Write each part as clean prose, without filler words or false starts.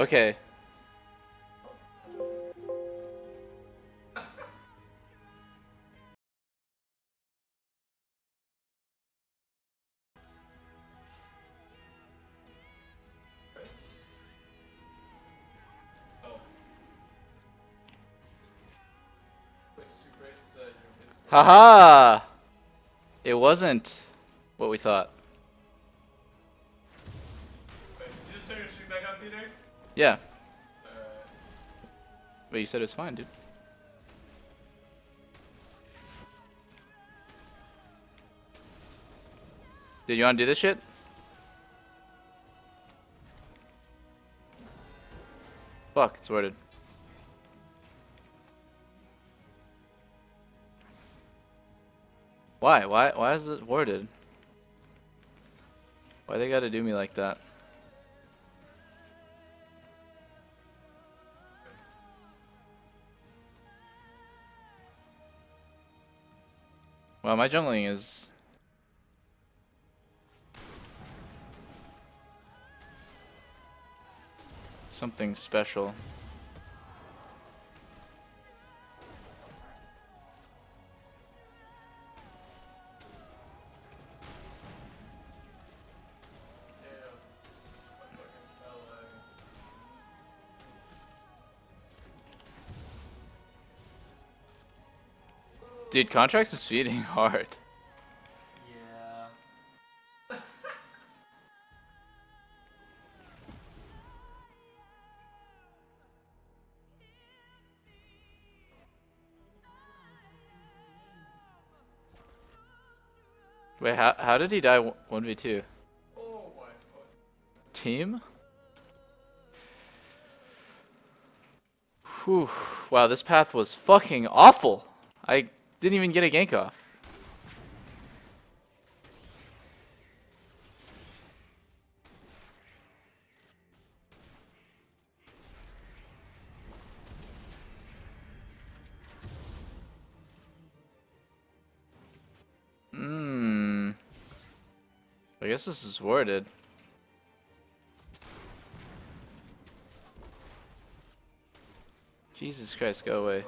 Okay. Haha! It wasn't what we thought. Wait, did you just turn your stream back on, Peter? Yeah. Wait, you said it was fine, dude. Did you want to do this shit? Fuck, it's worded. Why? Why is it worded? Why they gotta do me like that? Well, my jungling is... something special. Dude, Contracts is feeding hard. Yeah. Wait, how did he die 1v2? Oh my god. Team? Whew. Wow, this path was fucking awful. I didn't even get a gank off. I guess this is worded. Jesus Christ, go away.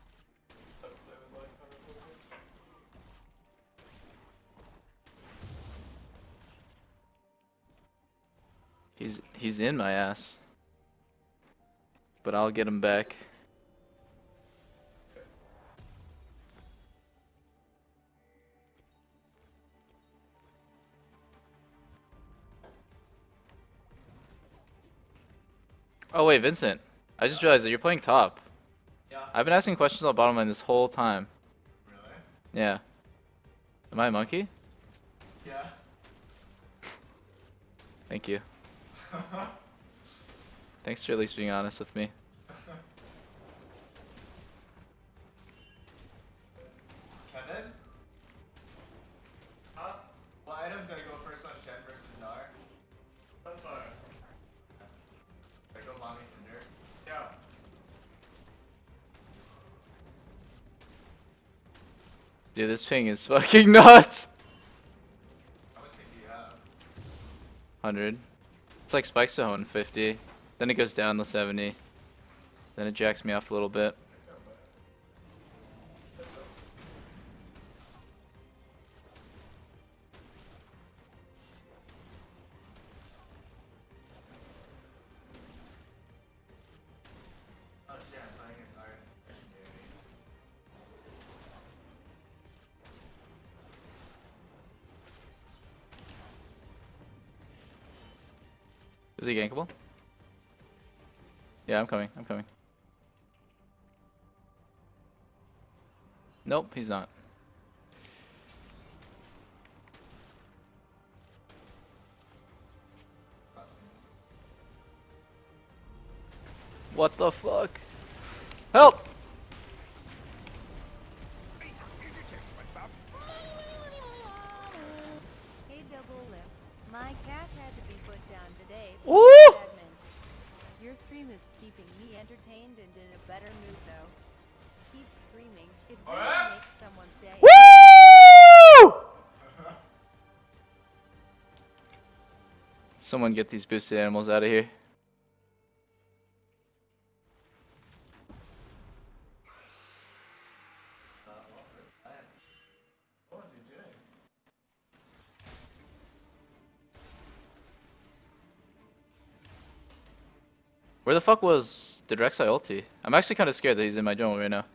He's in my ass. But I'll get him back. Oh wait, Vincent. I just realized that you're playing top. Yeah. I've been asking questions about bottom lane this whole time. Really? Yeah. Am I a monkey? Yeah. Thank you. Thanks for at least being honest with me. Kevin? Huh? What item do I go first on Shen versus Nar? Sunfire. I go Mommy Cinder? Yeah. Dude, this ping is fucking nuts! How much ping do you have? 100. It's like spikes to 150. Then it goes down to 70. Then it jacks me off a little bit. Oh shit, I'm playing against Iron. Is he gankable? Yeah, I'm coming. I'm coming. Nope, he's not. What the fuck? Help! Hey, Doublelift. My cat had to be put down today. Woo! Your stream is keeping me entertained and in a better mood, though. Keep streaming. It really makes someone's day. Woo! Someone get these boosted animals out of here. Where the fuck did Rek'Sai ulti? I'm actually kind of scared that he's in my jungle right now.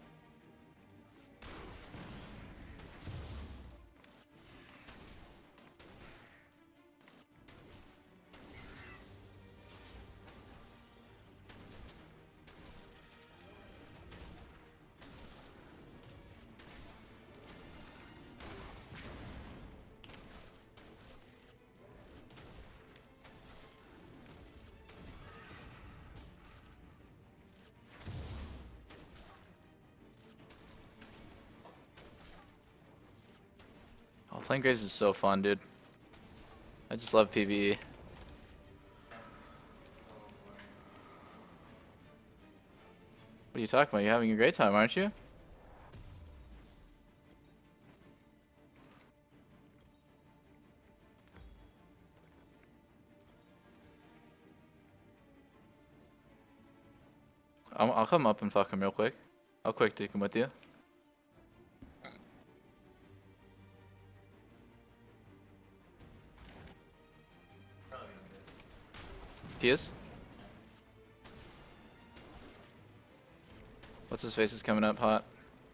Oh, playing Graves is so fun, dude. I just love PvE. What are you talking about? You're having a great time, aren't you? I'll come up and fuck him real quick. I'll quick take him with you. He is? What's his face is coming up hot?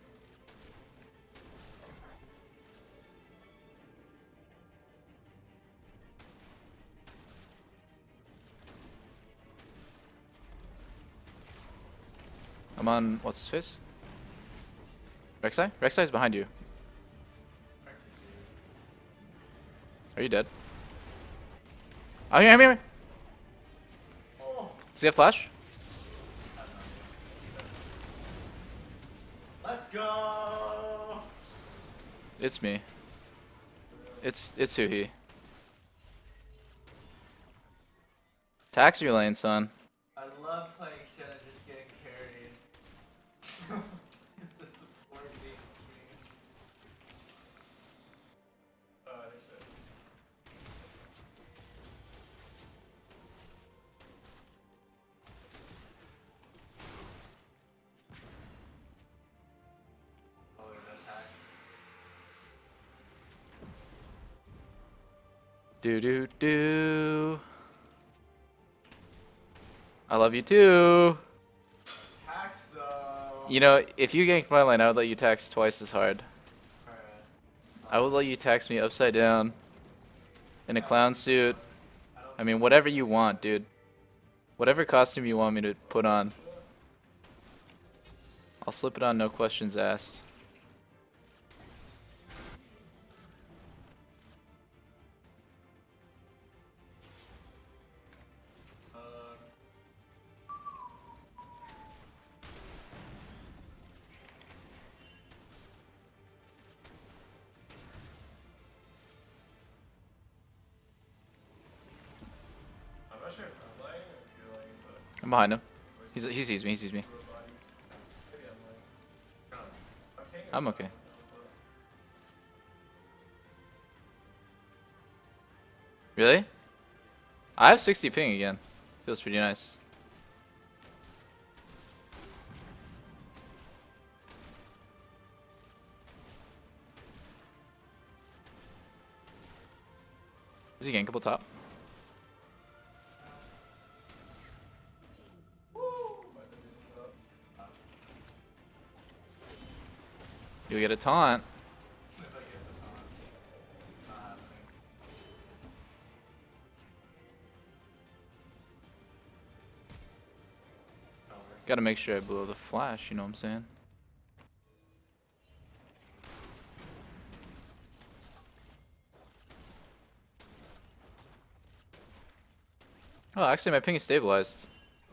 I'm on, what's his face? Rek'Sai? Rek'Sai's behind you. Are you dead? Oh, here. Does he have flash? Let's go. It's me. It's who he. Tax your lane, son. I love playing shit and just getting carried. It's the support being screen. Oh, shit. Oh, there's attacks. Do. I love you too. Attacks though. You know, if you gank my lane, I would let you tax twice as hard. Alright. I would let you tax me upside down. In a clown suit. I mean, whatever you want, dude. Whatever costume you want me to put on. I'll slip it on, no questions asked. I'm not sure if I'm lying or if you're lying, but I'm behind him. He sees me, he sees me. maybe I'm lying. I'm okay. Really? I have 60 ping again. Feels pretty nice. Is he gankable top? You'll get a taunt. Gotta make sure I blow the flash, you know what I'm saying? Oh, actually my ping is stabilized.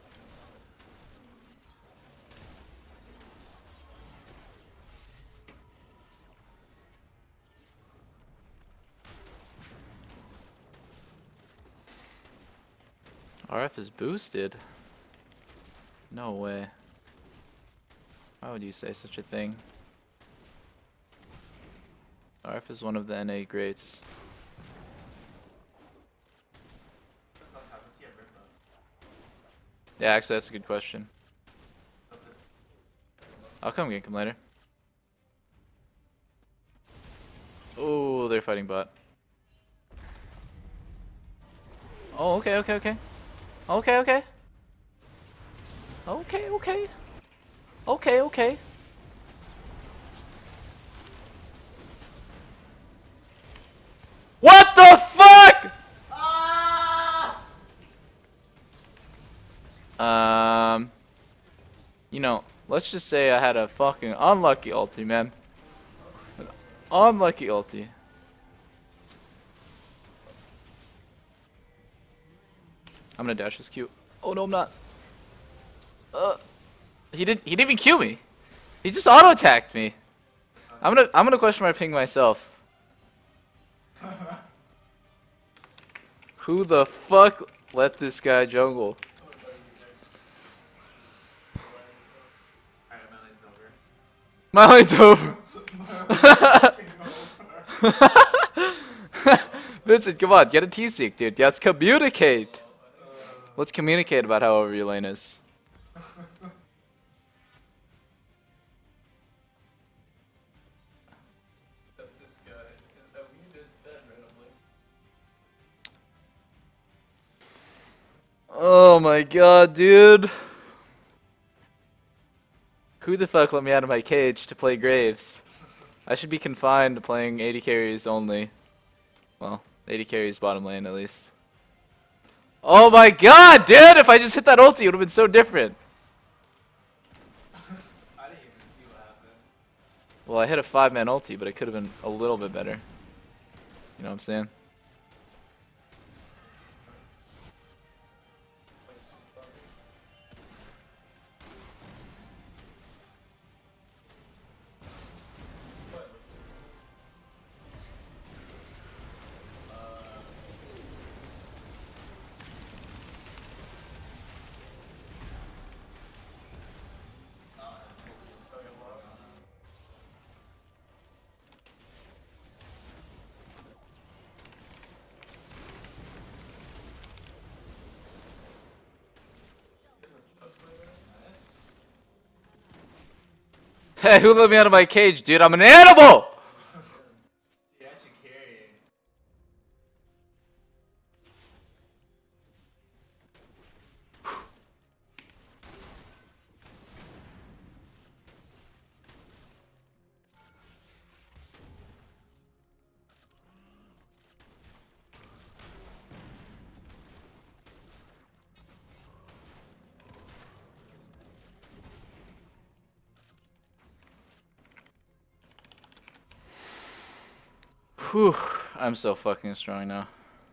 RF is boosted. No way. Why would you say such a thing? RF is one of the NA greats. Yeah, actually that's a good question. I'll come gank him later. Oh, they're fighting bot. Oh, okay. Okay. Okay, okay. Okay, okay. What the fuck? You know, let's just say I had a fucking unlucky ulti, man. An unlucky ulti. I'm gonna dash this Q. Oh no, I'm not. He didn't even Q me. He just auto attacked me. I'm gonna question my ping myself. Who the fuck let this guy jungle? My line's over. Vincent, come on, get a T-Seek, dude. Let's communicate. Let's communicate about how over your lane is. Oh my god, dude. Who the fuck let me out of my cage to play Graves? I should be confined to playing 80 carries only. Well, 80 carries bottom lane at least. Oh my god, dude! If I just hit that ulti, it would have been so different. I didn't even see what happened. Well, I hit a 5-man ulti, but it could have been a little bit better. You know what I'm saying? Hey, who let me out of my cage, dude? I'm an animal! You're actually carrying. Whew, I'm so fucking strong now.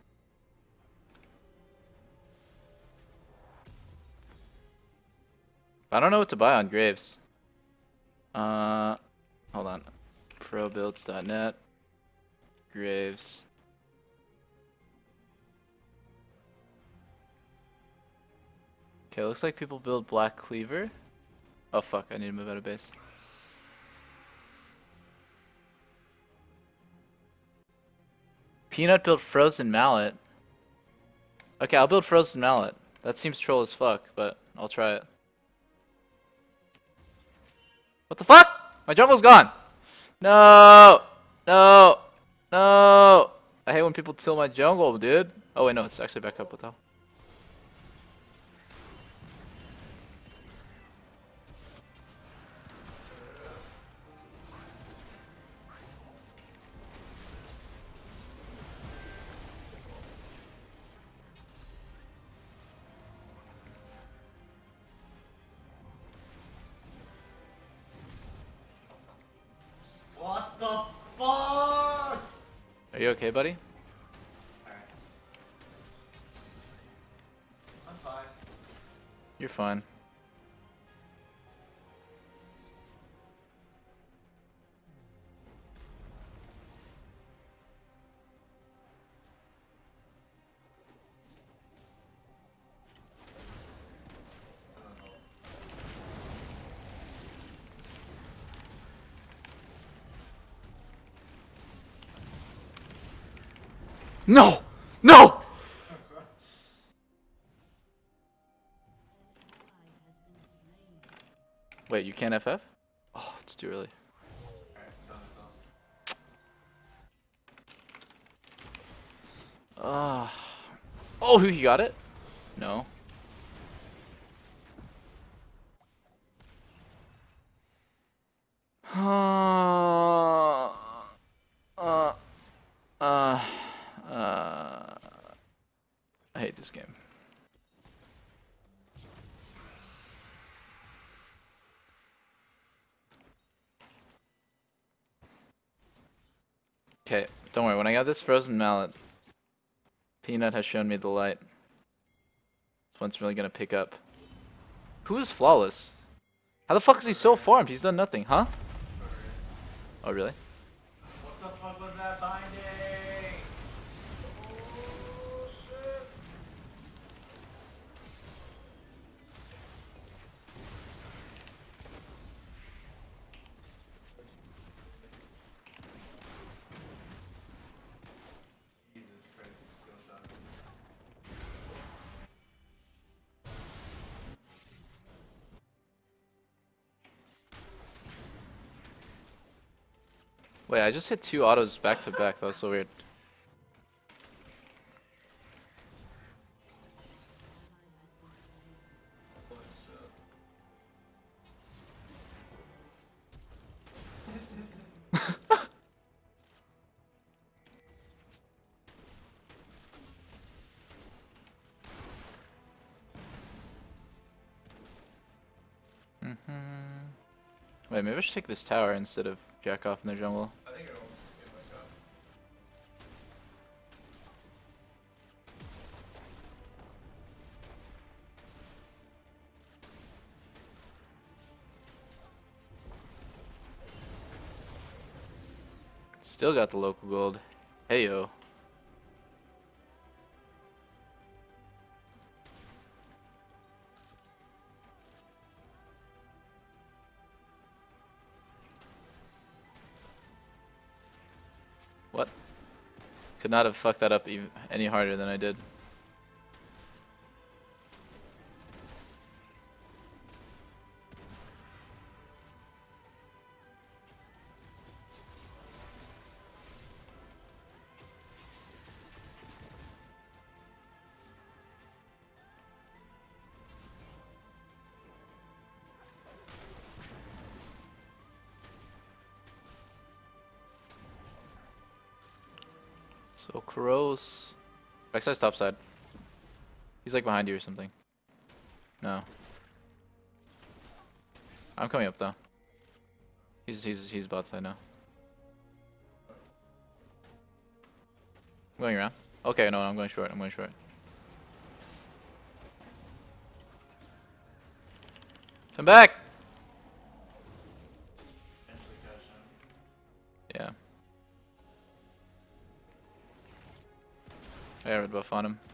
I don't know what to buy on Graves. Hold on. Probuilds.net. Graves. Okay, looks like people build Black Cleaver. Oh fuck, I need to move out of base. Peanut built Frozen Mallet. Okay, I'll build Frozen Mallet. That seems troll as fuck, but I'll try it. What the fuck? My jungle's gone! No! No! No! I hate when people steal my jungle, dude. Oh wait, no, it's actually back up with hell. What the fuck? Are you okay, buddy? Alright. I'm fine. You're fine. No! No! Wait, you can't FF? Oh, it's too early. Oh, he got it? No. Uh, uh, I hate this game. Okay, don't worry. When I got this frozen mallet, Peanut has shown me the light. This one's really gonna pick up. Who is flawless? How the fuck is he so farmed? He's done nothing, huh? Oh, really? What the fuck was that binding? Oh shit. Jesus Christ, these skill shots. Wait, I just hit 2 autos back to back. That was so weird. Holy shit. Wait, maybe I should take this tower instead of jack off in the jungle. I think it almost just came back up. Still got the local gold. Hey yo. What? Could not have fucked that up even any harder than I did. So gross. Rek'Sai's top side. He's like behind you or something. No. I'm coming up though. He's bot side now. I'm going around. Okay, no, I'm going short. I'm going short. Come back. Eventually catch him. Yeah. I got red buff on him.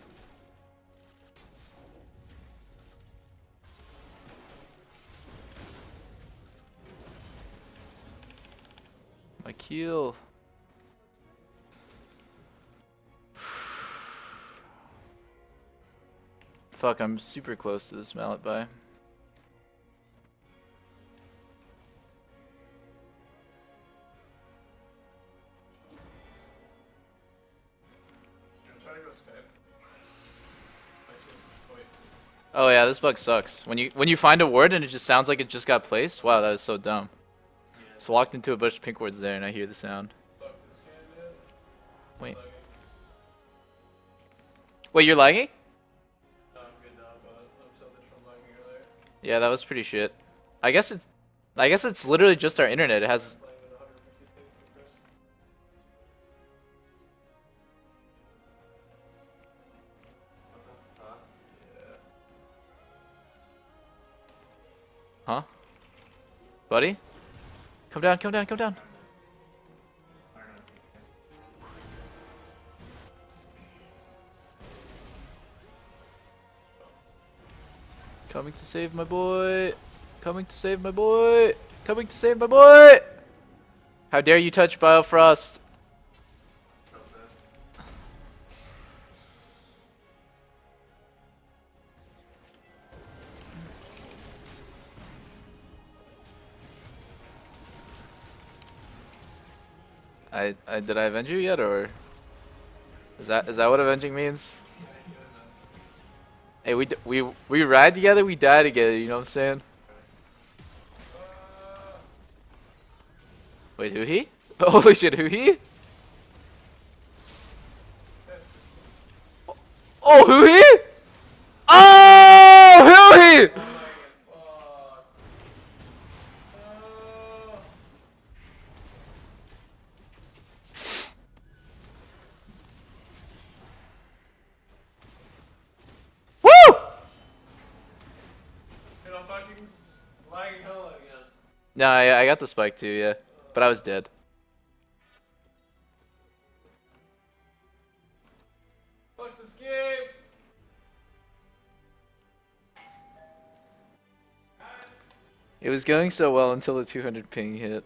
My kill. Fuck, I'm super close to this mallet buy. Try to go Skype. Actually, wait. Oh yeah, this bug sucks. When you find a ward and it just sounds like it just got placed. Wow, that is so dumb. Yeah, So walked into a bush, pink ward's there, and I hear the sound. fuck this game, man. Wait, Lagging. wait, you're lagging? No, I'm good now, but I'm something from lagging earlier. Yeah, that was pretty shit. I guess it's literally just our internet. It has. Playing with 150 ping from Chris. What the fuck? Yeah. Huh? Buddy? Come down, come down, come down. I don't know, it's okay. Coming to save my boy. Coming to save my boy. Coming to save my boy. How dare you touch Biofrost? Did I avenge you yet, or is that what avenging means? Hey, we ride together, we die together. You know what I'm saying? Wait, who he? Holy shit, who he? Oh, who he? Oh, who he? Woo! No, I got the spike too, yeah. But I was dead. Fuck this game! It was going so well until the 200 ping hit.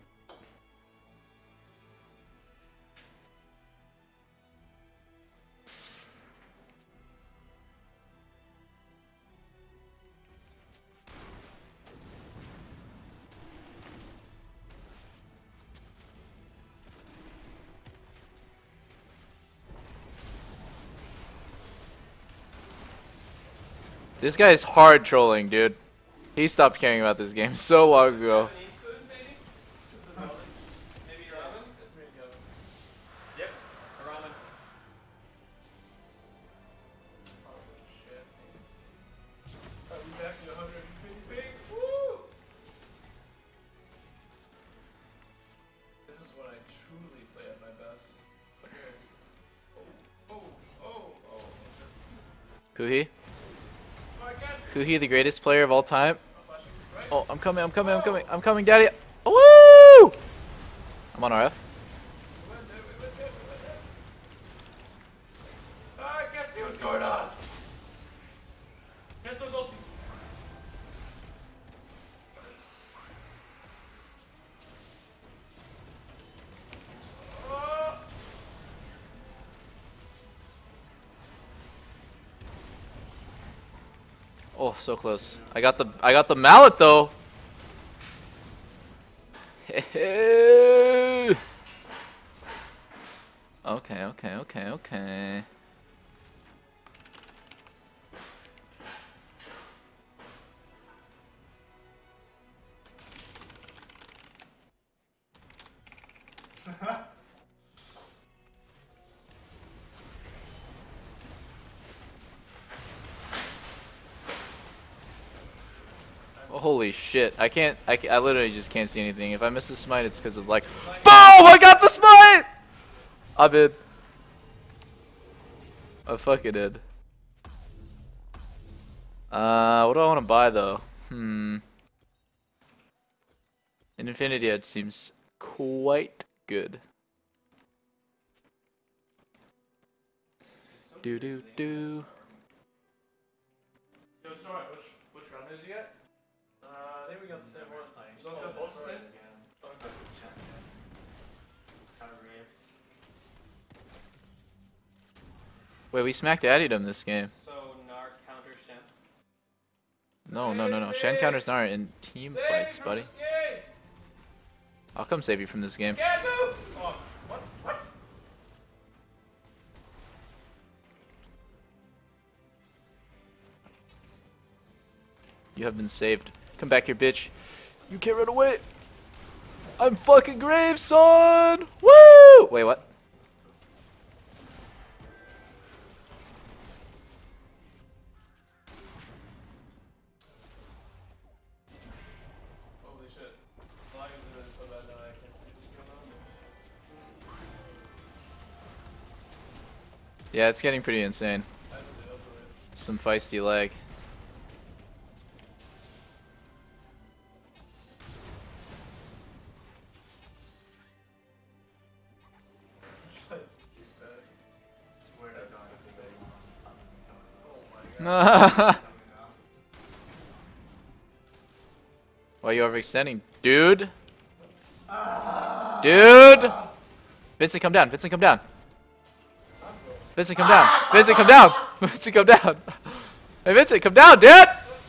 This guy's hard trolling, dude. He stopped caring about this game so long ago. Yep, a ramen. I'll be back to 150 ping. Woo! This is when I truly play at my best. Oh. Kuhi? Kuhi, the greatest player of all time. Oh, I'm coming, daddy. Oh, woo! I'm on RF. I can't see what's going on. Cancel ulti. Oh, so close. I got the mallet though. Okay. Holy shit. I literally just can't see anything. If I miss a smite, it's because of like, BOOM! I got the smite! I'm in. I fucking did. What do I want to buy though? An Infinity Edge seems quite good. Do. Yo, sorry, which run is he at? I think we got the same one. Don't got both the same? Don't got this champion. Kinda ripped. Wait, we smacked Addydom this game. So, Nar counter Shen? No. Shen counters Nara in team fights, buddy. I'll come save you from this game. Can't move! Oh, what? You have been saved. Come back here, bitch. You can't run away. I'm fucking Graves, son! Woo! Wait, what? Holy shit. Flying is so bad now I can't see what's going on. Yeah, it's getting pretty insane. Some feisty lag. Why are you overextending? Dude? Dude! Vincent, come down. Vincent, come down. Vincent, come down. Vincent, come down. Vincent, come down. Hey, Vincent, come down, dude!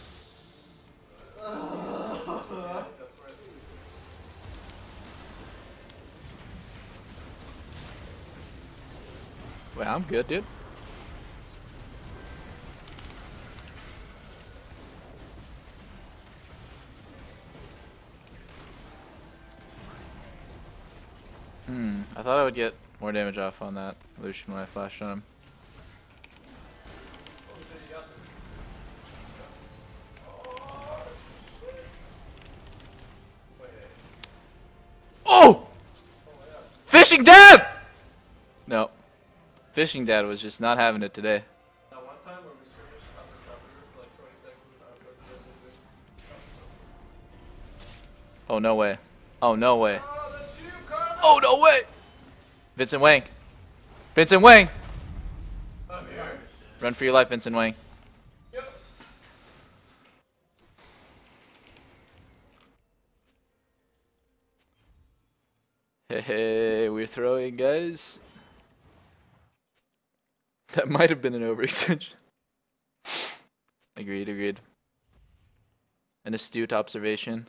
Wait, I'm good, dude. I thought I would get more damage off on that Lucian when I flashed on him. Oh! Fishing Dad! No. Fishing Dad was just not having it today. That one time where we skirmished up and cover for like 20 seconds and I put the Oh, no way. Oh, no way. Oh, that's you, Carl! Oh, no way! Vincent Wang. Vincent Wang! I'm here. Run for your life, Vincent Wang. Yep. Hey, we're throwing, guys. That might have been an overextension. Agreed, agreed. An astute observation.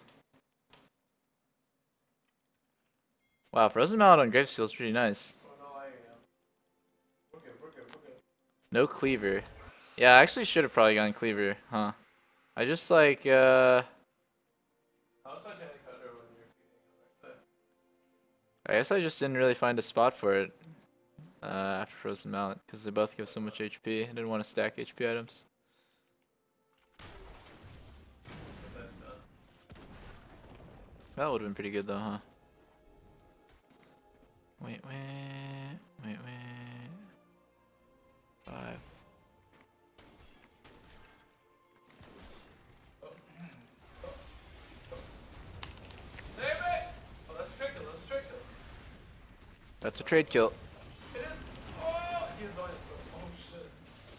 Wow, Frozen Mallet on Graves feels pretty nice. Oh no, I am. We're good, we're good, we're good. No cleaver. Yeah, I actually should have probably gotten cleaver, huh? I just like, I was such any cutter when you were feeding Rek'Sai. I guess I just didn't really find a spot for it after Frozen Mallet, because they both give so much HP. I didn't want to stack HP items. Rek'Sai's done. That would have been pretty good though, huh? Wait. 5. Damn it! Oh, that's a trade kill, that's a trade kill. That's a trade kill. It is. Oh, he is on his stuff. Oh shit.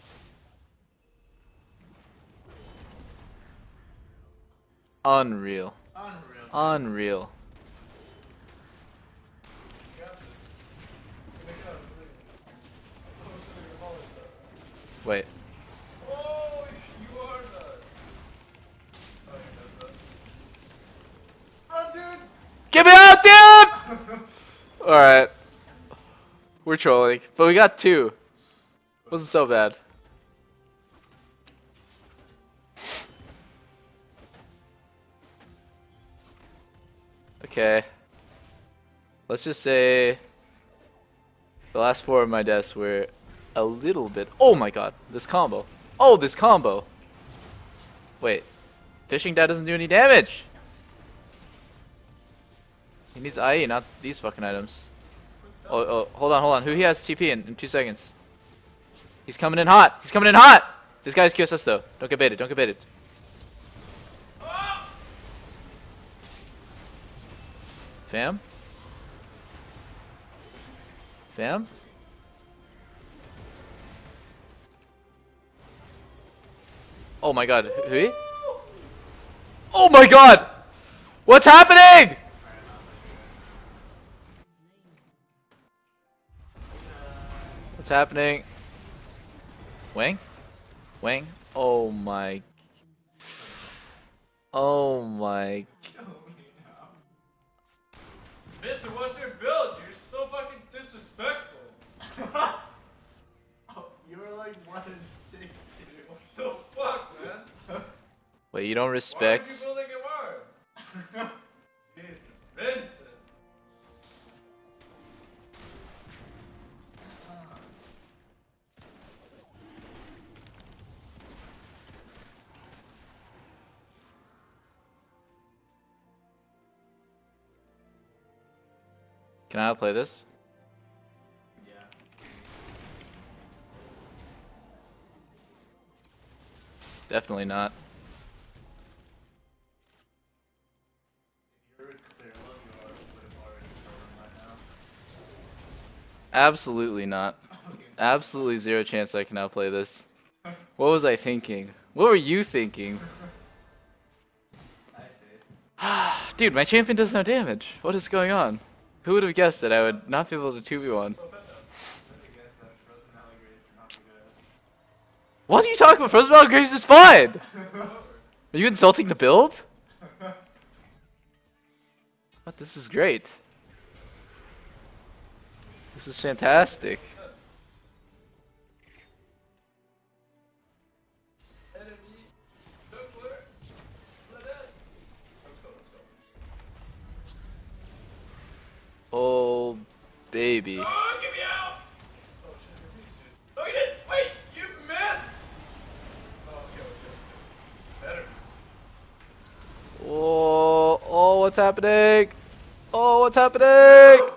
Unreal. Unreal. Unreal. You got this. Make it out, believe me. Oh, shit, you're falling though. Wait. Oh, you are nuts. Oh, you're nuts. Run, dude! Get me out, dude! Alright. We're trolling. But we got 2. Wasn't so bad. Okay. Let's just say the last 4 of my deaths were a little bit. Oh my god, this combo. Oh, this combo. Wait. Fishing Dad doesn't do any damage. He needs IE, not these fucking items. Oh, hold on. Who he has TP in 2 seconds? He's coming in hot. He's coming in hot. This guy's QSS though. Don't get baited. Don't get baited. Fam? Fam? Oh my god. Who he? Oh my god! What's happening? What's happening? Wang? Wang? Oh my. Oh my. Vincent, what's your build? You're so fucking disrespectful. Oh, you were like 1 in 6, dude. What the fuck, man? Wait, you don't Why respect? would you build like a war? Jesus, Vincent. Can I outplay this? Yeah. Definitely not. If you're clear look, you would have already thrown right now. Absolutely not. Absolutely zero chance I can outplay this. What was I thinking? What were you thinking? I have faith. Dude, my champion does no damage. What is going on? Who would have guessed that I would not be able to 2v1? So bet I guess that Frozen Alligators are not good. What are you talking about? Frozen Battle Graves is fine! Are you insulting the build? What? This is great. This is fantastic. Enemy. Doubler. Let's go, let's go. Oh baby. Oh, get me out! Oh shit, you're beast, dude. No, you didn't! Wait! You missed! Oh, okay, okay. Better. Oh, oh, what's happening? Oh, what's happening?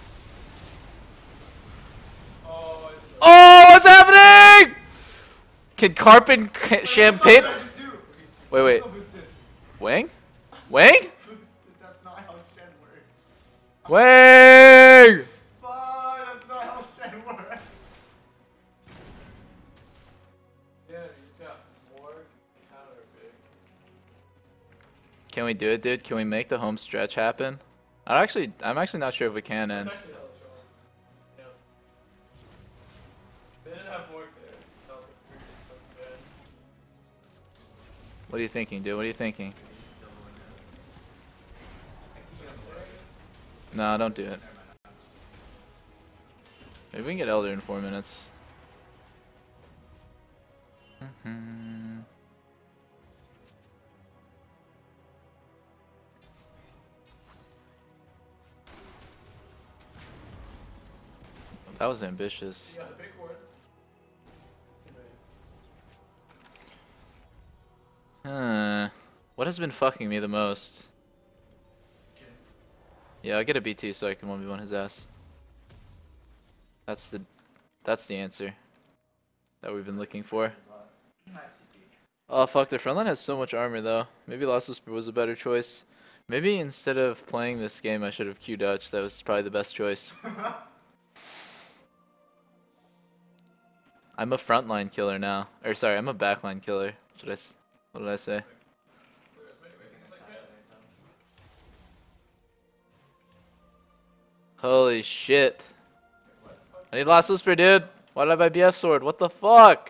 Oh, it's Oh, what's happening? Can Carpin Champagne? Wait, wait. Wang? Wang? That's not how Shen works. Wang! Fine, that's not how Shen works. yeah, you just got more counter pick. Can we do it, dude? Can we make the home stretch happen? I'm actually not sure if we can, That's and actually hella strong. Yeah. They didn't have more there. That was like pretty fucking bad. what are you thinking, dude? What are you thinking? No, don't do it. Maybe we can get Elder in 4 minutes. That was ambitious. You got the big word. What has been fucking me the most? Yeah, I'll get a BT so I can 1v1 his ass. That's the answer that we've been looking for. Oh fuck, their frontline has so much armor though. Maybe Lost Whisper was a better choice. Maybe instead of playing this game I should have Q Dutch. That was probably the best choice. I'm a frontline killer now. Or sorry, I'm a backline killer. What did I say? Holy shit. I need Lost Whisper, dude. Why did I buy BF sword? What the fuck?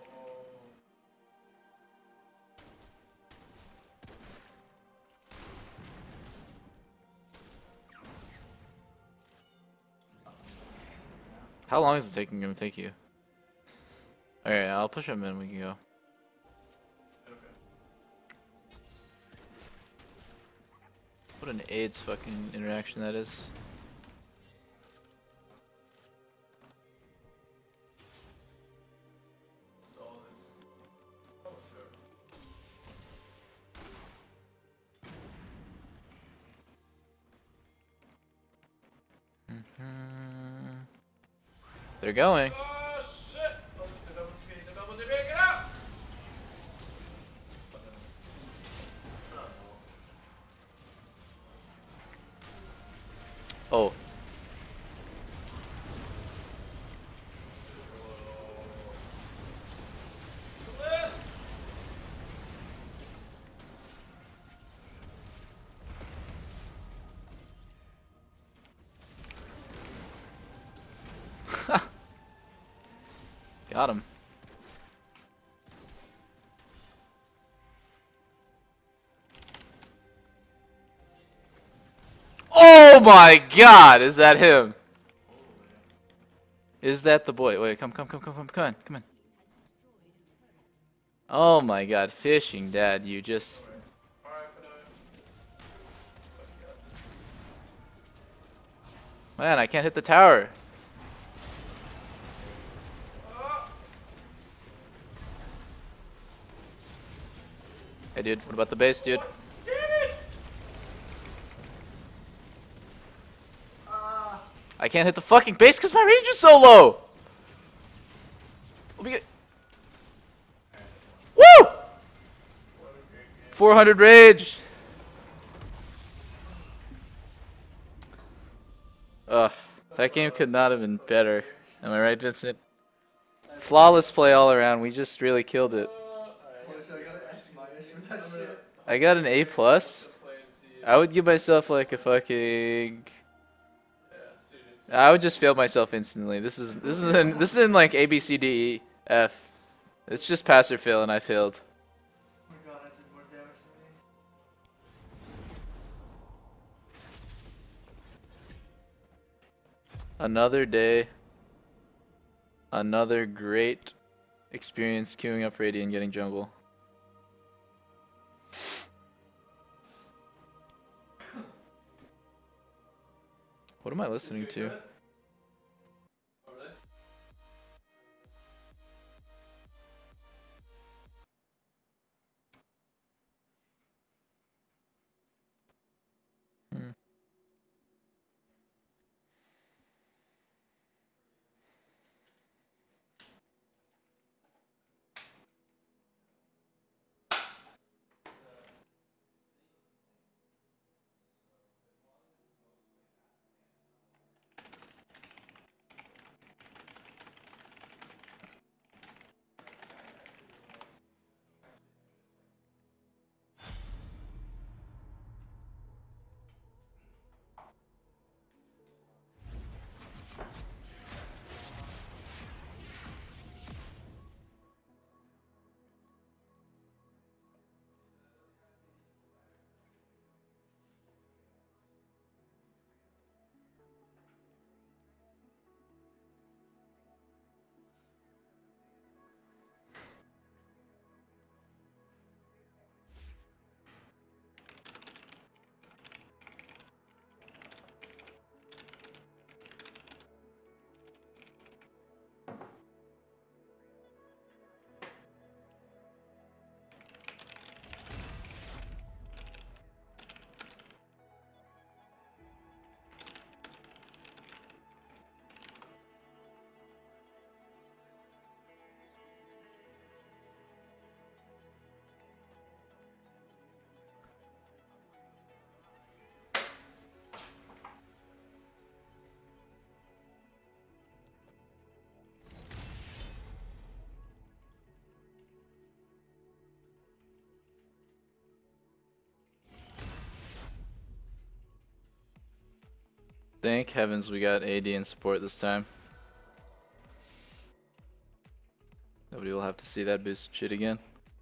How long is it taking him to take you? Alright, I'll push him in, we can go. What an AIDS fucking interaction that is. They're going. Oh shit! Oh, the double TP, get out! Oh. Got him. Oh my god, is that him? Is that the boy? Wait, come on. Oh my god, fishing dad, you just... Man, I can't hit the tower. Hey dude, what about the base, dude? I can't hit the fucking base because my range is so low! Let me get... Woo! 400 rage! Ugh, that game could not have been better. Am I right, Vincent? Flawless play all around, we just really killed it. I got an A+. I would give myself like a fucking... I would just fail myself instantly. This is in like A, B, C, D, E, F. It's just pass or fail and I failed. Oh my god, I did more damage than me. Another day. Another great experience queuing up Radiant and getting jungle. What am I listening to? Thank heavens we got AD in support this time. Nobody will have to see that boosted shit again.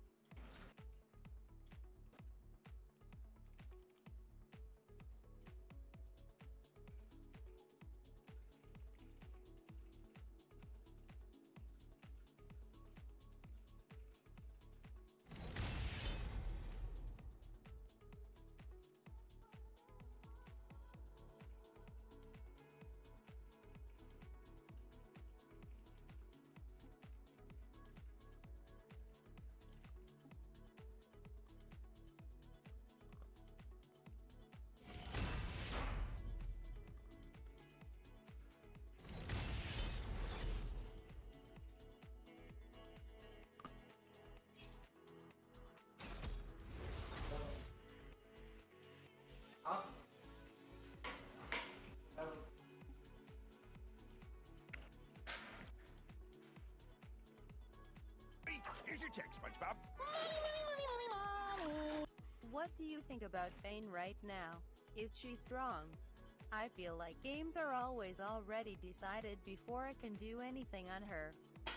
Here's your check, SpongeBob. What do you think about Vayne right now? Is she strong? I feel like games are always already decided before I can do anything on her.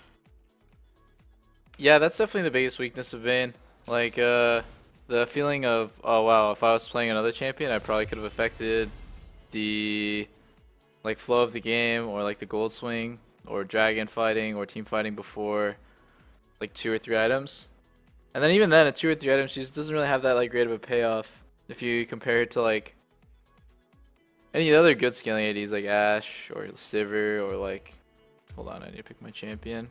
Yeah, that's definitely the biggest weakness of Vayne. Like, the feeling of, oh wow, if I was playing another champion, I probably could have affected the, like, flow of the game, or like the gold swing, or dragon fighting, or team fighting before, like, 2 or 3 items. And then even then, at 2 or 3 items, she just doesn't really have that, like, great of a payoff if you compare it to, like, any of the other good scaling ADs, like Ashe, or Sivir, or like, hold on, I need to pick my champion.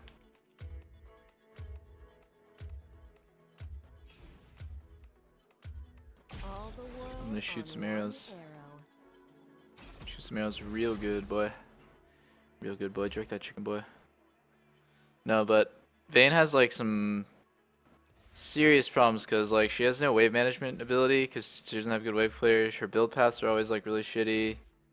I'm gonna shoot some arrows. Shoot some arrows real good, boy. Real good, boy. Direct that chicken, boy. No, but Vayne has like some serious problems because like she has no wave management ability because she doesn't have good wave players. Her build paths are always like really shitty.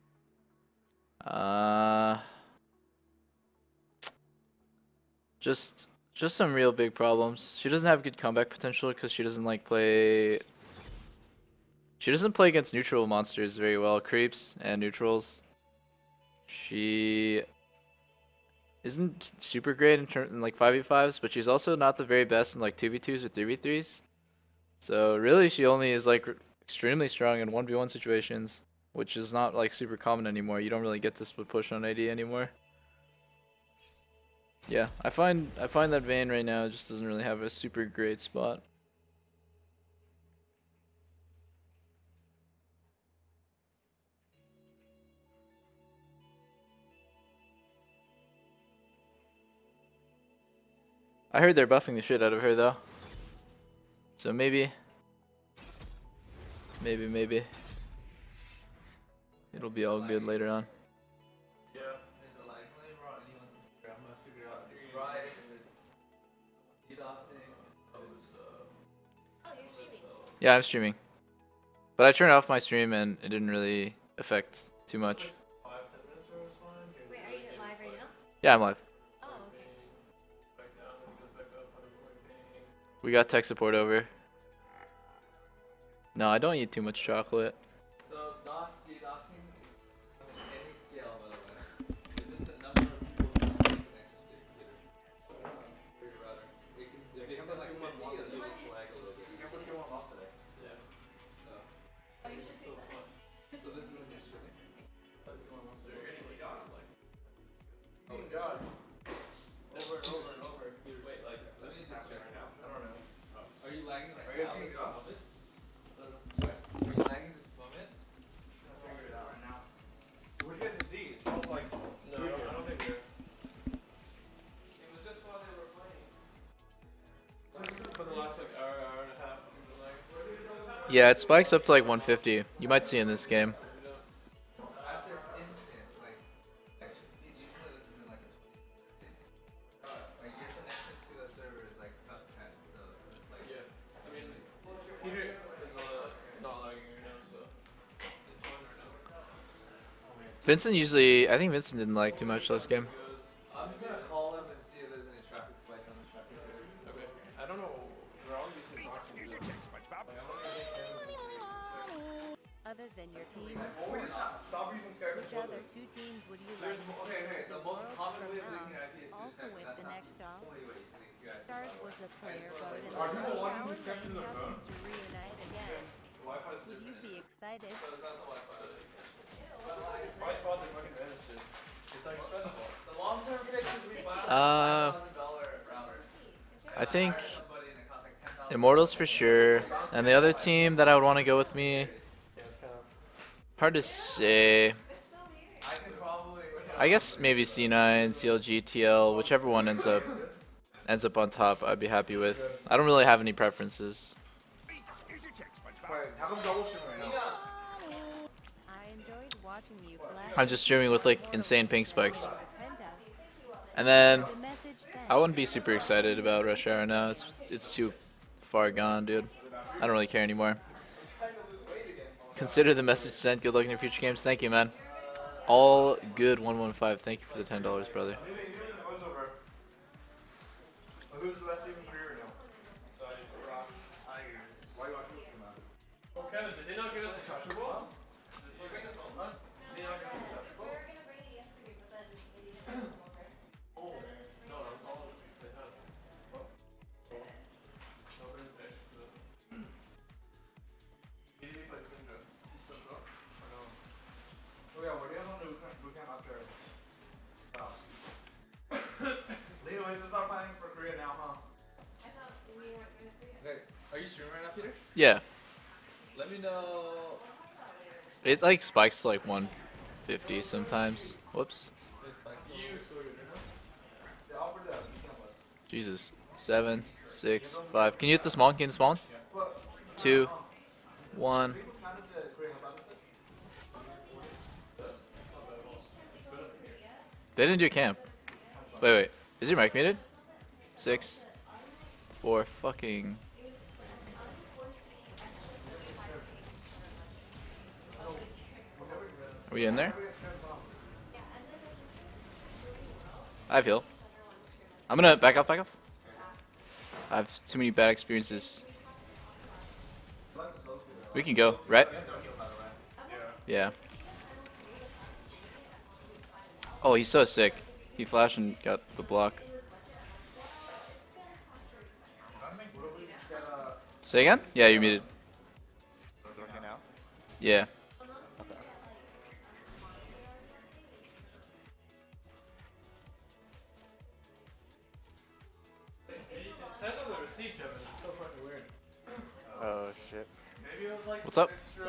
Just some real big problems. She doesn't have good comeback potential because she doesn't like play. She doesn't play against neutral monsters very well, creeps and neutrals. She isn't super great in like 5v5s, but she's also not the very best in like 2v2s or 3v3s. So really she only is like extremely strong in 1v1 situations, which is not like super common anymore. You don't really get to split push on AD anymore. Yeah, I find that Vayne right now just doesn't really have a super great spot. I heard they're buffing the shit out of her though. So maybe it'll be all good later on. Yeah. Is it like flavor or anyone's I'm gonna figure out if it's right, if it's DDoSing, Yeah, I'm streaming. But I turned off my stream and it didn't really affect too much. 5-10 minutes or it's fine. Wait, are you live right now? Yeah, I'm live. Oh, okay. Back down, then it goes back up, 140 ping. We got tech support over. No, I don't eat too much chocolate. So DDoSing any scale, by the way. It's just the number of people who have connections to your computer. For your router. It can if it's like 50, it'll just lag a little bit. You can put you on off today. Yeah. So Oh, you should So take that. fun. so this is when you're streaming. That's one of those actually got like. Oh God. Over and over and over. Wait, like let me just check right now. I don't know. Are you lagging right Are you guys now? getting This us? moment? Are you lagging this moment? I'll figure it out right now. What do you guys see? It smells like. No, I don't think we're. It was just while they were playing. For the last like hour and a half, we've been like. Yeah, it spikes up to like 150. You might see in this game. After it's instant, like connection speed, usually this isn't like a 20 days. Like your connection to the server is like sub 10, so it's like Yeah. I mean, Peter is not lagging right now, so it's fine right now. Vincent usually, I think Vincent didn't like too much last game. I'm just gonna call them and see if there's any traffic spike on the traffic router. Okay. I don't know. There are always some boxes. Here's your check, SpongeBob. A other than your team? Well, we just stop using Skype. Which other two teams would you like to see Okay, in the the most Worlds common from way of now? linking IP is through Also Skype. with That's the not next the off. only way you can link you guys. Stars was a player vote in the Are people power wanting to Skype lane through their phone? happens to reunite again. Wi-Fi's Would you be excited? So it's not the Wi-Fi. Wi-Fi's are fucking benefits. It's like stressful. The long-term fix is we buy a $5,000 router. I think Somebody and it costs like $10,000. Immortals for sure. And the other team that I would want to go with me, Yeah, it's kind of. hard to say. I can probably. I guess maybe C9, CLG, TL, whichever one ends up on top, I'd be happy with. I don't really have any preferences. Here's your check, SpongeBob. Wait, how come double stream right now? I enjoyed watching you flash. I'm just streaming with like insane ping spikes. Penta. And then The message sent. I wouldn't be super excited about Rush Hour now. It's too far gone, dude. I don't really care anymore. Consider the message sent. Good luck in your future games. Thank you, man. All good 115. Thank you for the $10, brother. Who's the best team in career right now? Why you want to come out? Oh, Kevin, did they not give us a touch ball? Did you get the phone? Huh? Did they not give us a touch ball? Oh, no, that's all they have. What? Nobody finished the. He didn't play Syndra. He's still pro? Or no? Oh yeah, what do you have on the bootcamp out there? Oh. Leo, is this our planning for Korea now, huh? Okay, are you streaming right now, Peter? Yeah. Let me know. It like spikes to like 150 sometimes. Whoops. You, so you're They offered the bootcamp us. Jesus. 7, 6, 5. Can you hit the spawn? Can you hit the spawn? 2, 1. People counted to Korea, how about They didn't do camp. Wait. Is your mic muted? 6, 4. Fucking. Are we in there? I have heal. I'm gonna back up. I have too many bad experiences. We can go, right? Yeah. Oh, he's so sick. He flashed and got the block. Say again? Yeah, you're muted. Working out? Yeah. It says on the receipt, Kevin. It's so fucking weird. Oh shit. Maybe it was like What's up? extra.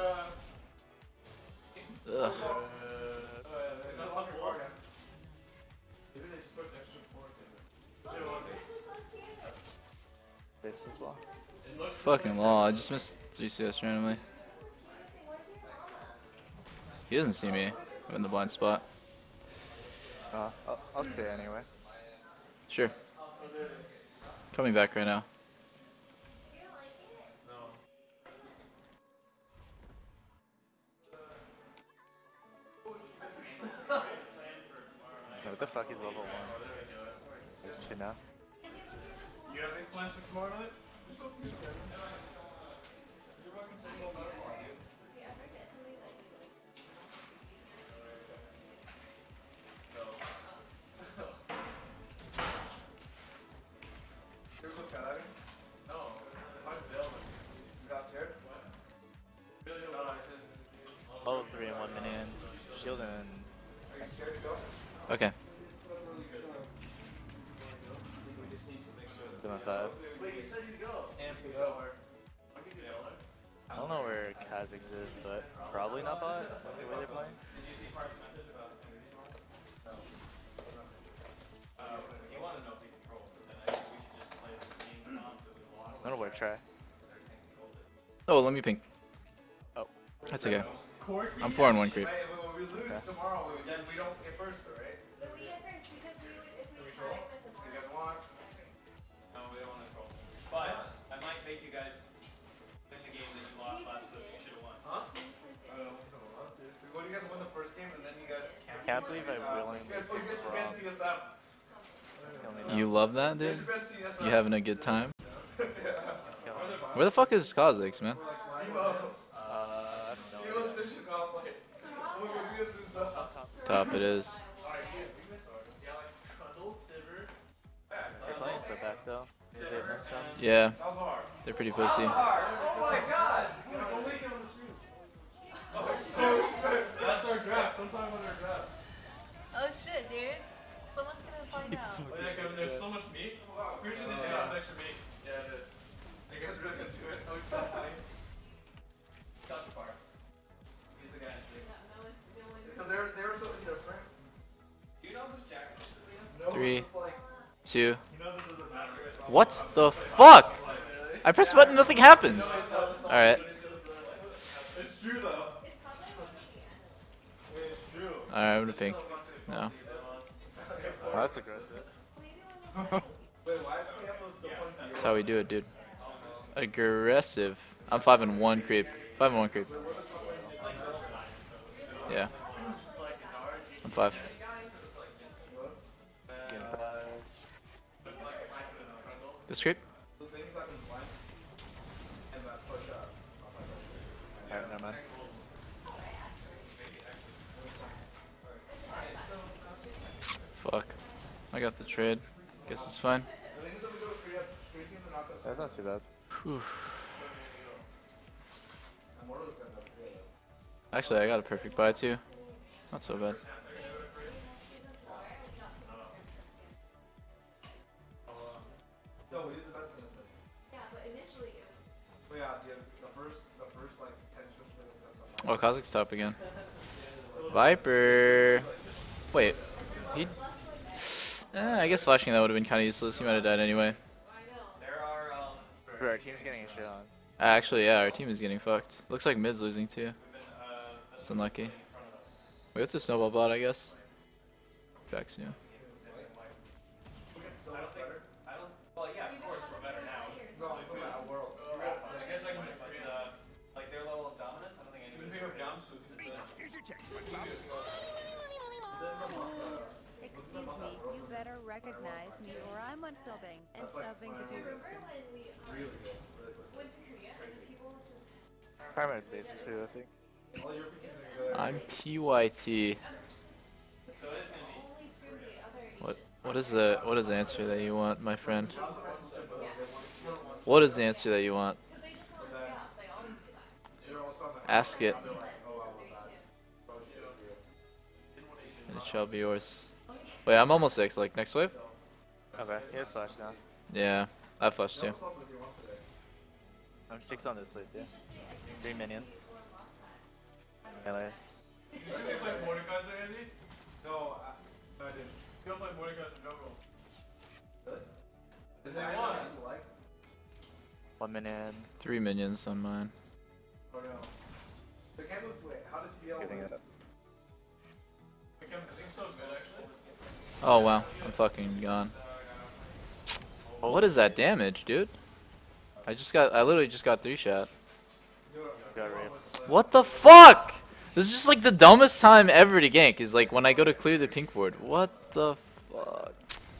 Ugh. Is that on your board? Maybe they just put extra pork in it. So, This as well. it looks Fucking law. I just missed 3 CS randomly. He doesn't see me. I'm in the blind spot. I'll stay anyway. Sure. Coming back right now. What the fuck is level 1? Is Jhin now? You have any plans for tomorrow night? You're close skydiving? No. If I fail, then You got scared? really no, it's Level 3 in 1 minute. Shield and Are you scared to go? Okay. doing 5. Wait, you said you'd go. And we go. I'll give you a dollar. I don't know where Kha'Zix is, but probably not bot. The way they're playing. Did you see Park's message about energy farm? No. You want to know if he controls, but then I guess we should just play the same comp that we lost. I don't know where to try. Oh, let me ping. Oh. That's okay. Corky? I'm 4 on 1 creep. Wait, when we lose tomorrow, we don't get first, though, right? But we get first because if we tie with the You guys want? No, we don't want to troll. But I might make you guys win the game that you lost last week. You should have won. Huh? What do you guys win the first game and then you guys Can't believe I willingly you guys picked should wrong. ban CSM. You love that, You dude? should ban CSM. You having a good time? Killing me. Where the fuck is Kha'Zix, man? Timo. I have no idea. Top it is. Yeah, like Trundle, Sivir. They're playing so back though. They have no stunts. Yeah, they're pretty pussy. Oh my god! Don't wake him on the stream. That's our draft. Don't talk about our draft. Oh shit, dude. Someone's gonna find out. Oh yeah, Kevin, there's so much meat. I'm pretty sure they take out extra meat. Yeah, it is. You guys really gonna do it? Oh, it's so funny. Shot the far. He's the guy in stream. Because they were so indifferent. Do you know who's Jack? No, 3, it's just like, 2. You know this is a matter. What the fuck? I press button, nothing happens. Alright. it's true though. It's true. Alright, I'm gonna pink. No. Oh, that's aggressive. Wait, why is Campos still playing? That's how we do it, dude. Aggressive. I'm 5-1 creep. 5-1 creep. Yeah. I'm 5. This creep? The things I can flank and that push up. Alright, never mind. Fuck. I got the trade. Guess it's fine. The thing is that we go to free team and knock us That's not too bad. Whew. and Mortal's gonna have free it. Actually, I got a perfect buy too. Not so bad. No, we use the best in the thing. Yeah, but initially it But yeah, dude, the first like 10 switch minutes of Oh, Kazakh's top again. Viper. Wait. He. I guess flashing that would have been kind of useless. He might have died anyway. There are, Bro, our team's getting a shit on. Actually, yeah, our team is getting fucked. Looks like mid's losing too. It's unlucky. Wait, what's a snowball bot, I guess? Facts, yeah. well, yeah, of course, we're better now. No, I'm talking about Worlds. I guess I can put, like, their level of dominance, I don't think anybody's pick up down swoops. Here's your textbook, pal. Excuse me, you better recognize me or I'm unsubbing and subbing to do this. Really good. Really quick. went to Korea and people just Primary base too, I think. All your freaking things are I'm PYT. only stream the other. What is the answer that you want, my friend? What is the answer that you want? Because they just want to stop. They always do that. You're also on the Ask it. oh, I love that. It shall be yours. Wait, I'm almost 6. Like next wave? Okay, he has flash now. Yeah, I flashed too. What's also if you want today? I'm 6 on this wave too. 3 minions. Nice. You play Mordekaiser, Andy? No, I didn't. You don't play Mordekaiser jungle. Really? Is Is there that one? one you like? 1 minion. 3 minions on mine. Or no? The Campos, wait, how does CL Getting win? it. I think so good, actually. Oh wow, I'm fucking gone. What is that damage, dude? I literally just got 3 shot. Got raped. What the fuck? This is just like the dumbest time ever to gank, is like when I go to clear the pink board. What the fuck?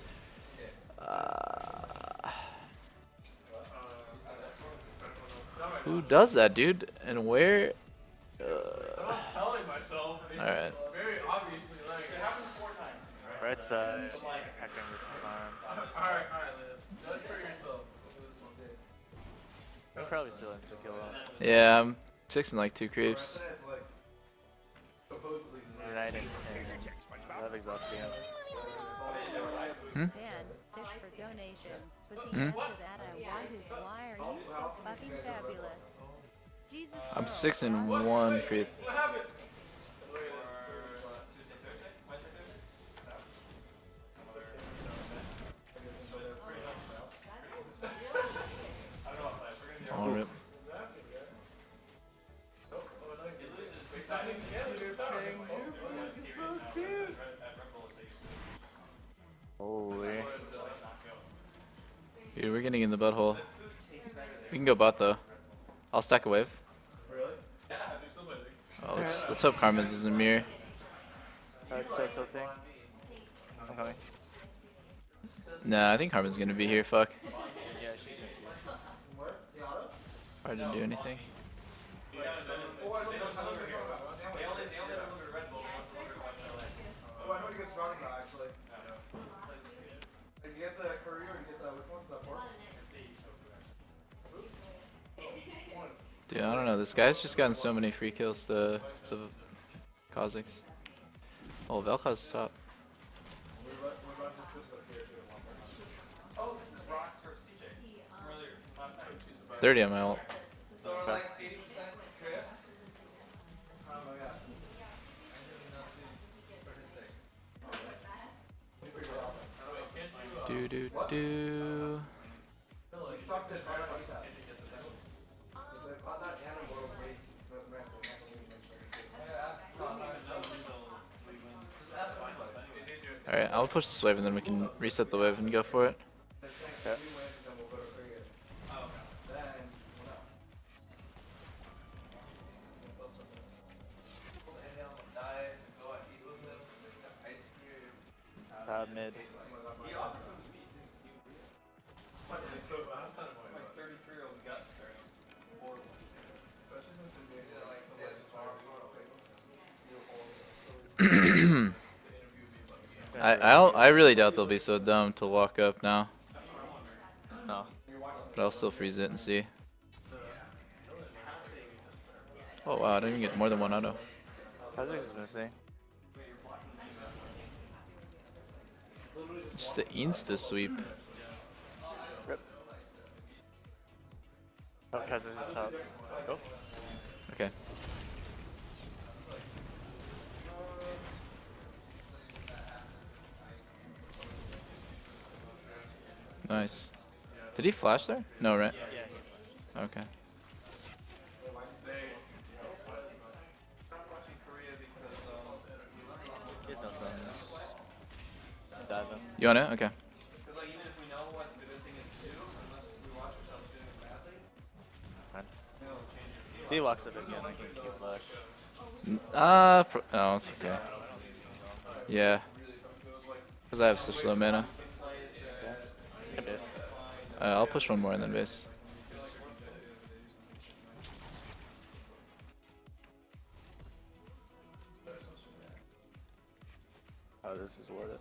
Who does that, dude? And where? I'm telling myself. It's Alright. very obviously, like, it happened 4 times. Right side. Hacking this farm. Alright, Liv. Judge for yourself. This one. We'll probably still insta-kill him. Yeah, I'm 6 and like 2 creeps. It's like, supposedly United and I love exhausting him. Dan, fish for donations, but the answer that I want is why are you so fucking fabulous? Jesus I'm Christ. 6 and 1 creep. What happened? All rip. Holy. Dude, we're getting in the butthole. We can go bot though. I'll stack a wave. Really? Oh, let's hope Carmen's isn't mirror. That's so tilting. I'm coming. Nah, I think Carmen's gonna be here. Fuck. Yeah, she's gonna see. Where? The auto? Hard to do anything. Oh, I don't know how to Oh, I know you get surrounding that actually. Like you get the courier, you get the which one? The port? Dude, I don't know. This guy's just gotten so many free kills. The Kazakhs. Oh, Vel'Kaz's top. Oh, this is Rocks versus CJ. From earlier, last night. She's the 30 on my ult. So we're like 80% trip. Oh yeah. Do do do. Alright, I'll push this wave and then we can reset the wave and go for it. Okay. Mid. I really doubt they'll be so dumb to walk up now. No. But I'll still freeze it and see. Oh wow, I didn't even get more than one auto. Kazakhs is missing. Just the insta sweep. Rip. Oh, Kazakhs is top. Go. Okay. Nice. Did he flash there? No, right? Okay. He's no sense. Dive him. You want it? Okay. Because like even if we know what the good thing is to do, unless we watch ourselves doing it badly, Fine. it'll change it. If he walks up again, I can keep flash. Oh, it's okay. Yeah. Because I have such low mana. Okay. I'll push one more and then base. Oh, this is worth it.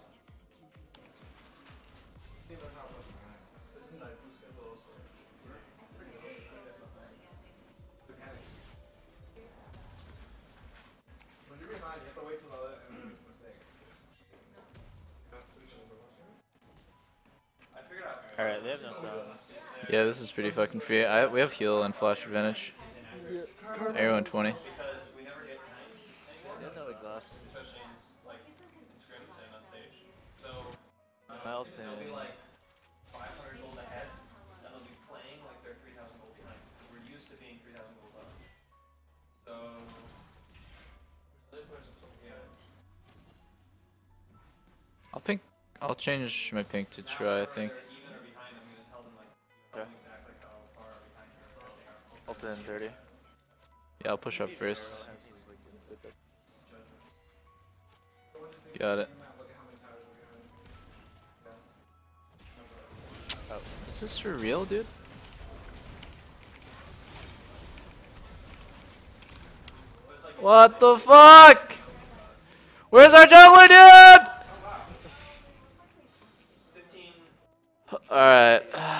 When you're behind, you have to wait till the other end makes a mistake. Alright, they have no sounds. Yeah, this is pretty fucking free. We have heal and flash advantage. Everyone 20. Because we never get They have no exhaust. especially in like scrims and on stage. So Melton. they'll be like 500 gold ahead, and they'll be playing like they're 3,000 gold behind. We're used to being 3,000 gold up. So I'll pink. I'll change my pink to try, I think. even or behind, I'm gonna tell them like Okay. exactly how far behind they are. Ulta in 30. Yeah, I'll push up first. Got it. Oh. Is this for real, dude? What the fuck? Where's our jungler, dude? 15. Alright.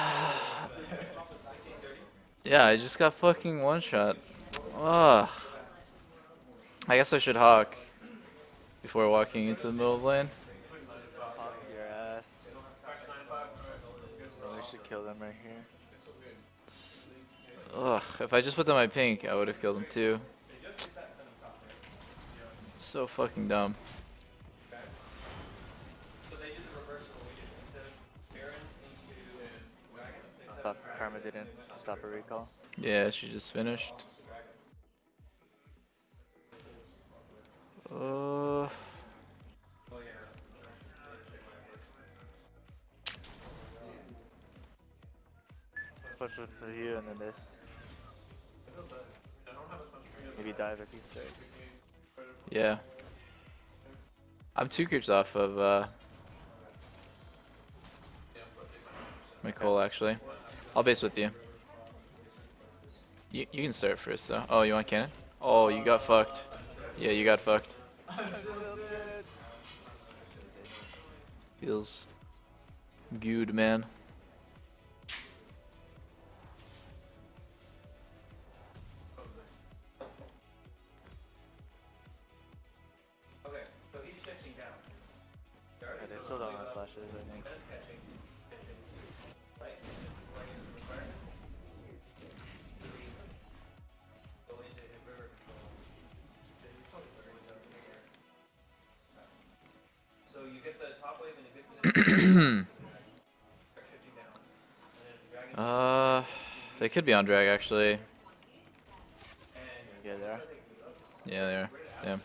Yeah, I just got fucking one shot. Ugh. I guess I should hawk before walking into the middle of lane. Pop your ass. Oh, we should kill them right here. Ugh, if I just put down my pink, I would have killed him too. So fucking dumb. So they did the reverse of what we did. Instead of Baron into Wagon, they set Stop. Karma didn't stop a recall. Yeah, she just finished. Push it for you and then this. Maybe dive if he starts. Yeah. I'm 2 creeps off of my Cole actually. I'll base with you. You can start first though. Oh, you want cannon? Oh, you got fucked. Yeah, you got fucked. Feels good, man. Okay, so he's shifting down. Yeah, they still don't have flashes, I think. That's catching. Right? Right into the fire. Go into his river control. So you get the top wave in a good position. Start shifting down. And then if the dragon They could be on drag actually. Yeah, they are. Yeah, they are. Damn.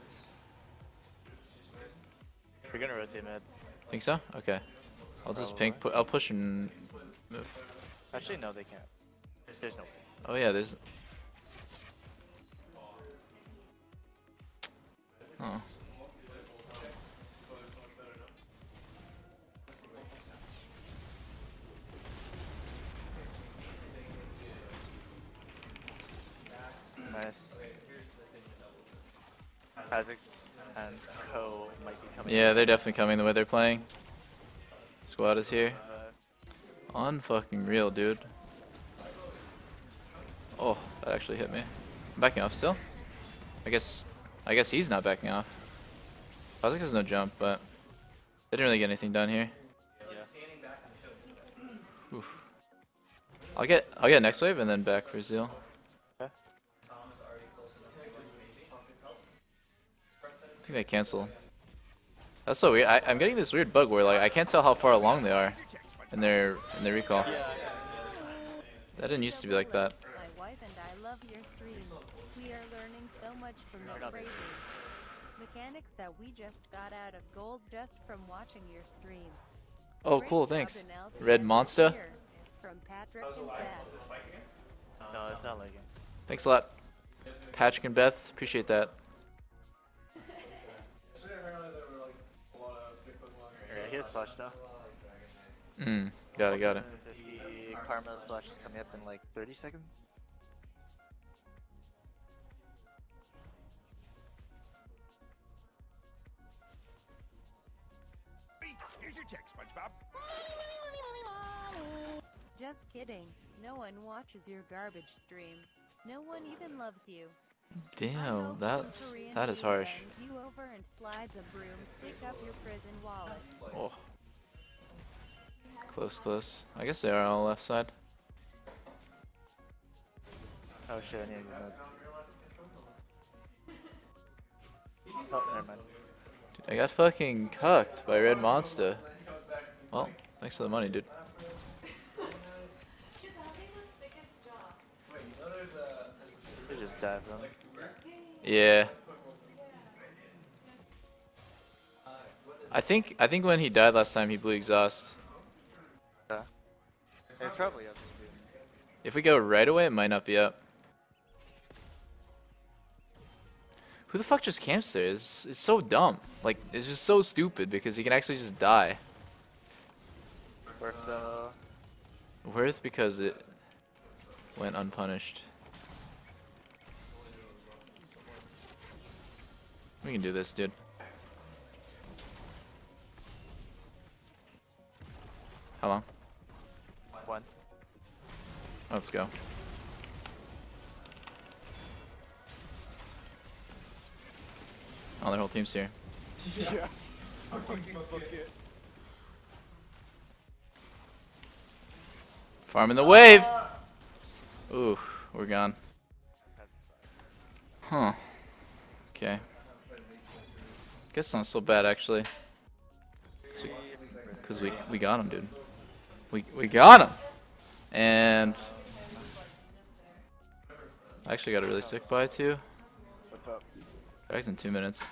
We're gonna rotate mid. Think so? Okay. I'll just pink. I'll push and move. Actually, no, they can't. There's no way. Oh yeah, there's. Oh. Nice. Kha'Zix and Co might be coming. Yeah, they're definitely coming the way they're playing. Squad is here. Unfucking real, dude. Oh, that actually hit me. I'm backing off still. I guess he's not backing off. Kha'Zix has no jump, but they didn't really get anything done here. Oof. I'll get next wave and then back for Zeal. Okay. I think they cancel. That's so weird. I'm getting this weird bug where like I can't tell how far along they are in their recall. That didn't used to be like that. My wife and I love your stream. We are learning so much from the crazy mechanics that we just got out of gold just from watching your stream. Oh, cool, thanks. Red Monster. From Patrick and Beth. No, it's not lagging. Thanks a lot, Patrick and Beth. Appreciate that. Yeah, he has flash though. Got it. The Karma's flash is coming up in like 30 seconds. Here's your check, SpongeBob. Just kidding. No one watches your garbage stream. No one even loves you. Damn, that is harsh. You over and slides a broomstick up your prison wallet. Oh. Close. I guess they are on the left side. Oh shit, I need to go mid. Oh, never mind. Dude, I got fucking cucked by Red Monster. Well, thanks for the money, dude. They just dived them. Yeah. I think when he died last time, he blew exhaust. Yeah. It's probably up. If we go right away, it might not be up. Who the fuck just camps there? It's so dumb. Like, it's just so stupid because he can actually just die. Worth though. Worth because it went unpunished. We can do this, dude. How long? 1. Let's go. Oh, their whole team's here. Yeah. Farming the wave! Ooh, we're gone. Huh. Okay. Guess not so bad, actually. Because we got him, dude. We got him! And I actually got a really sick buy, too. What's up? Drags in 2 minutes.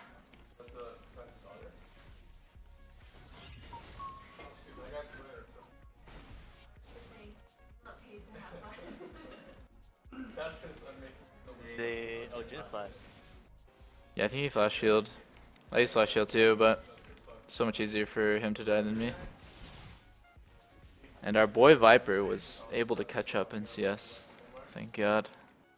Oh, Jhin flash. Yeah, I think he flash shield. I use flash shield too, but it's so much easier for him to die than me. And our boy Viper was able to catch up in CS. Thank God.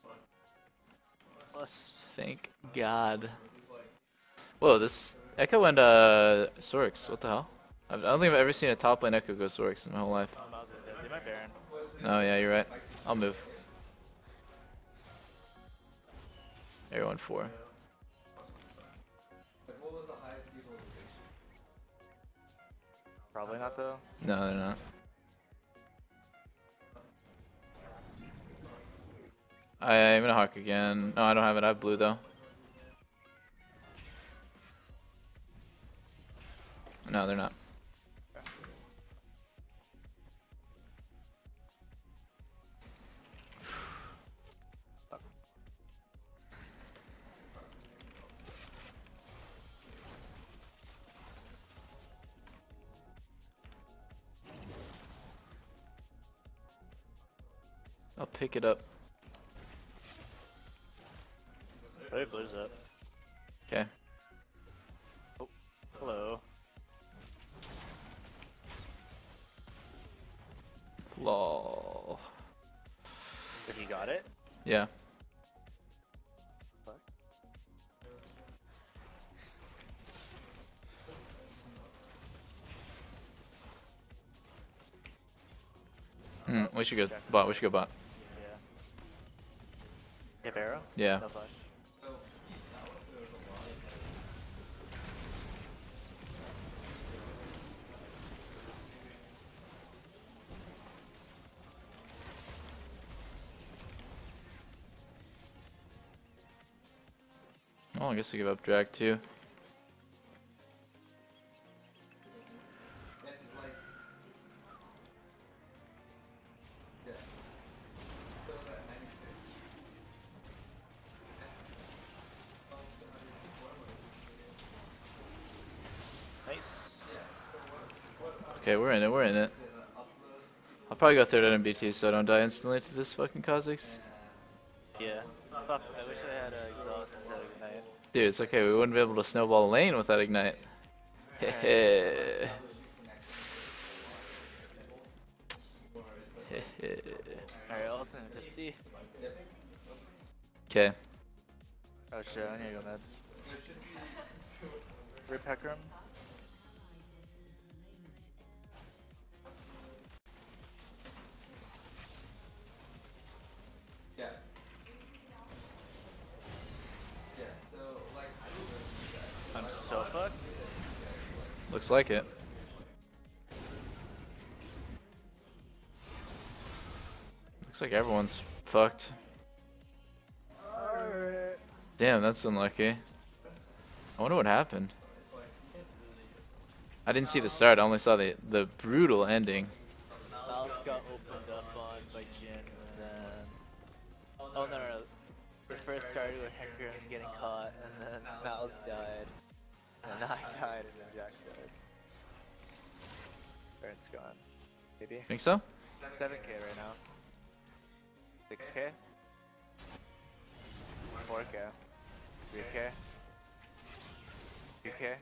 Thank God. Whoa, this Echo and Sorix, what the hell? I don't think I've ever seen a top lane Echo Ghost works in my whole life. They might Baron. Oh yeah, you're right. I'll move. Everyone 4. What was the highest utilization? Probably not though. No, they're not. I'm gonna Hawk again. No, I don't have it. I have blue though. No, they're not. I'll pick it up. Oh, blue's up. Okay. Oh, hello. Lol. But he got it? Yeah. Fuck. We should go bot. We should go bot. Yeah. Hit arrow? Yeah. No flash. Oh, I guess I give up drag too. Nice. Okay, we're in it. We're in it. I'll probably go third item BT so I don't die instantly to this fucking Kha'Zix. Yeah. Fuck, I wish I had exhaust instead of ignite. Dude, it's okay. We wouldn't be able to snowball a lane without ignite. Hehe. Alright, ult's in 50. Okay. Oh shit, I need to go mid. Rip Hecarim. Yeah. Yeah, so like I'm so fucked. Looks like it. Looks like everyone's fucked. Damn, that's unlucky. I wonder what happened. I didn't see the start. I only saw the brutal ending. Mouse got opened up on by Jhin, and then... Oh no, no. It first started with Hecarim getting caught, and then Mouse died. And then I died, and then Jax died. Baron's gone. Maybe? Think so? 7k right now. 6k? 4k. 3k? 2k?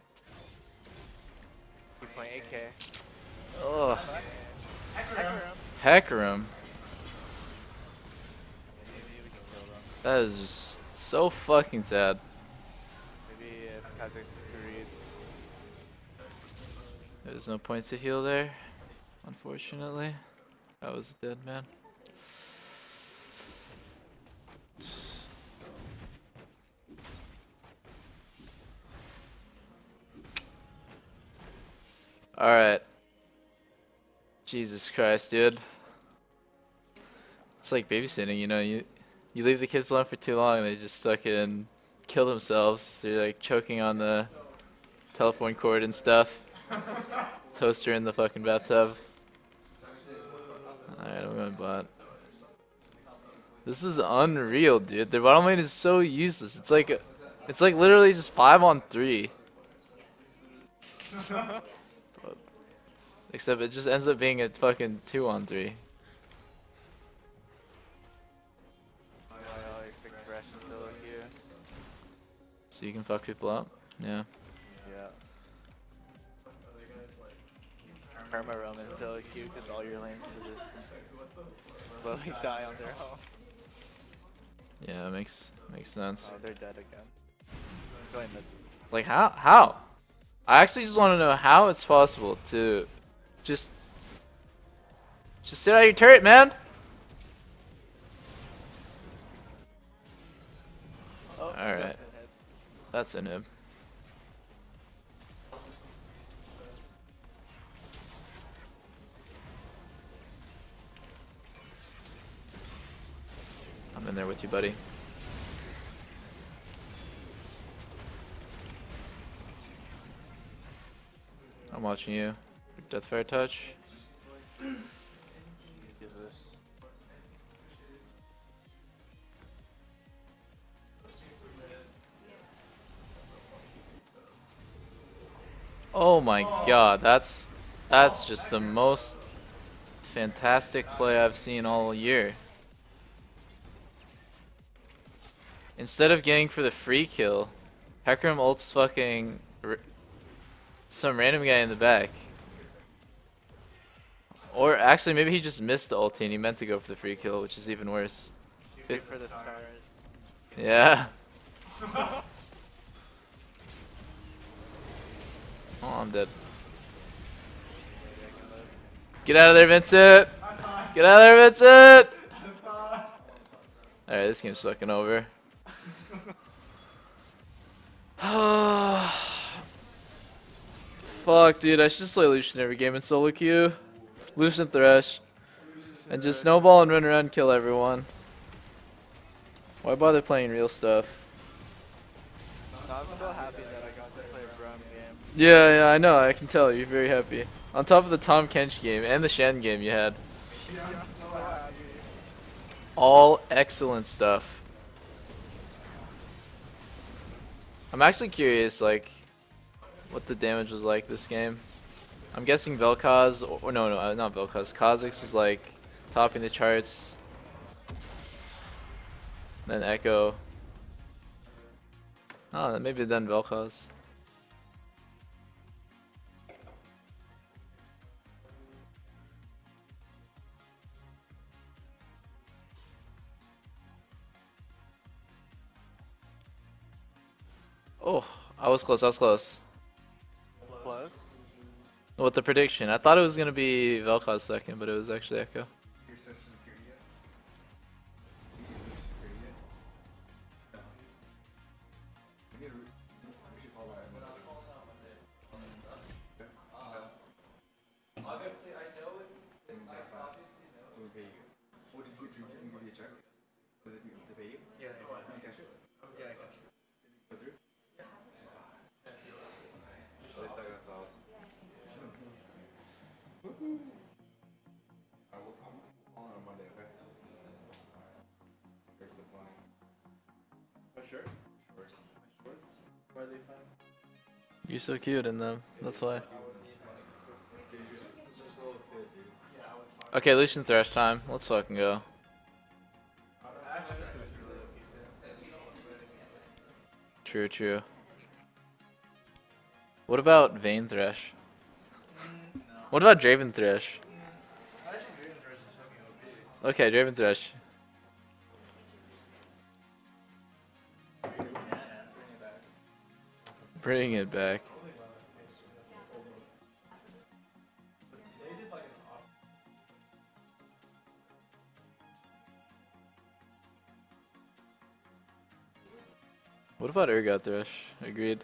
2.8k. Ugh. Hecarim! Hecarim. Maybe we can kill them. That is just so fucking sad. Maybe if Kha'Zix reads. There's no point to heal there, unfortunately. I was a dead man. Alright. Jesus Christ, dude. It's like babysitting, you know, you leave the kids alone for too long and they just stuck in, kill themselves. They're like choking on the telephone cord and stuff. Toaster in the fucking bathtub. Alright, I'm going bot. This is unreal, dude. Their bottom lane is so useless. It's like literally just 5-on-3. Except it just ends up being a fucking 2-on-3. So you can fuck people up? Yeah. Yeah. Perma Roam is so cute because all your lanes will just slowly die on their own. Yeah, it makes sense. Oh, they're dead again. Going mid. Like how? I actually just want to know how it's possible to just sit out your turret, man. Oh, Alright. That's a noob. I'm in there with you, buddy. I'm watching you. Deathfire touch. Oh my god, that's just the most fantastic play I've seen all year. Instead of getting for the free kill, Hecarim ults fucking some random guy in the back. Or actually, maybe he just missed the ulti and he meant to go for the free kill, which is even worse. Shoot for the stars. Yeah. Oh, I'm dead. Get out of there, Vincent! Get out of there, Vincent! Alright, this game's fucking over. Fuck, dude, I should just play Lucian every game in solo queue. Lucian Thresh. And just snowball and run around and kill everyone. Why bother playing real stuff? No, I'm so happy that I got to play a Braum game. Yeah, I know, I can tell, you're very happy. On top of the Tom Kench game and the Shen game you had. Yeah, I'm so happy. All excellent stuff. I'm actually curious, like, what the damage was like this game. I'm guessing Vel'Koz, or no, not Vel'Koz, Kha'Zix was like topping the charts. Then Echo. Oh, maybe then Vel'Koz. Oh, I was close, Close? With the prediction. I thought it was going to be Vel'Koz second, but it was actually Echo. Obviously, I know it's like obviously no. What did you give me a check? Did they pay you? Yeah, did you cash it? Yeah, I cashed it. Did you go through? Yeah. At least I got solid. I will call on Monday, okay? Here's the plan. Oh, sure. Shorts. Shorts? Why are they fun? You're so cute in them, that's why. Okay, Lucian Thresh time. Let's fucking go. True. What about Vayne Thresh? What about Draven Thresh? Okay, Draven Thresh. Bring it back. What about Urgot Thresh? Agreed.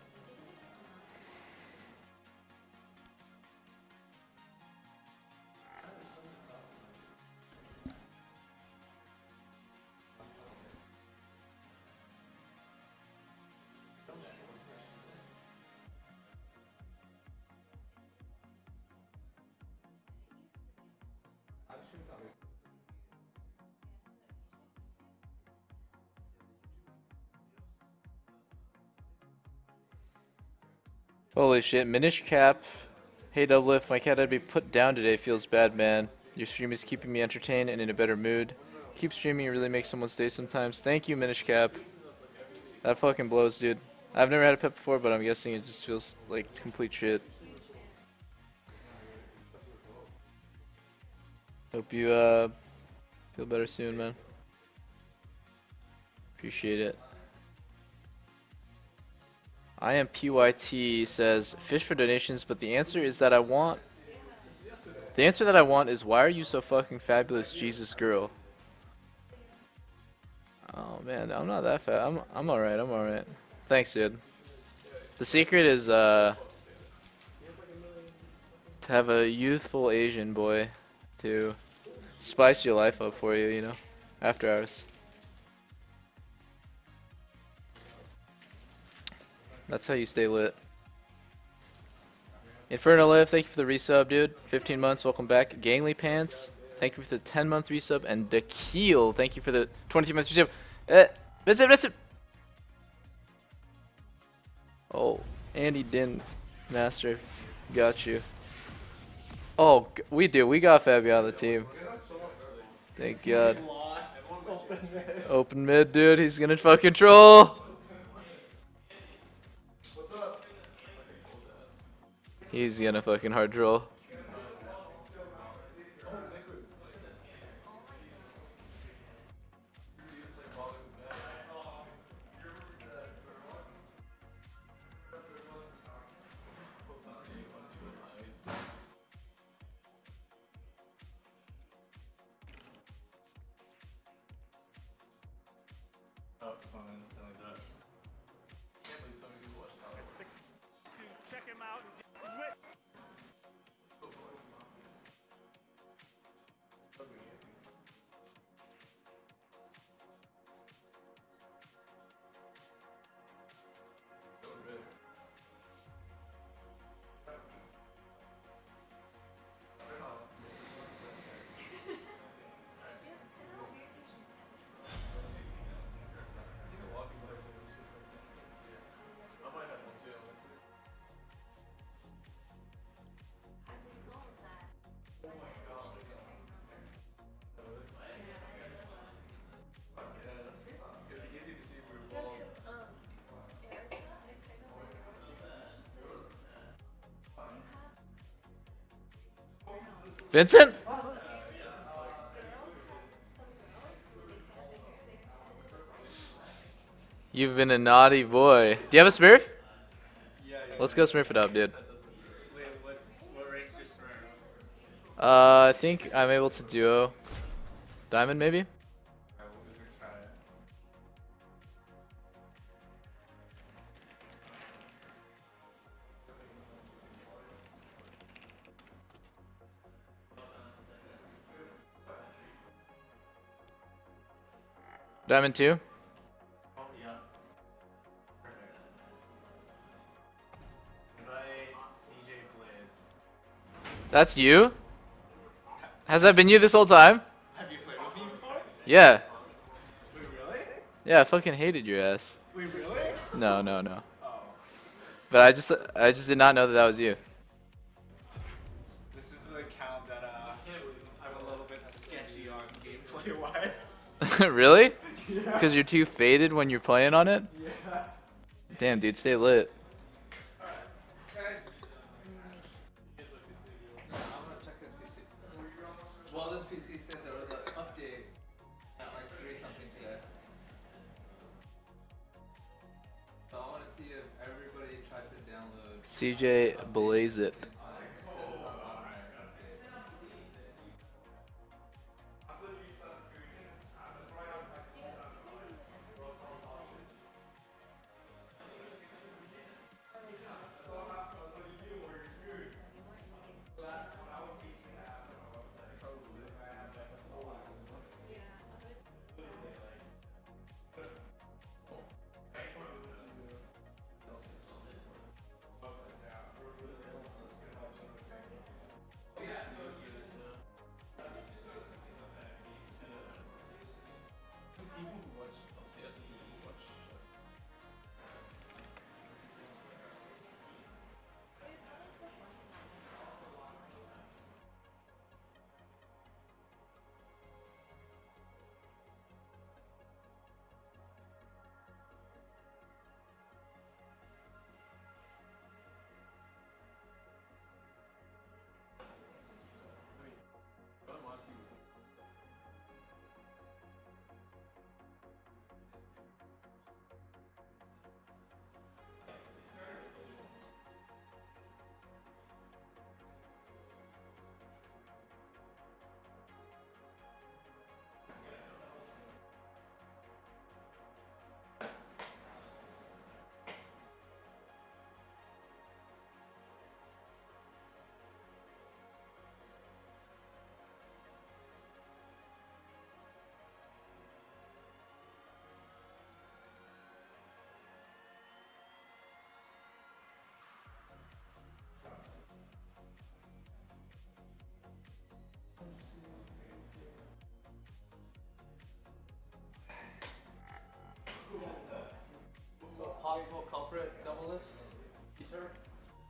Holy shit, Minish Cap. Hey Doublelift, my cat had to be put down today, feels bad, man. Your stream is keeping me entertained and in a better mood. Keep streaming, it really makes someone's day sometimes. Thank you, Minish Cap. That fucking blows, dude. I've never had a pet before, but I'm guessing it just feels like complete shit. Hope you feel better soon, man. Appreciate it. I am PYT says fish for donations, but the answer is that I want. The answer that I want is why are you so fucking fabulous, Jesus girl? Oh man, I'm not that fat. I'm alright. I'm alright. Thanks, dude. The secret is to have a youthful Asian boy to spice your life up for you, you know, after hours. That's how you stay lit. Inferno Live, thank you for the resub, dude. 15 months, welcome back. Gangly Pants, thank you for the 10-month resub. And Dakeel, thank you for the 22 months resub. Visit. Oh, Andy Din Master, got you. Oh, we do. We got Fabi on the team. Thank God. Open mid, dude. He's gonna fucking troll. He's gonna fucking hard troll. Check him out and get lit. Vincent? You've been a naughty boy. Do you have a Smurf? Let's go Smurf it up, dude. What ranks your Smurf? I think I'm able to duo Diamond, maybe? Diamond 2? Oh, yeah. Perfect. Invite CJ Blaze. That's you? Has that been you this whole time? Have you played with me before? Yeah. Wait, really? Yeah, I fucking hated your ass. Wait, really? No. Oh. But I just did not know that was you. This is the account that I'm a little bit sketchy on gameplay-wise. Really? Yeah. Because you're too faded when you're playing on it? Yeah. Damn, dude, stay lit. Walden's PC said there was an update at like 3 something today. So I want to see if everybody tried to download. CJ Blaze it.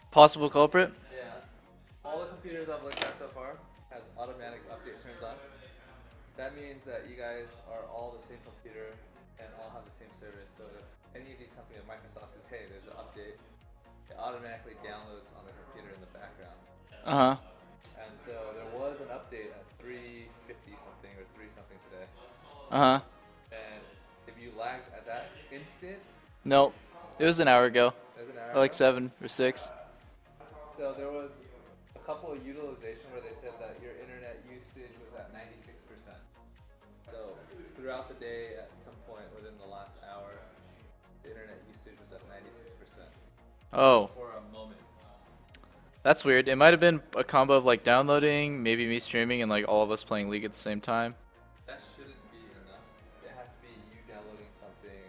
Possible culprit? Yeah. All the computers I've looked at so far has automatic update turns on. That means that you guys are all the same computer and all have the same service. So if any of these companies, Microsoft says, hey, there's an update, it automatically downloads on the computer in the background. Uh-huh. And so there was an update at 3:50 something or 3 something today. Uh-huh. And if you lagged at that instant, Nope. It was an hour ago. it was an hour Like ago. 7 or 6. So there was a couple of utilization where they said that your internet usage was at 96%. So throughout the day, at some point within the last hour, the internet usage was at 96%. Oh. For a moment. That's weird. It might have been a combo of like downloading, maybe me streaming, and like all of us playing League at the same time. That shouldn't be enough. It has to be you downloading something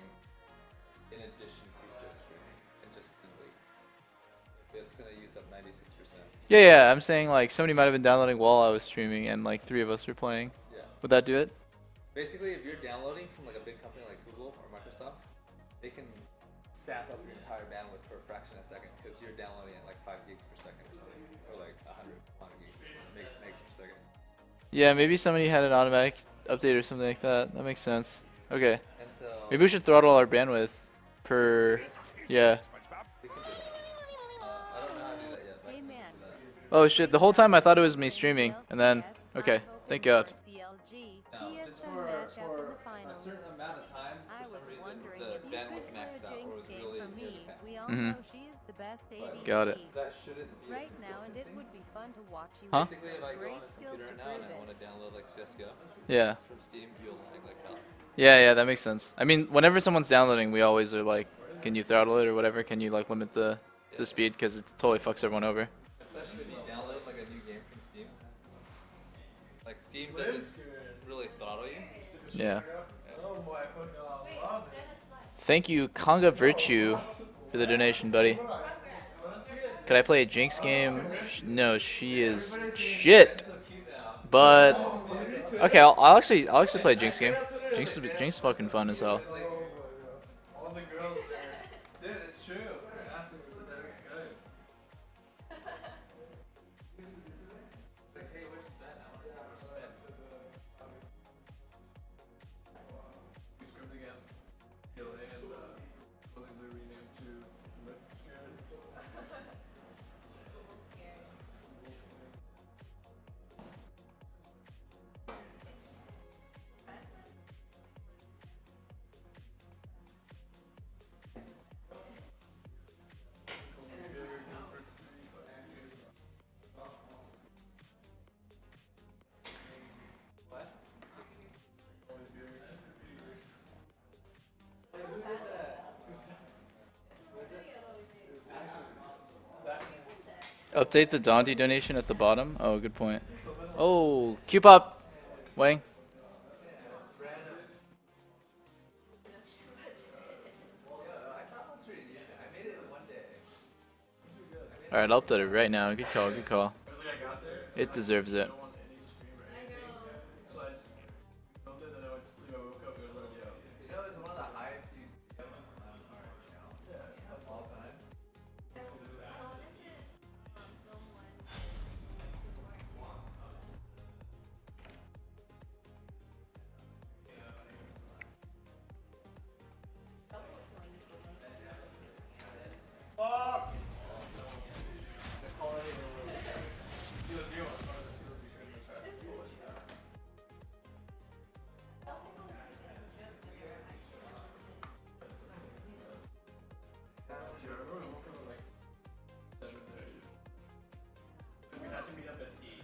in addition to just streaming and just playing League. It's gonna use up 96%. Yeah, I'm saying like somebody might have been downloading while I was streaming and like 3 of us were playing. Yeah. Would that do it? Basically, if you're downloading from like a big company like Google or Microsoft, they can sap up your entire bandwidth for a fraction of a second because you're downloading at like 5 gigs per second or something, or like 100 gigs per second, megs per second. Yeah, maybe somebody had an automatic update or something like that. That makes sense. Okay. And so Maybe we should throttle our bandwidth per... Yeah. we can do that. I don't know how to do that yet. But I Hey can man. do that. Oh shit, the whole time I thought it was me streaming, and then... Okay, thank God. CLG, No, just TSM for matchup in the a final. certain amount of time, I for was some reason, wondering the if you bandwidth could maxed play a out or Jinx was game really, for really me. fast. We all Mhm. know she is the best AD. Got it. That shouldn't be a Right now, and consistent it thing. would be fun to watch you. Huh? with Basically, if those I go great on this skills computer to now and prove I it. want to download like CSGO Yeah. from Steam, you'll lag like hell. Yeah, that makes sense. I mean, whenever someone's downloading, we always are like, can you throttle it or whatever? Can you like limit the speed? Because it totally fucks everyone over. Especially if you download like a new game from Steam. Like Steam doesn't really throttle you. Yeah. Oh boy, I fucking love it. Thank you, Conga Virtue, for the donation, buddy. Could I play a Jinx game? No, she is shit. But okay, I'll actually play a Jinx game. Jinx is fucking fun as hell. All the girls there. Dude, it's true. You're asking for the best good. Like, hey, where's Sven? I want to see where's Sven. We scripted against PLA and totally renamed to Lift Scared. Update the Dante donation at the bottom. Oh, good point. Oh, Q-pop, Wang. All right, I'll update it right now. Good call, good call. It deserves it. So I just filmed it and I went to sleep. I woke up and it was already out. You know, it's one of the highest you have on our channel. Yeah. Of all time. Yeah, I remember we woke up at like 7:30. And we had to meet up at 8.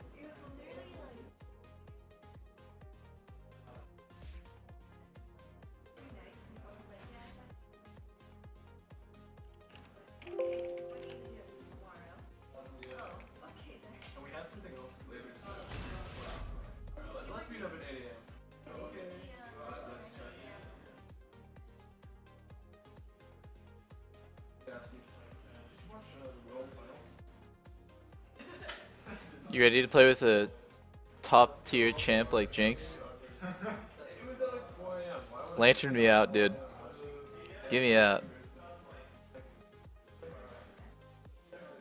And we had something else later, so alright, let's meet up at 8 a.m. Okay. Ask me. Did you watch the World Finals? You ready to play with a top tier champ like Jinx? It was at like 4 a.m. Why would Lantern me out, dude. Get me out.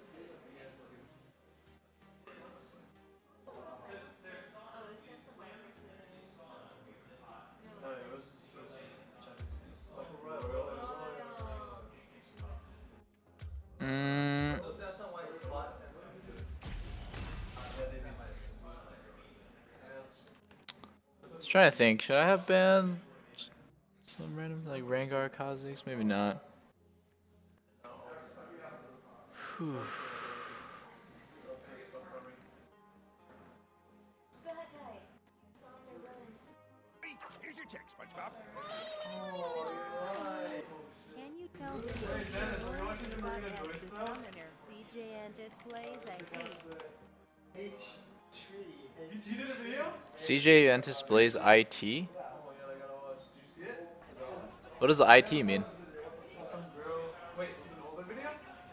Trying to think, should I have banned some random like Rengar Kha'Zix? Maybe not. Whew. Here's your check, SpongeBob. Can you tell me what the summoner CJ and displays IT? You did a video? CJ and displays IT? What does the IT mean? Some girl. Wait, was it an older video?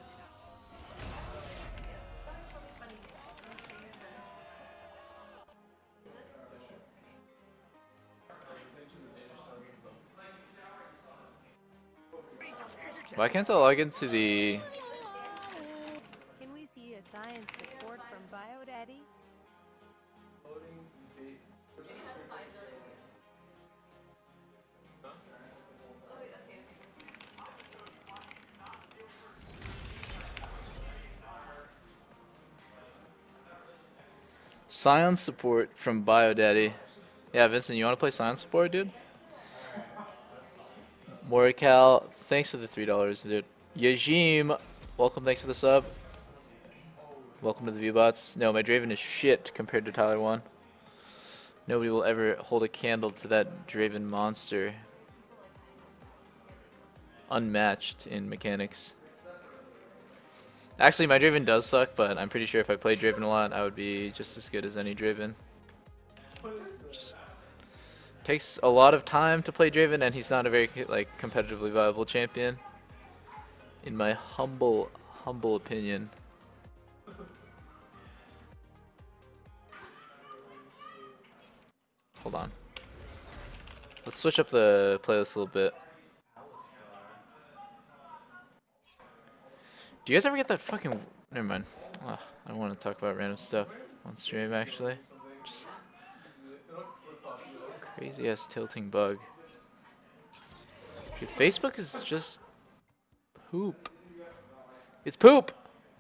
Why can't I log into the... Can we see a science support from BioDaddy? Science support from BioDaddy. Yeah, Vincent, you want to play science support, dude? Morical, thanks for the $3, dude. Yajim, welcome, thanks for the sub. Welcome to the Viewbots. No, my Draven is shit compared to Tyler 1. Nobody will ever hold a candle to that Draven monster. Unmatched in mechanics. Actually, my Draven does suck, but I'm pretty sure if I played Draven a lot, I would be just as good as any Draven. Just takes a lot of time to play Draven, and he's not a very like competitively viable champion, in my humble opinion. Hold on. Let's switch up the playlist a little bit. Do you guys ever get that fucking... Never mind. Oh, I don't want to talk about random stuff on stream, actually. Just... crazy ass tilting bug. Dude, Facebook is just... poop. It's poop!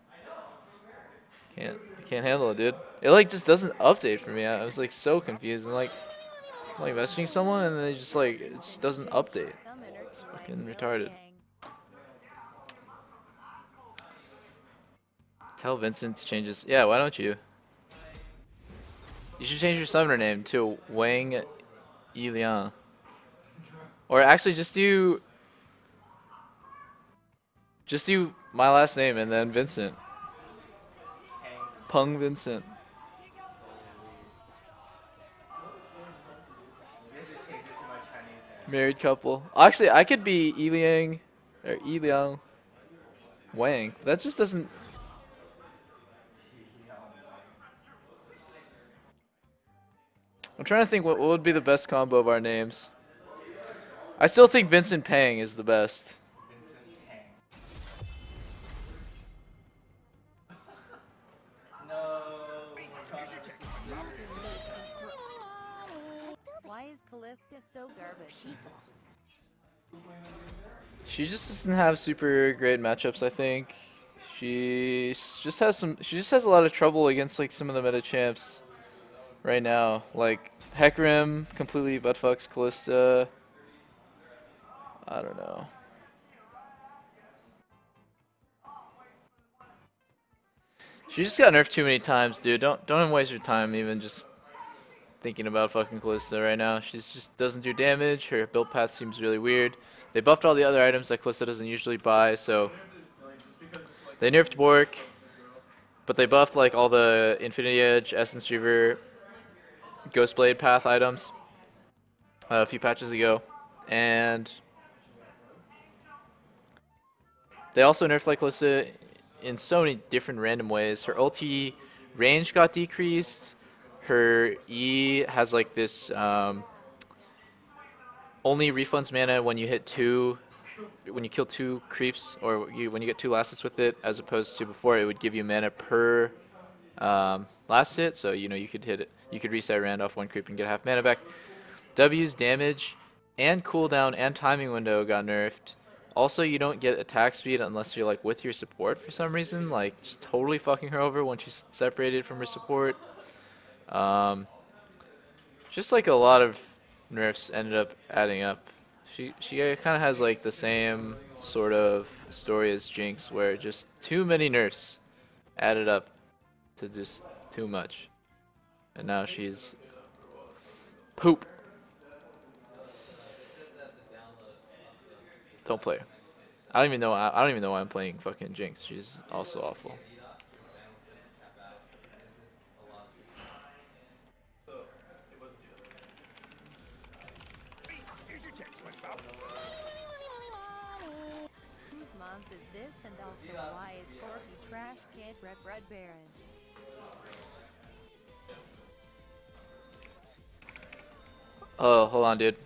I can't handle it, dude. It like just doesn't update for me. I was like so confused. And like messaging someone and they just like, it just doesn't update. It's fucking retarded. Tell Vincent to change his... Yeah, why don't you? You should change your summoner name to Wang Yiliang. Or actually just do... just do my last name and then Vincent. Peng Vincent. Married couple. Actually, I could be Yiliang or Yiliang Wang. That just doesn't... I'm trying to think what would be the best combo of our names. I still think Vincent Pang is the best. Why is Callista so garbage? She just doesn't have super great matchups, I think. She just has a lot of trouble against like some of the meta champs right now. Like Hecarim completely buttfucks Callista. I don't know. She just got nerfed too many times, dude. Don't even waste your time even just thinking about fucking Callista right now. She just doesn't do damage. Her build path seems really weird. They buffed all the other items that Callista doesn't usually buy, so they nerfed Bork, but they buffed like all the Infinity Edge, Essence Reaver, Ghostblade path items a few patches ago, and they also nerfed like Callista in so many different random ways. Her ulti range got decreased. Her E has like this only refunds mana when you hit when you kill 2 creeps, or when you get 2 last hits with it, as opposed to before it would give you mana per last hit. So you know you could hit it, you could reset Rand off 1 creep and get half mana back. W's damage and cooldown and timing window got nerfed. Also, you don't get attack speed unless you're like with your support for some reason, like just totally fucking her over when she's separated from her support. Just like a lot of nerfs ended up adding up. She kind of has like the same sort of story as Jinx, where just too many nerfs added up to just too much, and now she's poop. Don't play her. I don't even know. I don't even know why I'm playing fucking Jinx. She's also awful. Here's your check, SpongeBob. Whose mons is this, and also why is Corky Trash Kid Red Baron? Oh, hold on, dude.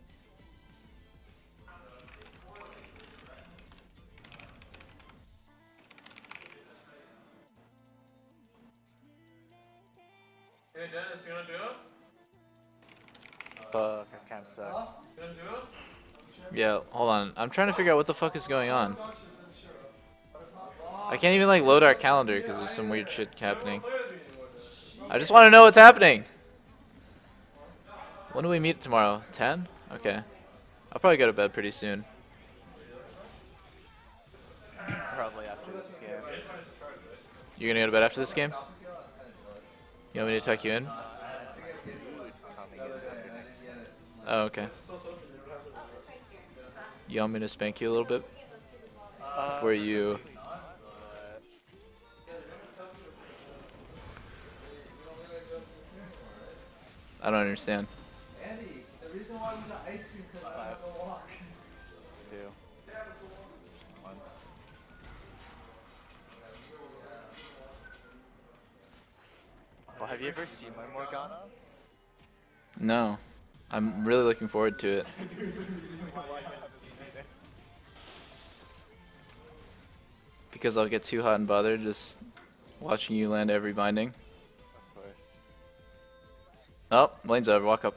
Hey Dennis, you wanna do it? Fuck, I kind of sucks. You wanna do it? Yeah, hold on. I'm trying to figure out what the fuck is going on. I can't even like load our calendar because there's some weird shit happening. I just want to know what's happening. When do we meet tomorrow? 10? Okay. I'll probably go to bed pretty soon. Probably after this game. You're gonna go to bed after this game? You want me to tuck you in? Oh, okay. You want me to spank you a little bit? Before you... I don't understand. Andy, the reason why we got ice cream because I have to walk. 2, 1. Well, have you ever seen my Morgana? No. I'm really looking forward to it. Because I'll get too hot and bothered just watching you land every binding. Of course. Oh, lane's over. Walk up.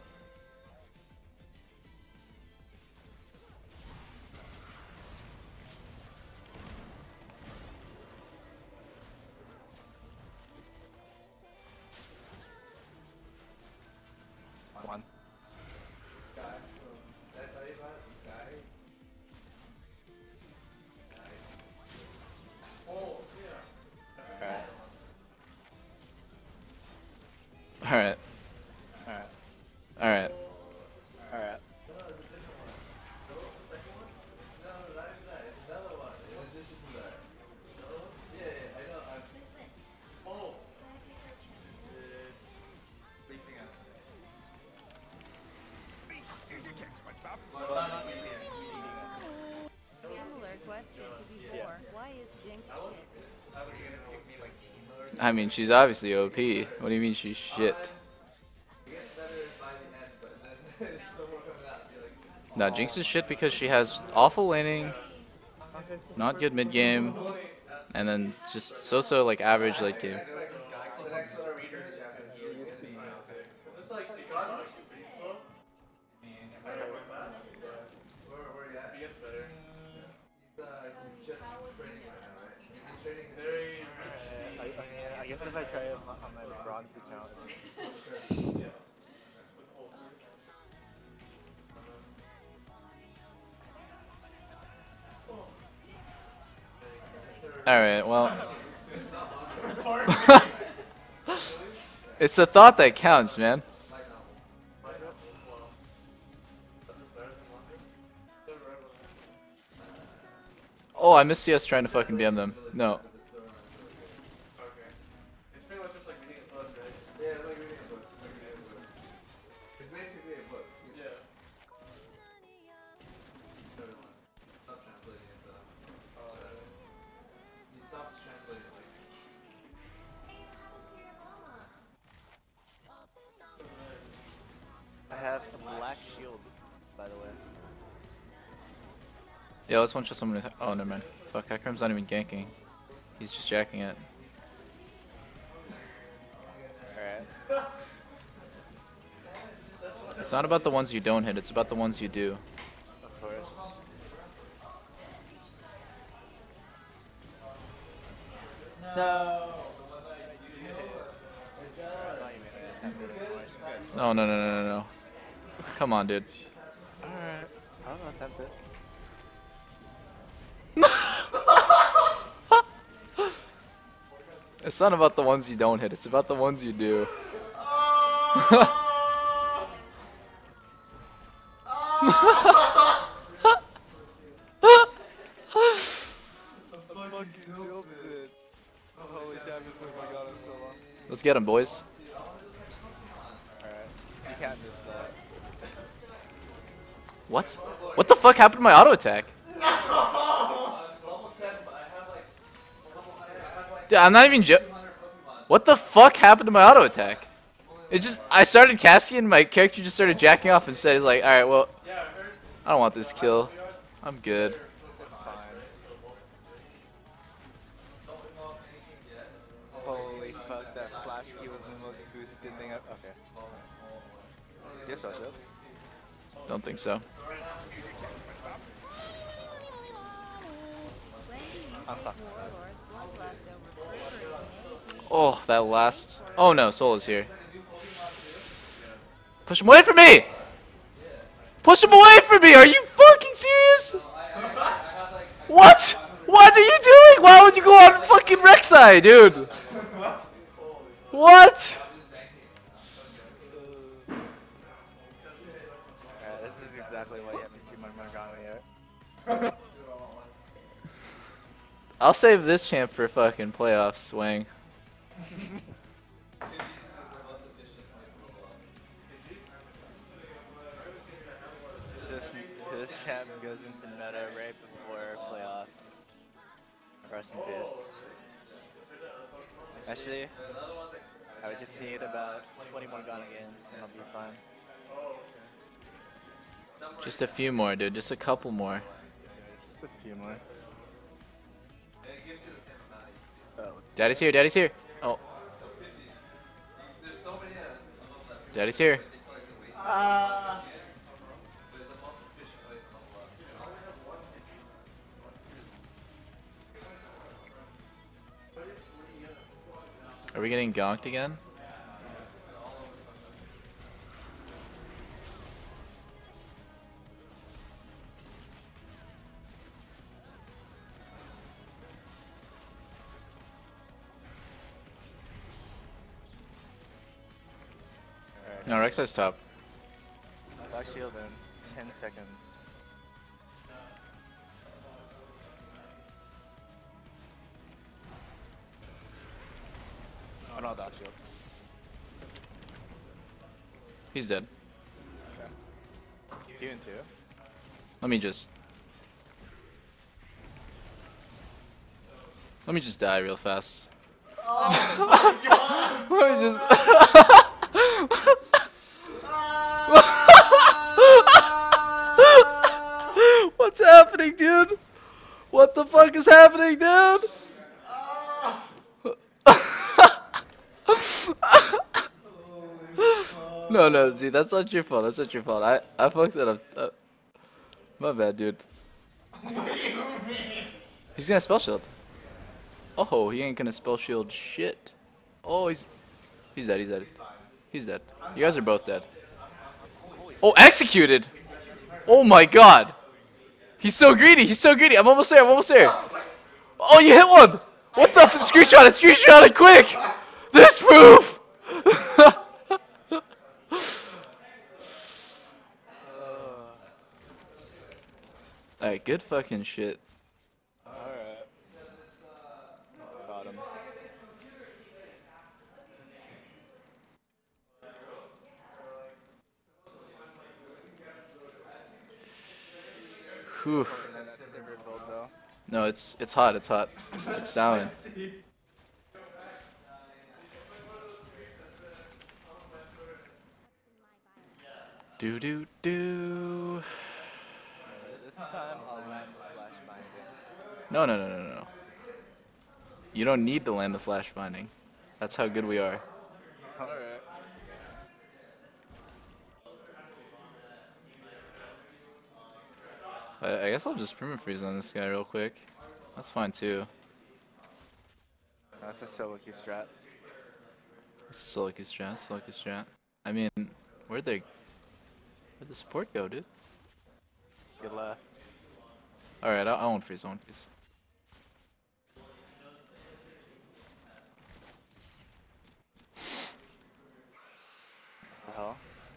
One. Alright. Alright. Alright. Alright. Here's your check, SpongeBob. Similar question to before. Why is Jinx shit? I mean, she's obviously OP. What do you mean she's shit? Nah, Jinx is shit because she has awful laning, not good mid game, and then just so like average late game. I guess if I try it on my bronze account. Alright, well. It's the thought that counts, man. Oh, I missed CS trying to fucking BM them. No. It's pretty much just like reading a book, right? Yeah, like reading a book. It's basically a book. Yeah. Stop translating it though. He stops translating like. I have a black shield, by the way. Yeah, let's one shot someone with. Oh, never mind. Fuck, Akram's not even ganking. He's just jacking it. Alright. It's not about the ones you don't hit, it's about the ones you do. Of course. No! No, no, no, no, no, no. Come on, dude. Alright. I'll attempt it. It's not about the ones you don't hit, it's about the ones you do. Holy shit, I've been playing my god in so long. Let's get him, boys. Alright. You can't miss that. What? What the fuck happened to my auto attack? Dude, I'm not even what the fuck happened to my auto attack? It just, I started casting and my character just started jacking off and said, he's like, alright, well, I don't want this kill. I'm good. Holy fuck, that flash key was the most boosted thing I've. Okay. Get special. Don't think so. I'm fucked. Oh, that last. Oh no, Soul is here. Push him away from me! Push him away from me! Are you fucking serious? What? What are you doing? Why would you go on fucking Rek'Sai, dude? What? This is exactly why you haven't seen my Morgana yet. I'll save this champ for fucking playoff swing. This champ goes into meta right before playoffs. Rest in peace. Actually, I would just need about 20 Morgana games and I'll be fine. Just a few more, dude. Just a couple more. Just a few more. Oh. Daddy's here. Daddy's here. Oh. Daddy's here. Are we getting gonked again? No, Rek'Sai's top. Black shield in 10 seconds. Oh no, Dark shield. He's dead. Okay. 2 and 2. Let me just die real fast. Oh my god! Let me just. What's happening, dude? What the fuck is happening, dude? No, no, dude, that's not your fault. That's not your fault. I fucked that up. My bad, dude. He's gonna spell shield. Oh, he ain't gonna spell shield shit. Oh, he's dead. He's dead. He's dead. You guys are both dead. Oh, executed! Oh my god! He's so greedy. He's so greedy. I'm almost there. I'm almost there. Oh, you hit one! What the? Screenshot it! Screenshot it! Quick! This proof! Alright, good fucking shit. Alright. Got him. Whew. No, it's hot. It's hot. It's down. Do do do. This time I'll land the flash binding. No, no, no, no, no. You don't need to land the flash binding. That's how good we are. Alright. I guess I'll just perma freeze on this guy real quick. That's fine too. That's a solo queue strat. It's a solo queue strat. Solo queue strat. I mean, where'd the support go, dude? Good left. Alright, I won't freeze, I won't freeze. The hell?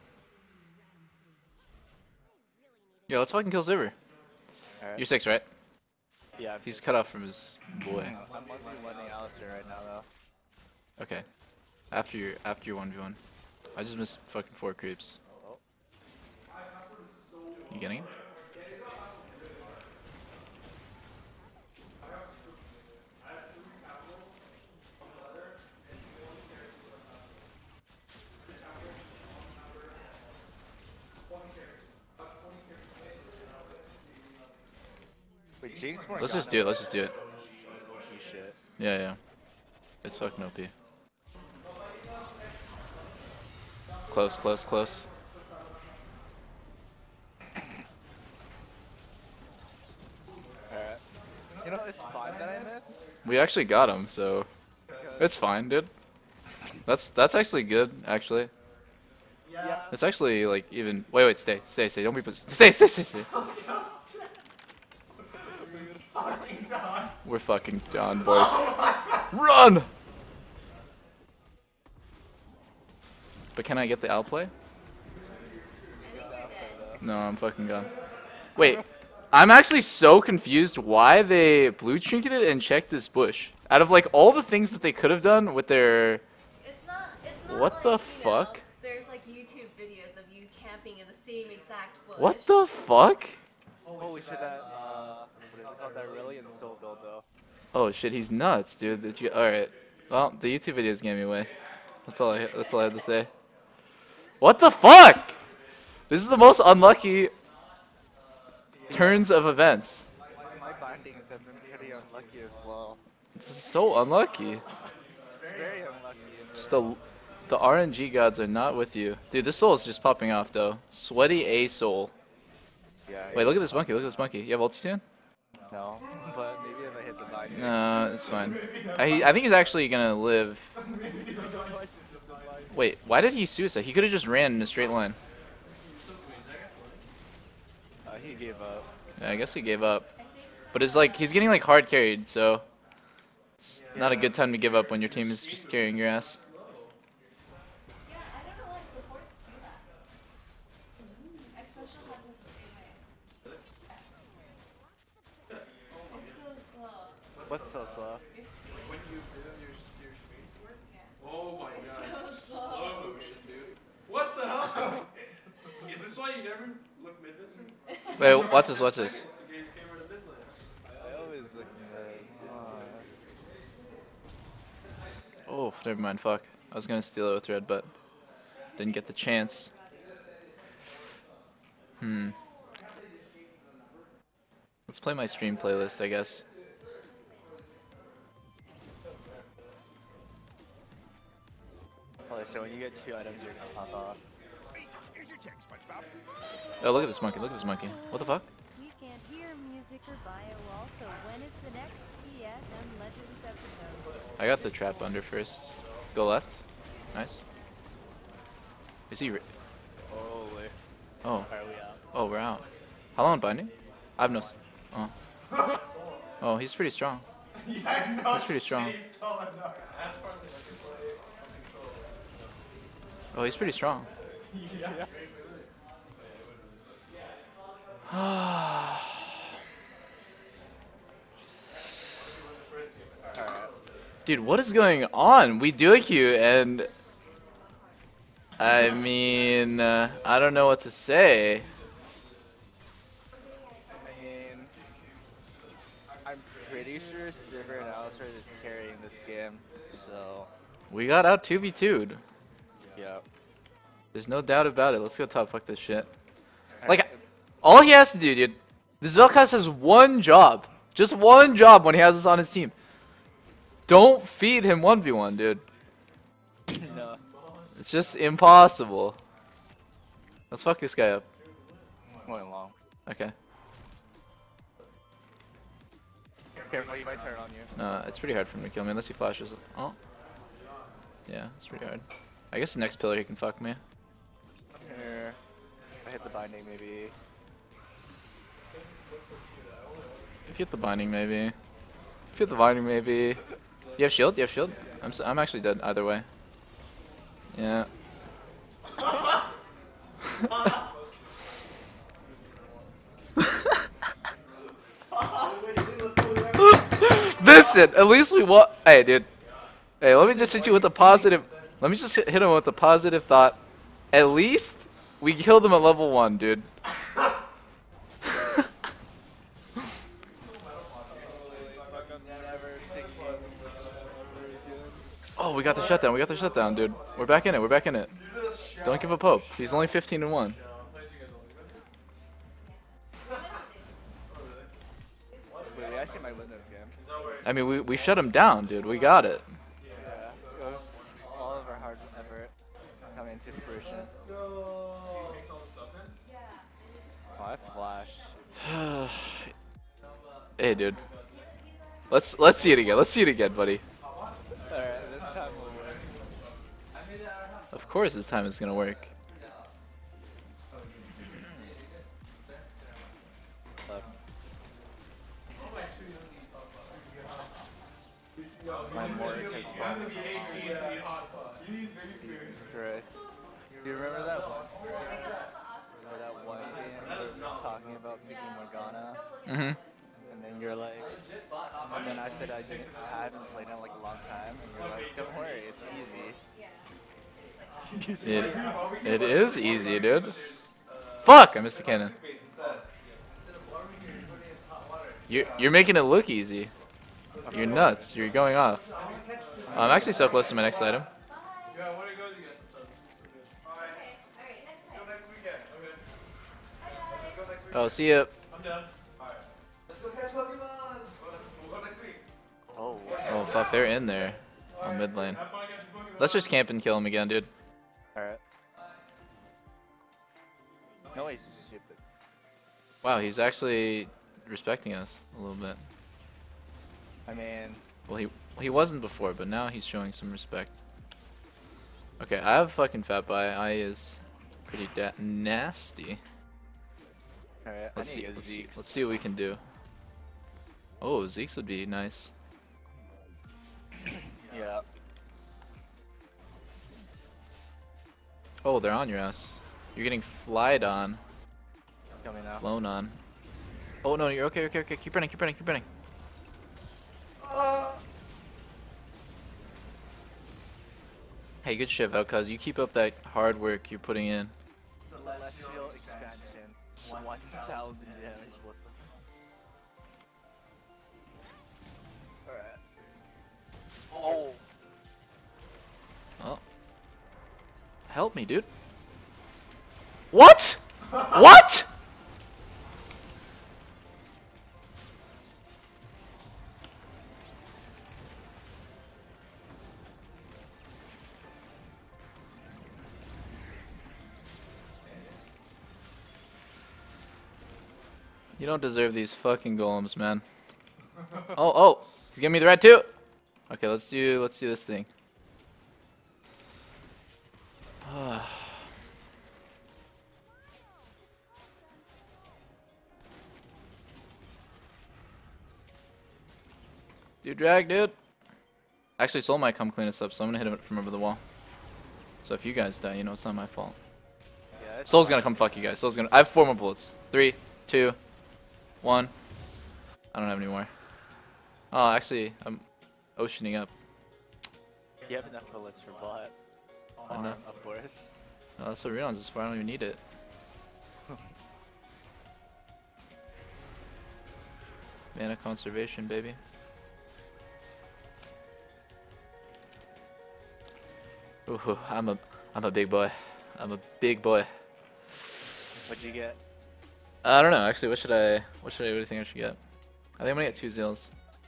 Yo, let's fucking kill Sivir. Alright. You're 6, right? Yeah, He's cut off from his boy. I'm letting Alistair right now though. Okay. After your 1v1. I just missed fucking 4 creeps. You getting him? Wait, Jinx more Let's just do it, let's just do it. Shit. Yeah, yeah. It's fucking OP. Close, close, close. Alright. You know, it's fine that I missed. We actually got him, so it's fine, dude. That's actually good, actually. Yeah. It's actually like even. Wait, stay. Don't be. Stay. We're fucking done, boys. Run! But can I get the outplay? No, I'm fucking gone. Wait, I'm actually so confused why they blue trinketed and checked this bush. Out of like all the things that they could have done with their. It's not What like, the you know, fuck? there's like YouTube videos of you camping in the same exact bush. What the fuck? Holy shit, that, what is it called? That really in soul build though. Oh shit, he's nuts, dude. Alright. Well, the YouTube videos gave me away. That's all I had to say. What the fuck? This is the most unlucky turns of events. My bindings have been pretty unlucky as well. This is so unlucky. It's very unlucky. Just the RNG gods are not with you. Dude, this soul is just popping off though. Sweaty A soul. Yeah. Wait, look at this monkey, look at this monkey. You have ulti soon? No, but maybe if I hit the binding. No, it's fine. I think he's actually gonna live. Wait, why did he suicide? He could have just ran in a straight line. He gave up. Yeah, I guess he gave up. But it's like, he's getting like hard carried, so it's not a good time to give up when your team is just carrying your ass. Yeah, I don't know why supports do that. Especially hasn't the same way. It's so slow. What's so slow? Your speed. When you your screen square? Yeah. Oh my It's god. so It's slow. slow motion, dude. What the hell? Is this why you never look mid Vincent? Wait, what's this? I always look at Oh, never mind, fuck. I was gonna steal it with red, but didn't get the chance. Let's play my stream playlist, I guess. Oh, so when you get 2 items, you're gonna pop off. Here's your check, SpongeBob. Oh, look at this monkey, look at this monkey. What the fuck? We can't hear music or bio. Also, when is the next TSM Legends episode? I got the trap under first. Go left. Nice. Is he? Holy. Oh. Are we out? Oh, we're out. How long binding? I have no. Oh. Oh, he's pretty strong. Yeah, no He's pretty strong. shit, tall enough. Oh, he's pretty strong. Yeah. Dude, what is going on? We do a queue and I mean, I don't know what to say. I mean, I'm pretty sure Sivir and Alistair is carrying this game, so We got out 2v2'd. yeah. There's no doubt about it. Let's go top fuck this shit. Like, all he has to do, dude, this Vel'Koz has one job. Just one job when he has us on his team. Don't feed him 1v1, dude. No. It's just impossible. Let's fuck this guy up. Going long. Okay. Careful, he might turn on you. It's pretty hard for him to kill me unless he flashes. Oh. Yeah, it's pretty hard. I guess the next pillar he can fuck me. hit the binding maybe. If you hit the binding, maybe. If you hit the binding, maybe. You have shield? You have shield? I'm actually dead either way. Yeah. Vincent, at least we won. Hey, dude. Hey, let me just hit you with a positive. Let me just hit him with a positive thought. At least we killed him at level 1, dude. Oh, we got the shutdown. We got the shutdown, dude. We're back in it. We're back in it. Don't give up hope. He's only 15-1. Wait, we actually might win this game. I mean, we shut him down, dude. We got it. Yeah, it was all of our hard effort coming into fruition. Oh, I flashed. Hey, dude. Let's see it again. Let's see it again, buddy. Alright, this time will work. Of course, this time it's gonna work. My morning has fallen. Jesus Christ. Do you remember that one? Remember that one game we were talking about picking Morgana? Mhm. And then you're like, and then I said I hadn't played in like a long time, and you're like, don't worry, it's easy. It is easy, dude. Fuck! I missed the cannon. You're making it look easy. You're nuts. You're going off. I'm actually so close to my next item. Yeah, I want to go with you guys sometimes. Alright, next time. Next weekend. Okay. Let's go next week. Oh, see ya. I'm down. Alright. Let's go catch Pokemon! We'll go next week. Oh, Oh, fuck. They're in there. On mid lane. Have fun catching Pokemon. Let's just camp and kill him again, dude. alright. No, he's stupid. Wow, he's actually respecting us a little bit. I mean, Well, he wasn't before, but now he's showing some respect. Okay, I have fucking fat buy. I is pretty nasty. alright, Let's I see. need a Let's see. Zeke. Let's see what we can do. Oh, Zeke's would be nice. Yeah. Oh, they're on your ass. You're getting flied on, Coming out. flown on. Oh no, you're okay. Okay, okay. Keep running. Keep running. Keep running. Hey, good shit, Velcuz. You keep up that hard work you're putting in. Celestial expansion. 1,000 damage. What the? Alright. Oh! Oh. Help me, dude. What? What? You don't deserve these fucking golems, man. Oh, he's giving me the red too. Okay, let's do this thing. Dude, drag, dude. Actually, Soul might come clean us up, so I'm gonna hit him from over the wall. So if you guys die, you know it's not my fault. Yeah, it's Soul's gonna come fuck you guys. Soul's gonna. I have 4 more bullets. 3, 2, 1. I don't have any more. Oh, actually, I'm oceaning up. You have enough bullets for bot. Enough. Of course. Oh, that's what Rion's is for. I don't even need it. Mana conservation, baby. Ooh, I'm a big boy. I'm a big boy. What'd you get? I don't know. Actually, what do you think I should get? I think I'm gonna get 2 Zills.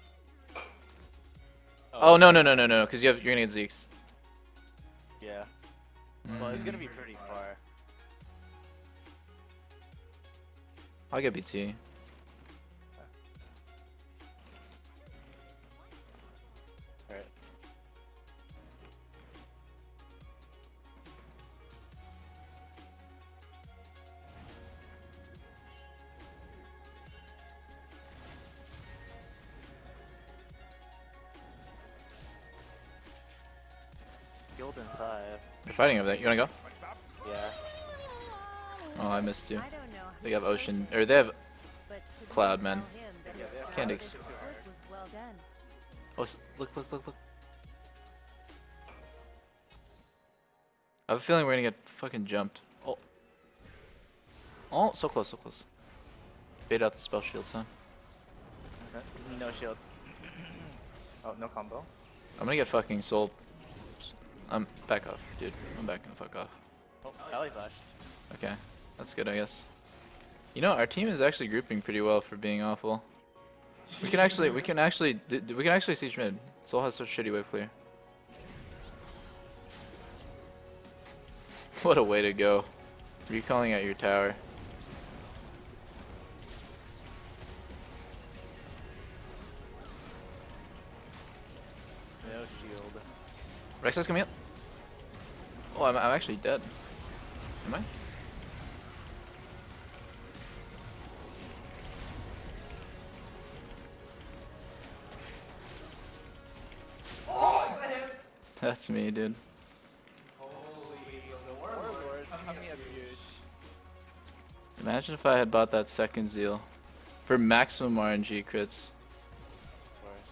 Oh no, because you're gonna get Zeke's. Yeah. Well, it's gonna be pretty far. I'll get BT. Alright. shield in 5. They're fighting over there. You wanna go? Yeah. Oh, I missed you. I don't know They who have Ocean, posted or they have it, but could Cloud, you man. tell him that his Can't practice ex- work was well done? Oh, look. I have a feeling we're gonna get fucking jumped. Oh. Oh, so close, so close. Bait out the spell shield, son. Okay. No shield. Oh, no combo. I'm gonna get fucking soul. I'm back off, dude. I'm backing the fuck off. Oh, Valley Flash. Okay, that's good, I guess. You know, our team is actually grouping pretty well for being awful. We can actually siege mid. Soul has such shitty wave clear. What a way to go. Recalling at your tower. No shield. Rek'Sai's coming up. Oh, I'm actually dead. Am I? Oh, is that him? That's me, dude. Warlords coming up huge. Imagine if I had bought that second Zeal. For maximum RNG crits. Of course.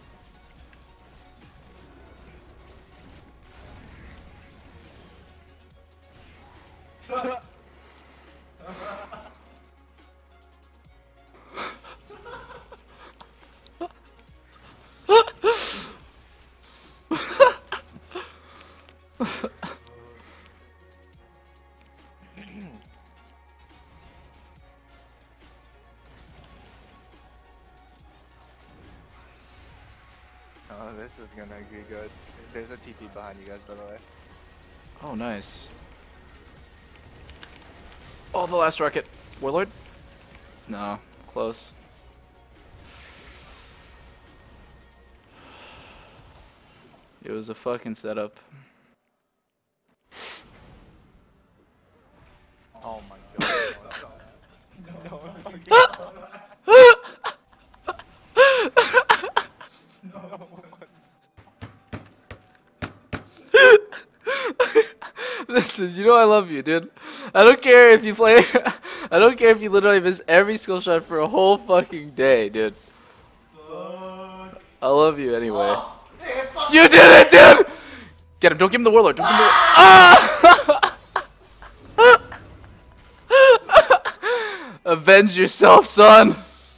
Oh, this is gonna be good. There's a TP behind you guys, by the way. Oh, nice. Oh, the last rocket. Warlord? No, close. It was a fucking setup. Oh my god. Listen, you know I love you, dude. I don't care if you play. I don't care if you literally miss every skill shot for a whole fucking day, dude. I love you anyway. You did it, dude! Get him. Don't give him the warlord. Don't give him the Ah! Avenge yourself, son.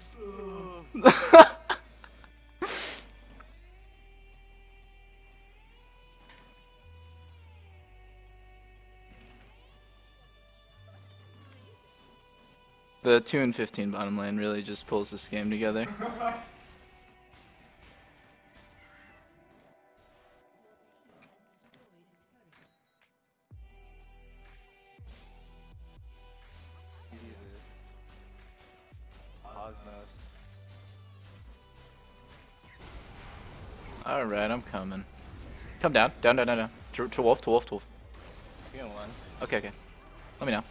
The 2 and 15 bottom lane really just pulls this game together. Jesus. Osmos. Alright, I'm coming. Come down. Down. To wolf. You got one. Okay. Let me know.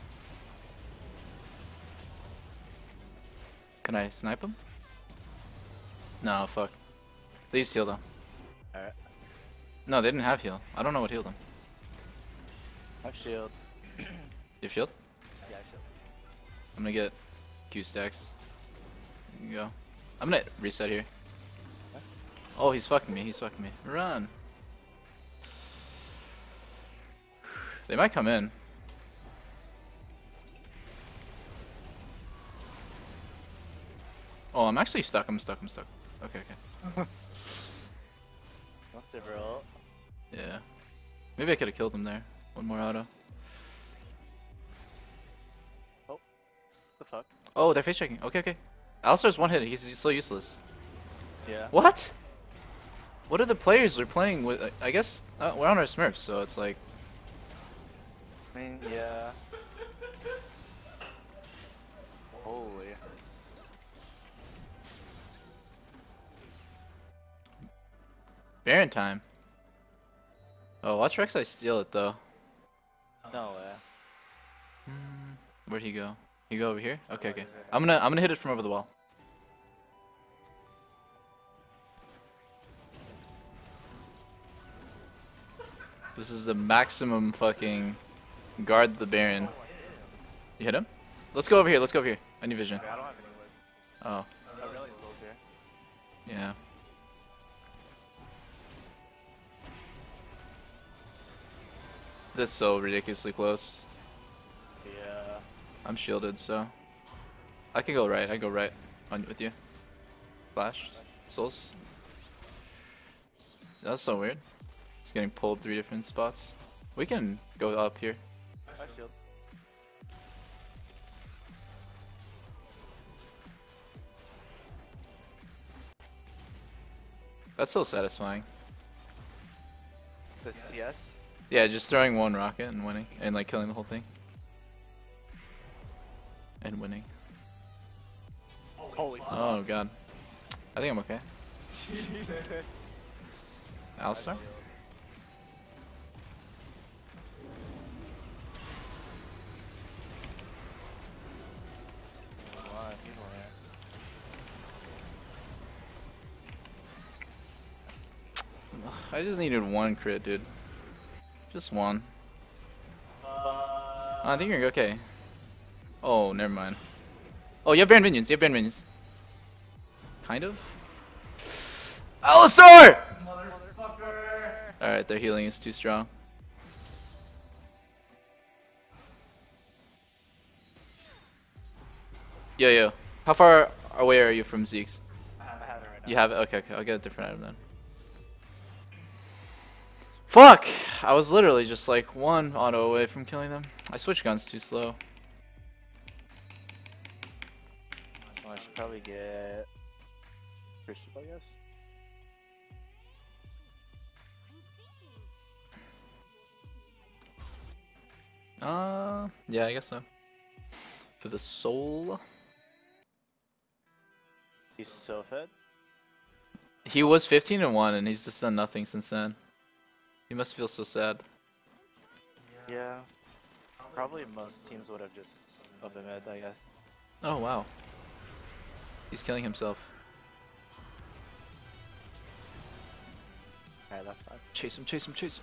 Can I snipe him? No, fuck. They used heal though. Alright. No, they didn't have heal. I don't know what healed them. I have shield. You have shield? Yeah, I have shield. I'm gonna get Q stacks. You can go. I'm gonna reset here. Okay. Oh, he's fucking me. Run. They might come in. Oh, I'm actually stuck. I'm stuck. Okay. No Sivir ult. Yeah. Maybe I could have killed him there. One more auto. The fuck? Oh, they're face checking. Okay. Alistar's one hit. He's so useless. Yeah. What? What are the players we're playing with? I guess we're on our Smurfs, so it's like. I mean, yeah. Holy. Baron time. Oh, watch Rek'Sai steal it though. No way. Where'd he go? He go over here? Okay. I'm gonna hit it from over the wall. This is the maximum fucking guard the Baron. You hit him? Let's go over here. Let's go over here. I need vision. I don't have any woods. Oh. Oh, really? Souls here. Yeah. That's so ridiculously close. Yeah. I'm shielded, so I can go right. I go right on with you. Flash, souls. That's so weird. It's getting pulled 3 different spots. We can go up here. I shield. That's so satisfying. The CS? Yeah, just throwing one rocket and winning, and like killing the whole thing, and winning. Holy fuck. Oh god, I think I'm okay. Alistar? I just needed one crit, dude. Just one. I think you're okay. Oh, never mind. Oh, you have Baron minions. You have Baron minions. Kind of. Alistar! Alright, their healing is too strong. Yo, yo. How far away are you from Zeke's? I have it right now. You have it? Okay, okay. I'll get a different item then. Fuck! I was literally just like one auto away from killing them. I switched guns too slow. I should probably get Crucible, I guess. Yeah, I guess so. For the soul. He's so fed. He was 15-1 and he's just done nothing since then. He must feel so sad. Yeah. Probably most teams would have just up the mid, I guess. Oh wow. He's killing himself. Alright, that's fine. Chase him, chase him, chase him.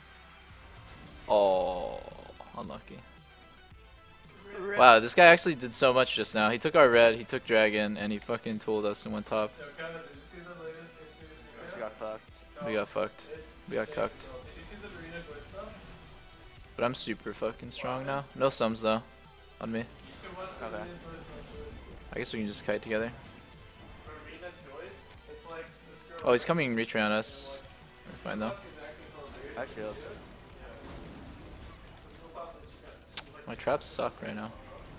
Oh, unlucky. Wow, this guy actually did so much just now. He took our red, he took dragon, and he fucking tooled us and went top. Yo, Kevin, did you see the latest exchange? Just got fucked. We got fucked. We got cucked. Did you see the arena joy stuff? But I'm super fucking strong now. No sums though. On me. You should watch the Okay. arena joy stuff. I guess we can just kite together. Arena joys, it's like this girl. Oh, he's coming retry on us. We're fine though. I shield. My traps suck right now.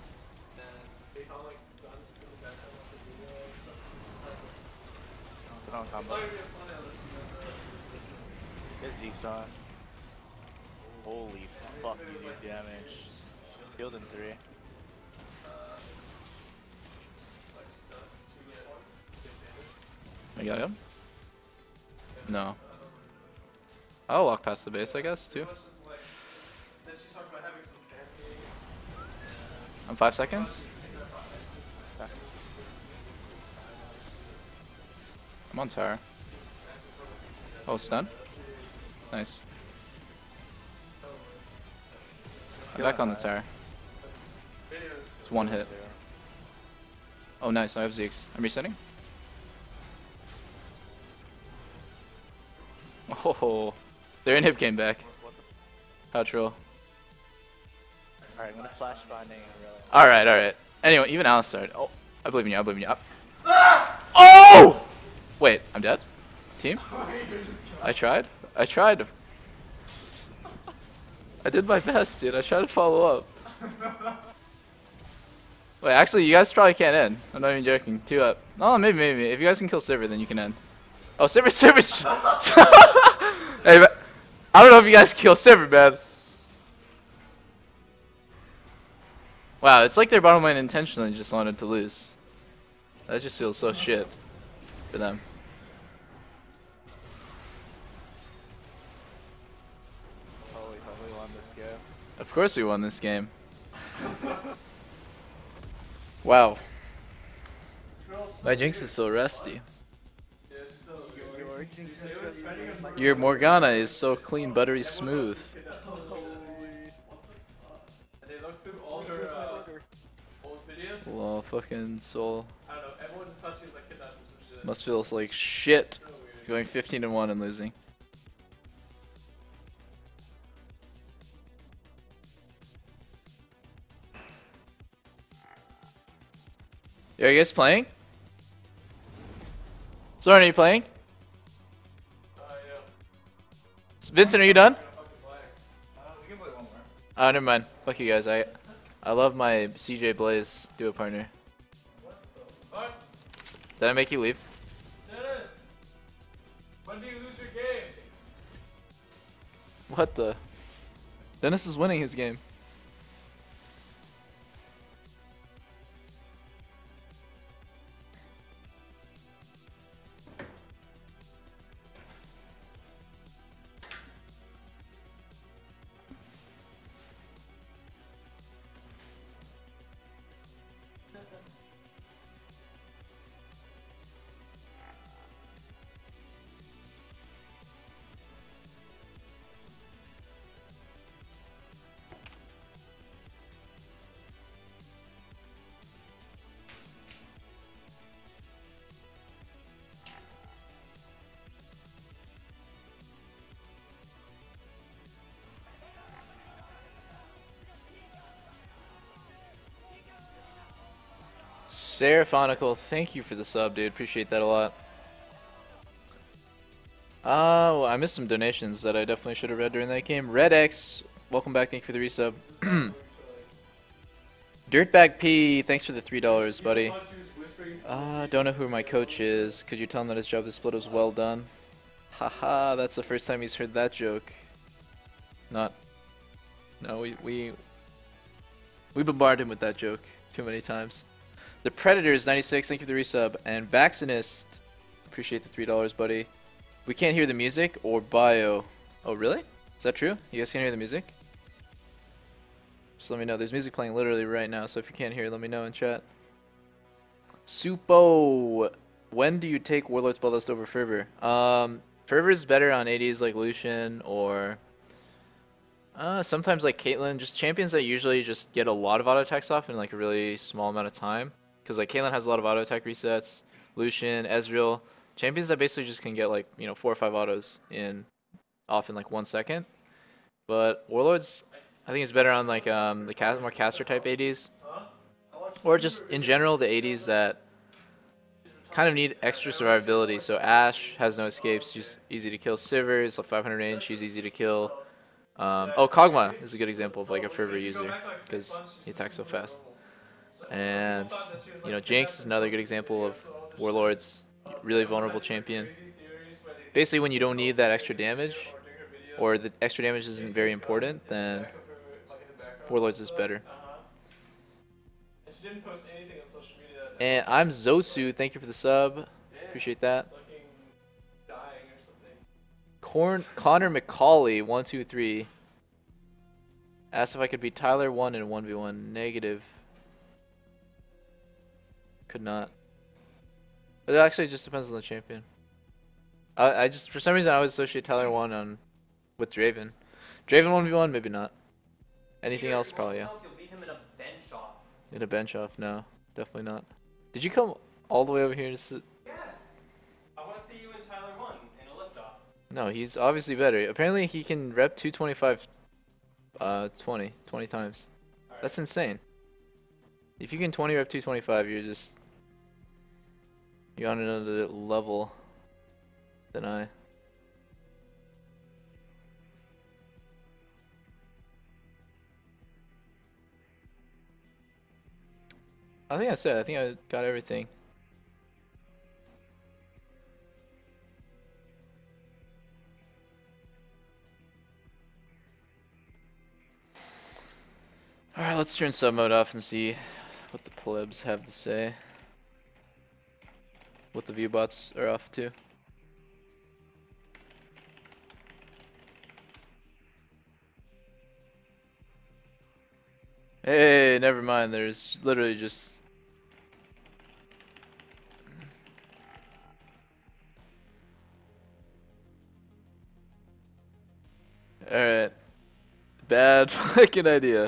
Put on combo. Get Zeke's on. Holy fuck, you do damage. Killed in 3. I got him? No. I'll walk past the base, I guess, too. I'm 5 seconds. I'm on tower. Oh, stun? Nice. I'm back on the tower. It's one hit. Oh, nice. I have Zeke's. I'm resetting. Oh, their inhib came back. How troll. Alright, I'm gonna flash binding and really. Alright, alright. Anyway, even Alistar. Oh, I believe in you, I believe in you. Up. Oh! Wait, I'm dead? Team? I tried. I tried. I did my best, dude. I tried to follow up. Wait, actually, you guys probably can't end. I'm not even joking. 2 up. Oh, maybe, maybe. If you guys can kill Sivir, then you can end. Oh, Sivir, Sivir! Hey, man. I don't know if you guys can kill Sivir, man. Wow, it's like their bottom lane intentionally just wanted to lose. That just feels so shit for them. Holy fuck, we won this game. Of course we won this game. Wow. My Jinx is so rusty. Yeah, she's still You were Your Morgana is so clean, buttery smooth. And they looked through all her old videos. Well, fucking soul. I don't know, everyone just thought she was like kidnapped or some shit. Must feel like shit. So weird. Going 15-1 and losing. Are you guys playing? Soren, are you playing? Yeah. Vincent, are you done? We can play one more. Oh, never mind. Fuck you guys. I love my CJ Blaze duo partner. What? Did I make you leave? Dennis! When do you lose your game? What the? Dennis is winning his game. Seraphonical, thank you for the sub, dude. Appreciate that a lot. Well, I missed some donations that I definitely should have read during that game. Red X, welcome back. Thank you for the resub. Dirtbag P, thanks for the $3, buddy. Don't know who my coach is. Could you tell him that his job this split was well done? Haha, that's the first time he's heard that joke. No, we bombarded him with that joke too many times. The Predators 96, thank you for the resub, and Vaccinist, appreciate the $3, buddy. We can't hear the music or bio. Oh really? Is that true? You guys can't hear the music? Just let me know. There's music playing literally right now, so if you can't hear, let me know in chat. Supo, when do you take Warlord's Bloodlust over Fervor? Fervor is better on ADs like Lucian or sometimes like Caitlyn. Just champions that usually just get a lot of auto attacks off in like a really small amount of time. Because like Caitlyn has a lot of auto attack resets. Lucian, Ezreal, champions that basically just can get like 4 or 5 autos in off in like 1 second. But Warlords, I think it's better on like the more caster type ADs, or just in general the ADs that kind of need extra survivability. So Ashe has no escapes, she's easy to kill. Sivir is like 500 range, she's easy to kill. Kog'Maw is a good example of like a Fervor user because he attacks so fast. And Jinx is another good example of Warlord's really vulnerable champion. Basically, when you don't need that extra damage, or the extra damage isn't very important, then Warlords is better. And I'm Zosu, thank you for the sub. Appreciate that. Connor McCauley 123 asked if I could beat Tyler 1 in 1v1. Negative. Could not. But it actually just depends on the champion. I just, for some reason, I always associate Tyler 1 with Draven. Draven 1v1, maybe not. Anything else, probably, yeah. You'll beat him in a bench off. In a bench off? No, definitely not. Did you come all the way over here to sit? Yes! I want to see you and Tyler 1 in a lift off. No, he's obviously better. Apparently, he can rep 225 20 times. Right. That's insane. If you can 20 rep 225, you're on another level than I. I think I think I got everything. Alright, let's turn sub mode off and see what the plebs have to say. What the view bots are off to. Hey, never mind. There's literally just... Alright. Bad fucking idea.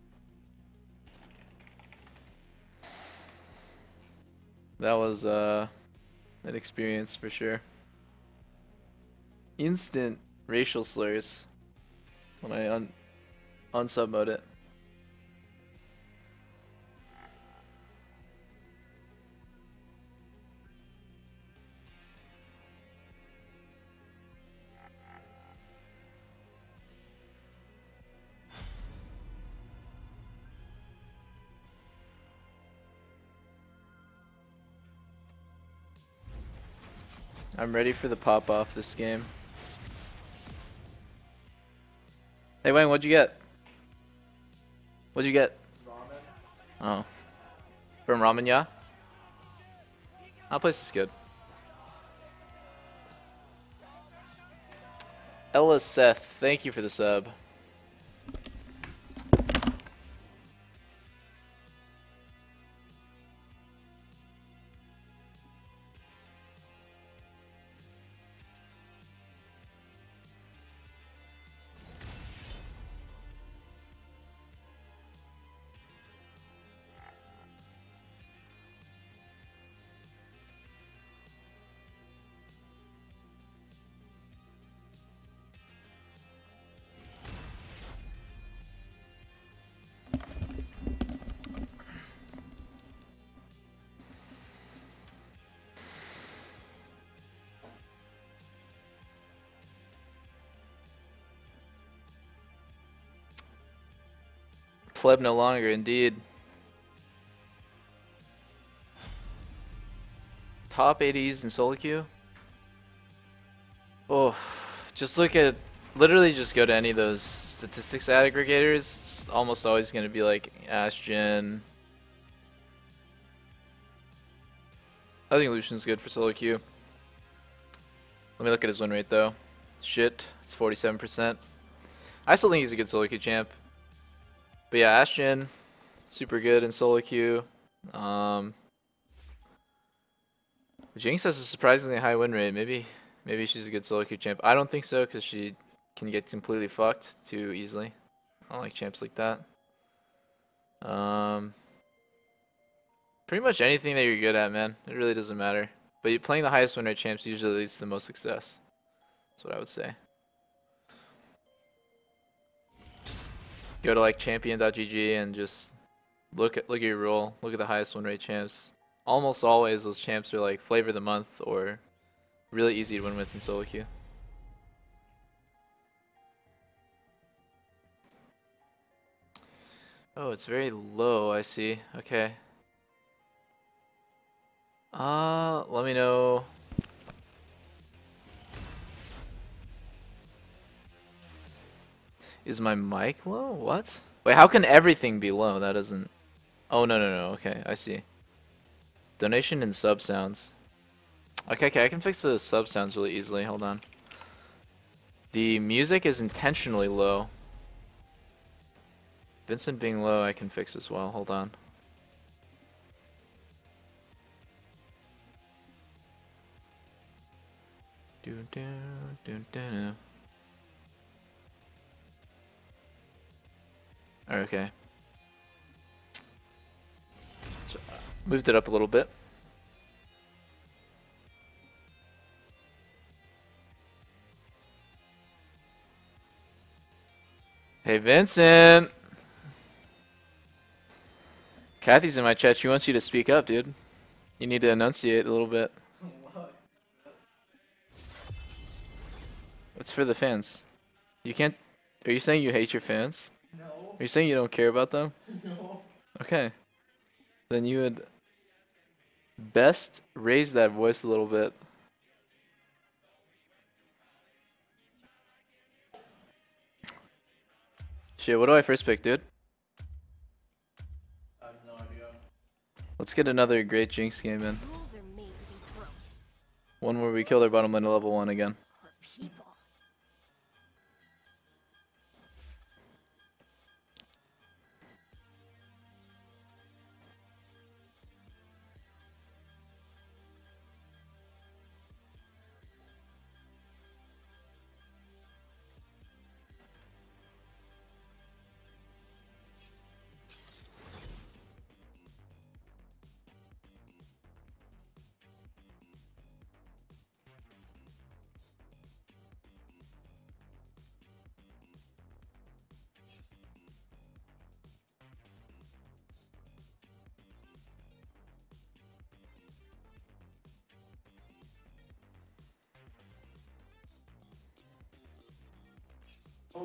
That was an experience for sure. Instant racial slurs when I unsub mode it. I'm ready for the pop off this game. Hey Wayne, what'd you get? What'd you get? Ramen. Oh. From Ramen Ya? That place is good. Ella Seth, thank you for the sub. Pleb no longer, indeed. Top 80s in solo queue? Oh, just look at, literally just go to any of those statistics aggregators. It's almost always going to be like Ashe, Jhin. I think Lucian's good for solo queue. Let me look at his win rate though. Shit, it's 47%. I still think he's a good solo queue champ. But yeah, Ashe, Jhin, super good in solo queue. Jinx has a surprisingly high win rate. Maybe she's a good solo queue champ. I don't think so because she can get completely fucked too easily. I don't like champs like that. Pretty much anything that you're good at, man. It really doesn't matter. But you playing the highest win rate champs usually leads to the most success. That's what I would say. Just go to like champion.gg and just look at your role. Look at the highest win rate champs. Almost always those champs are like flavor of the month or really easy to win with in solo queue. Oh, it's very low, I see. Okay. Let me know. Is my mic low? What? Wait, how can everything be low? That doesn't... Oh, no. Okay, I see. Donation and sub sounds. Okay, I can fix the sub sounds really easily. Hold on. The music is intentionally low. Vincent being low, I can fix as well. Hold on. Okay. So, moved it up a little bit. Hey, Vincent! Kathy's in my chat. She wants you to speak up, dude. You need to enunciate a little bit. It's for the fans. You can't... Are you saying you hate your fans? No. Are you saying you don't care about them? No. Okay. Then you would best raise that voice a little bit. Shit, what do I first pick, dude? I have no idea. Let's get another great Jinx game in. One where we kill their bottom lane to level 1 again.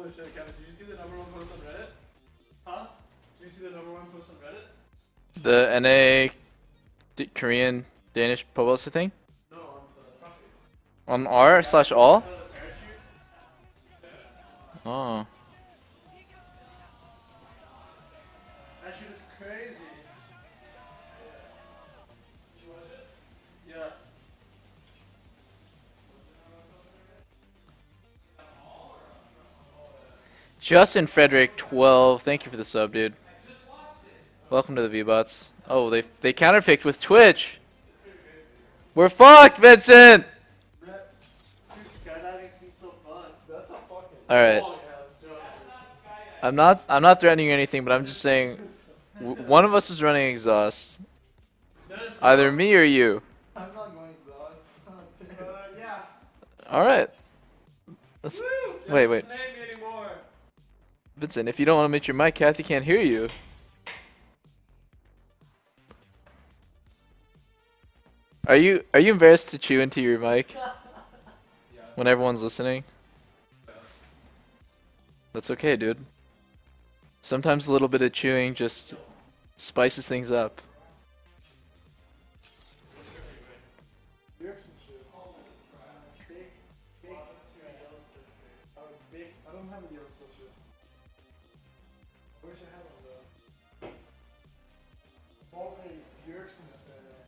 Holy shit, Kevin, did you see the #1 post on Reddit? Huh? Did you see the #1 post on Reddit? The NA Korean Danish Pobosa thing? No, on the property. On r/all? Parachute? Oh. That shit is crazy. Did you watch it? Yeah. Justin Frederick 12, thank you for the sub, dude. Welcome to the V-Bots. Oh, they counterpicked with Twitch. We're fucked, Vincent. Dude, skydiving seems so fun. That's not fucking. All right. Oh, yeah, let's do it. I'm not threatening or anything, but I'm just saying one of us is running exhaust. Either me or you. I'm not going exhaust. Yeah. All right. Let's, wait. Name me anymore. Vincent, if you don't want to mute your mic, Kathy can't hear you. Are you embarrassed to chew into your mic when everyone's listening? That's okay, dude. Sometimes a little bit of chewing just spices things up. I don't have a yellow social. I wish I had one though. All the Yerkes in it.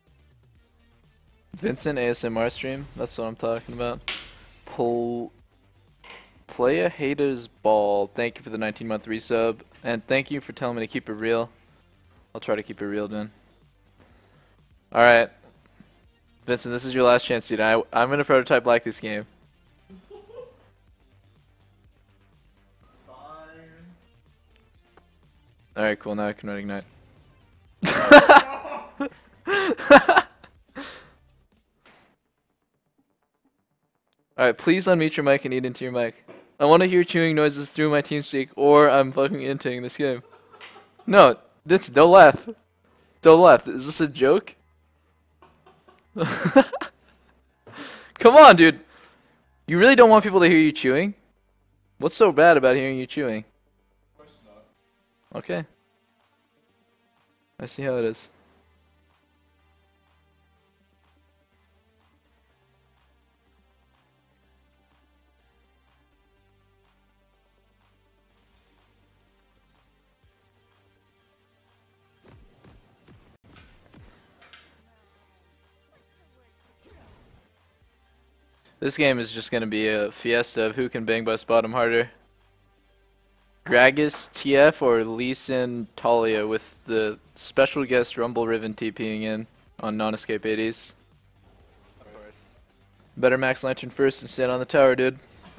Vincent ASMR stream, that's what I'm talking about. Play a hater's ball. Thank you for the 19-month resub, and thank you for telling me to keep it real. I'll try to keep it real, dude. All right, Vincent, this is your last chance, dude. I'm gonna prototype like this game. All right, cool. Now I can run ignite. Alright, please unmute your mic and eat into your mic. I want to hear chewing noises through my TeamSpeak, or I'm fucking inting this game. No, don't laugh. Don't laugh. Is this a joke? Come on, dude. You really don't want people to hear you chewing? What's so bad about hearing you chewing? Of course not. Okay. I see how it is. This game is just going to be a fiesta of who can bang bust bottom harder. Gragas TF or Lee Sin Talia with the special guest Rumble Riven TPing in on non-escape 80s. Of course. Better max lantern first and stand on the tower, dude.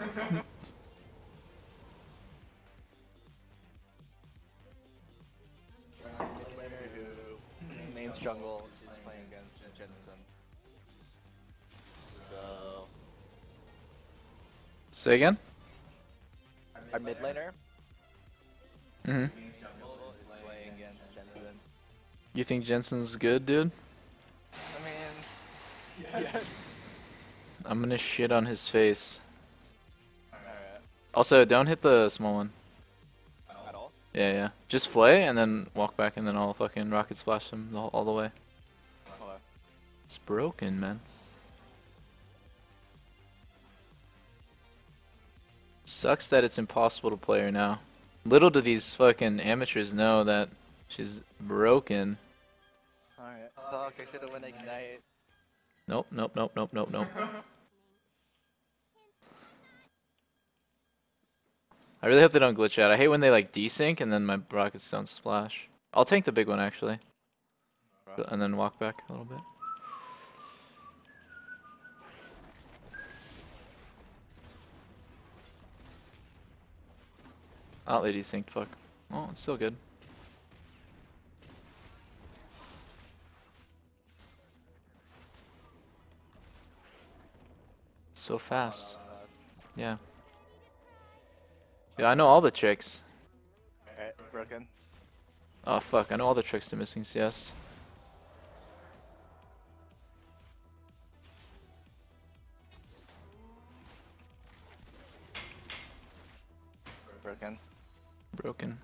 Player who mains jungle is playing against Jensen. So Say again? our mid laner Mm-hmm. is playing against Jensen. You think Jensen's good, dude? I mean, yes. I'm gonna shit on his face. Alright. Also, don't hit the small one. At all? Yeah. Just flay and then walk back and then I'll fucking rocket splash him all the way. Okay. It's broken, man. Sucks that it's impossible to play her now. Little do these fucking amateurs know that she's broken. Alright. Fuck, I should've went ignite. Nope. I really hope they don't glitch out. I hate when they like desync and then my rockets don't splash. I'll tank the big one actually. And then walk back a little bit. Oh, they desynced, fuck. Oh, it's still good. So fast. Yeah. Yeah, I know all the tricks. Alright, broken. Oh fuck, I know all the tricks to missing CS. broken. Broken.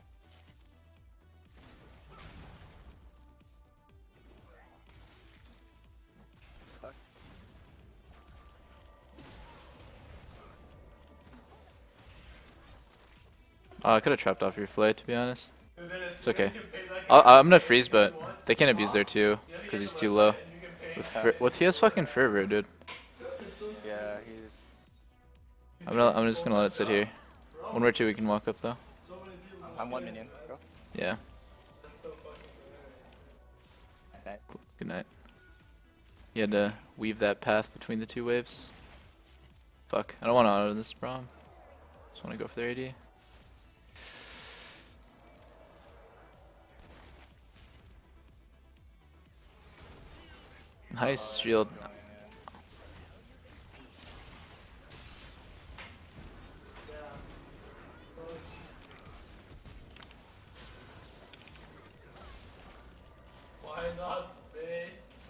Oh, I could have trapped off your flight, to be honest. It's okay. I'm gonna freeze, but they can abuse there too, because he's too low. With he has fucking fervor, dude. Yeah, he's. I'm just gonna let it sit here. One or two we can walk up though. I'm 1 minion. Go. Yeah. Okay. Good night. You had to weave that path between the two waves. Fuck. I don't want to auto this Braum. Just want to go for their AD. Nice shield. Why not me?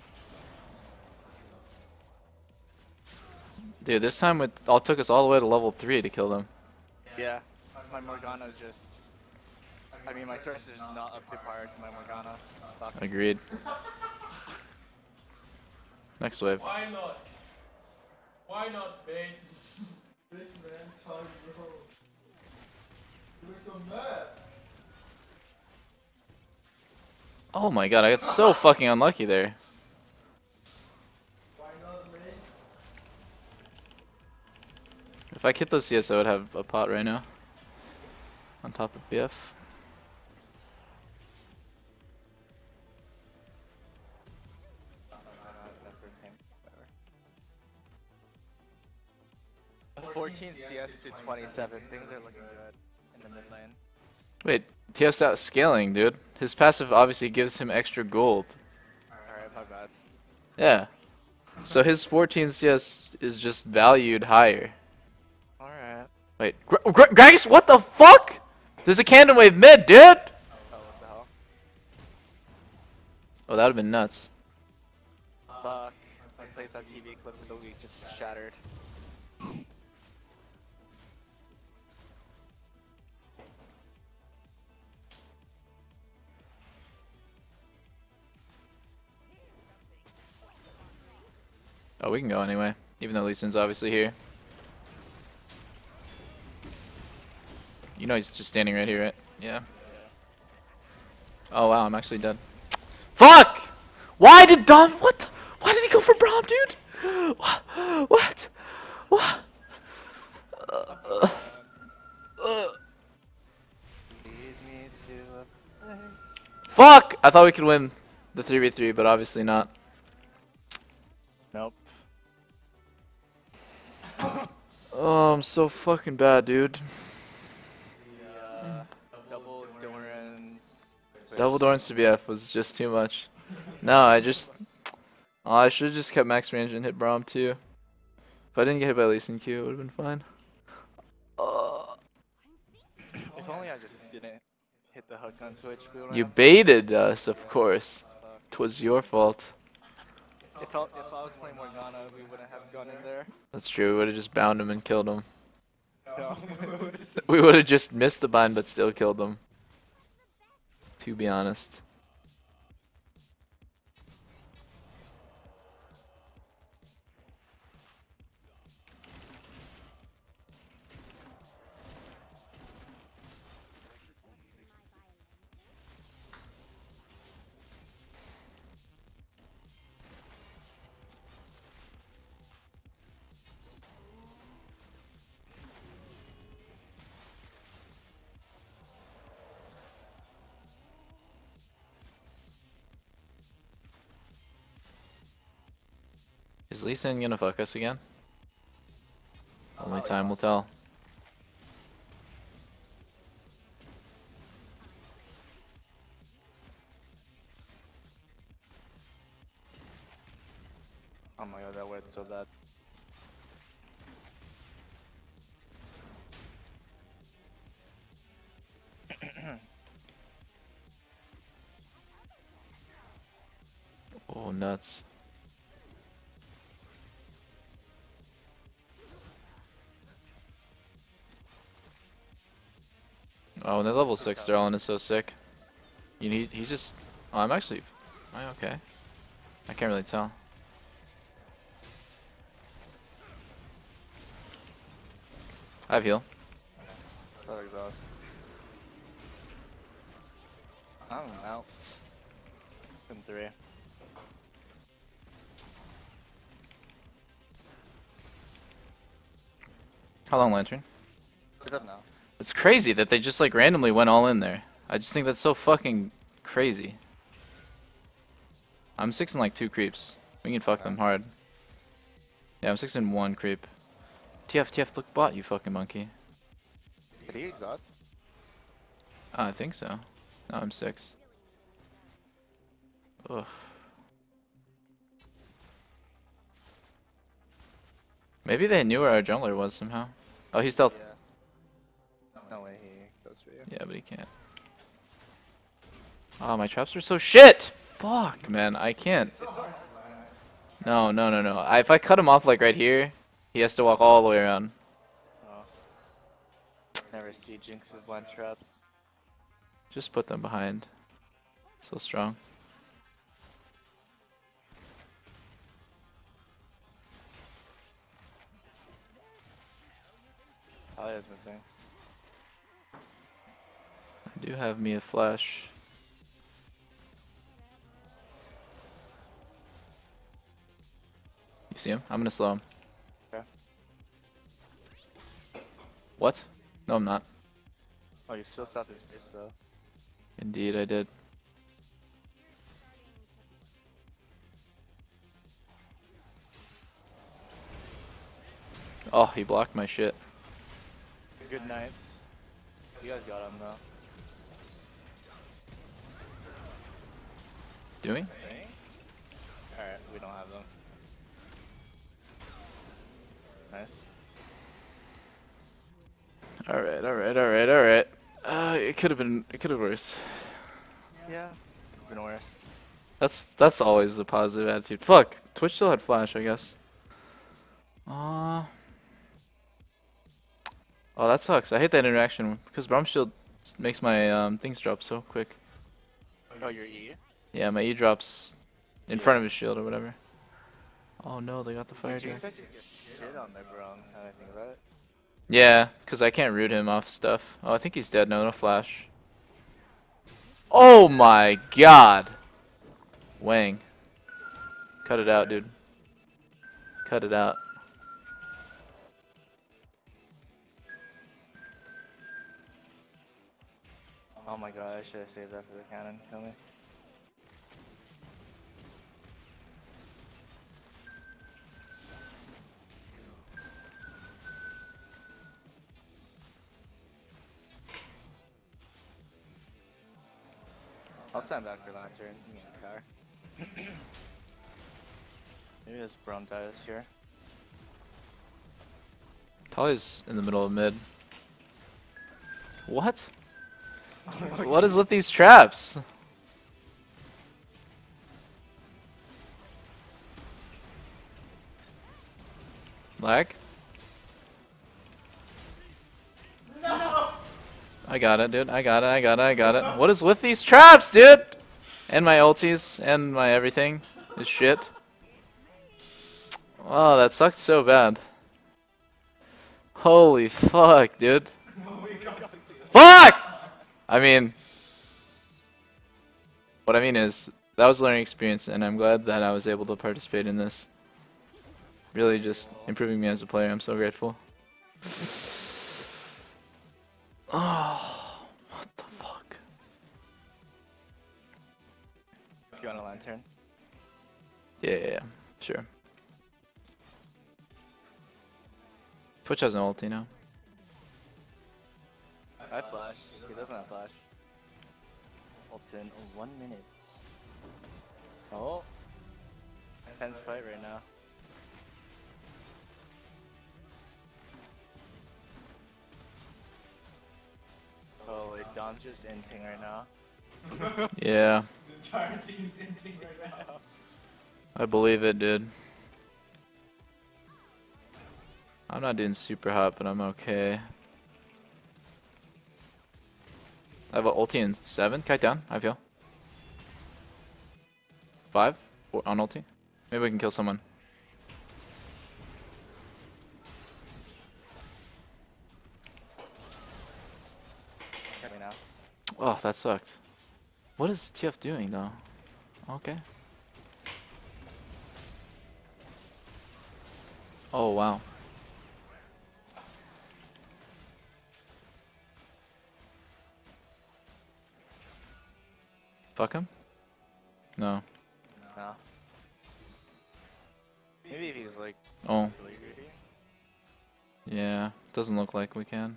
Dude, this time it all took us all the way to level 3 to kill them. Yeah, my Morgana's just. I mean, my curse is not up to par to my Morgana. Fuck. Agreed. Next wave. Why not? Why not me? Big man time, bro. You look so mad. Oh my god, I got so fucking unlucky there. Why not me? If I hit those CS, I would have a pot right now. On top of BF. Whatever. 14 CS to 27. Things are looking good in the mid lane. Wait, TF's out scaling, dude. His passive obviously gives him extra gold. Alright, my bad. Yeah. So his 14 CS is just valued higher. Alright. Wait, Gragas, what the fuck? There's a cannon wave mid, dude! Oh, what the hell? Oh, that would have been nuts. Fuck. My place on TV clip of the week just shattered. Oh, we can go anyway. Even though Lee Sin's obviously here. You know he's just standing right here, right? Yeah. Oh wow, I'm actually dead. Fuck! Why did Dom? What? Why did he go for Braum, dude? What? What? Fuck! I thought we could win the 3v3, but obviously not. Nope. Oh, I'm so fucking bad, dude. Double Doran's. Double Doran's to BF was just too much. No, I just... Oh, I should have just kept max range and hit Braum too. If I didn't get hit by Lee Sin Q, it would have been fine. If only I just didn't hit the hook on Twitch. You baited us, of course. 'Twas your fault. If I was playing Morgana, we wouldn't have gone in there. That's true, we would have just bound him and killed him. No. We would have just missed the bind but still killed them. To be honest. Is Lee Sin gonna fuck us again? Only time will tell. Oh my god, that went so bad. Oh, nuts. Oh, when they're level 6, their Ellen is so sick. You need. He just. Oh, I'm actually. Am I okay? I can't really tell. I have heal. That exhaust. I'm out. In 3. How long, Lantern? He's up now. It's crazy that they just like randomly went all in there. I just think that's so fucking crazy. I'm 6 in like 2 creeps. We can fuck them hard. Yeah, I'm 6 in 1 creep. TF, look bot, you fucking monkey. Did he exhaust? I think so. No, I'm 6. Ugh. Maybe they knew where our jungler was somehow. Oh, he's stealth. Yeah. No way he goes for you. Yeah, but he can't. Oh, my traps are so shit! Fuck, man, I can't. No. If I cut him off like right here, he has to walk all the way around. Oh. Never see Jinx's land traps. Just put them behind. So strong. Alia's missing. I do have me a flash. You see him? I'm gonna slow him. Okay. What? No, I'm not. Oh, you still stopped his face though. Indeed, I did. Oh, he blocked my shit. Good night. You guys got him though. Do we? Alright, we don't have them. Nice. Alright. It could have been worse. Yeah. Been worse. That's always the positive attitude. Fuck. Twitch still had flash, I guess. Oh, that sucks. I hate that interaction because Braum Shield makes my things drop so quick. Oh, your E? Yeah, my E drops in front of his shield or whatever. Oh no, they got the fire Jinx jack. actually gets shit on there, bro. Now that I think about it. Yeah, because I can't root him off stuff. Oh, I think he's dead. No flash. Oh my god. Wang. Cut it out, dude. Cut it out. Oh my god, I should have saved that for the cannon. Kill me. I'll stand back for Lantern. You can car. Maybe this Braum dies here. Talia's in the middle of mid. What? What is with these traps? Lag? No! I got it, dude. I got it. What is with these traps, dude? And my ultis and my everything is shit. Oh, that sucked so bad. Holy fuck, dude. Fuck! I mean, what I mean is, that was a learning experience, and I'm glad that I was able to participate in this. Really just improving me as a player. I'm so grateful. Oh, what the fuck? You want a Lantern? Yeah, sure. Twitch has an ulti now. I flash. He doesn't have flash. Ult in 1 minute. Oh. Intense fight right now. Oh wait, Don's just inting right now. Yeah. The entire team's inting right now. I believe it, dude. I'm not doing super hot, but I'm okay. I have an ulti in 7. Kite down. I feel. 5 on ulti. Maybe we can kill someone. Coming now. Oh, that sucked. What is TF doing though? Okay. Oh wow. Fuck him? No. No. Maybe if he's like Oh. really greedy. Yeah. Doesn't look like we can.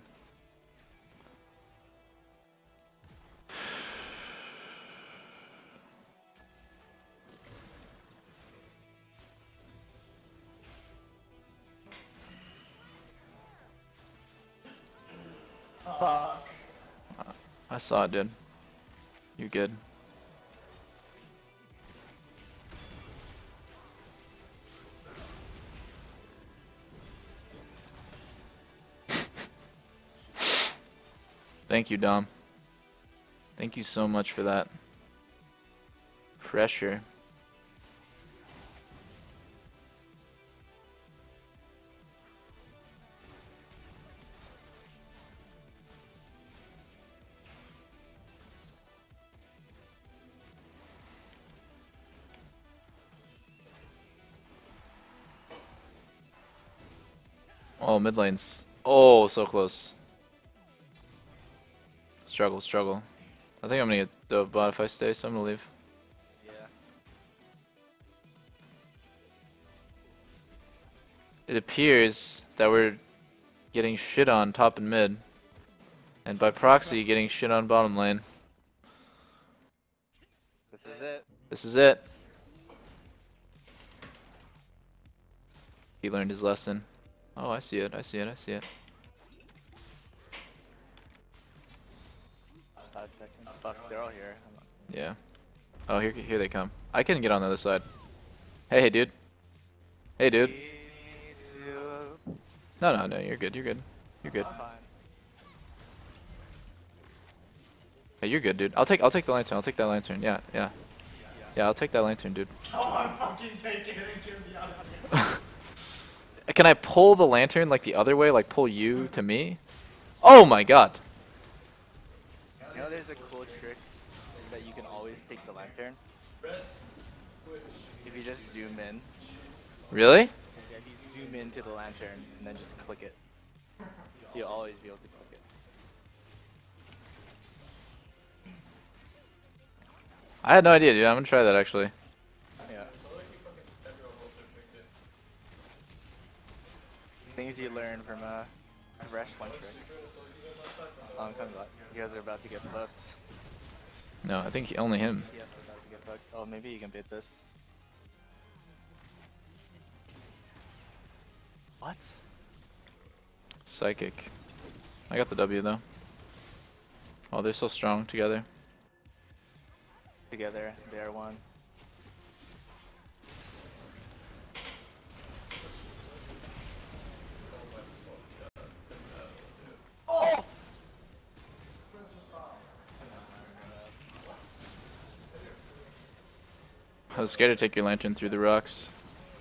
Fuck. I saw it, dude. You're good. Thank you, Dom. Thank you so much for that. Pressure. Oh, mid lanes. Oh, so close. Struggle, struggle. I think I'm gonna get the bot if I stay, so I'm gonna leave. Yeah. It appears that we're getting shit on top and mid. And by proxy, getting shit on bottom lane. This is it. This is it. He learned his lesson. Oh, I see it, I see it, I see it. 5 seconds. Fuck, they're all here. Yeah. Oh, here they come. I can get on the other side. Hey, dude. Hey, dude. No, you're good, you're good. You're good. Hey, you're good, dude. I'll take the lantern. I'll take that lantern. Yeah. Yeah, I'll take that lantern, dude. Someone fucking take it and get me out of here. Can I pull the lantern like the other way? Like pull you to me? Oh my god. You know there's a cool trick that you can always take the lantern? If you just zoom in. Really? Yeah, if you zoom into the lantern and then just click it. You'll always be able to click it. I had no idea, dude. I'm gonna try that actually. Yeah. Things you learn from fresh one trick. Come back. You guys are about to get fucked. No, I think only him. Yeah, we're about to get fucked. Oh, maybe you can bait this. What? Psychic. I got the W though. Oh, they're so strong together. Together, they're one. Oh! I was scared to take your lantern through the rocks.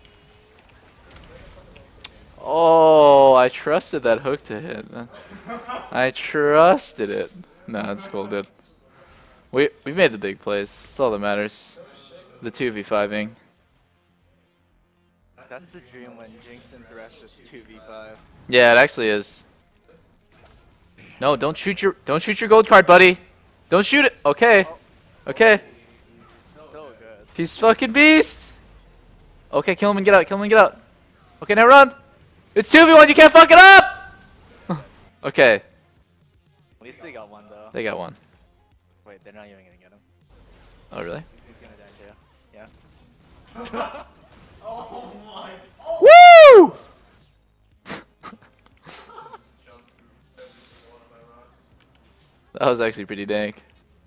Oh, I trusted that hook to hit. I trusted it. Nah, it's cool, dude. We made the big plays. That's all that matters. The 2v5ing. That's the dream when Jinx and Thresh is 2v5. Yeah, it actually is. No, don't shoot your gold card, buddy. Don't shoot it. Okay. Okay. So good. He's fucking beast. Okay, kill him and get out. Kill him and get out. Okay, now run. It's 2v1. You can't fuck it up. Okay. At least they got one though. They got one. Wait, they're not even gonna get him. Oh, really? He's gonna die too. Yeah. Oh my. Oh. Woo! That was actually pretty dank.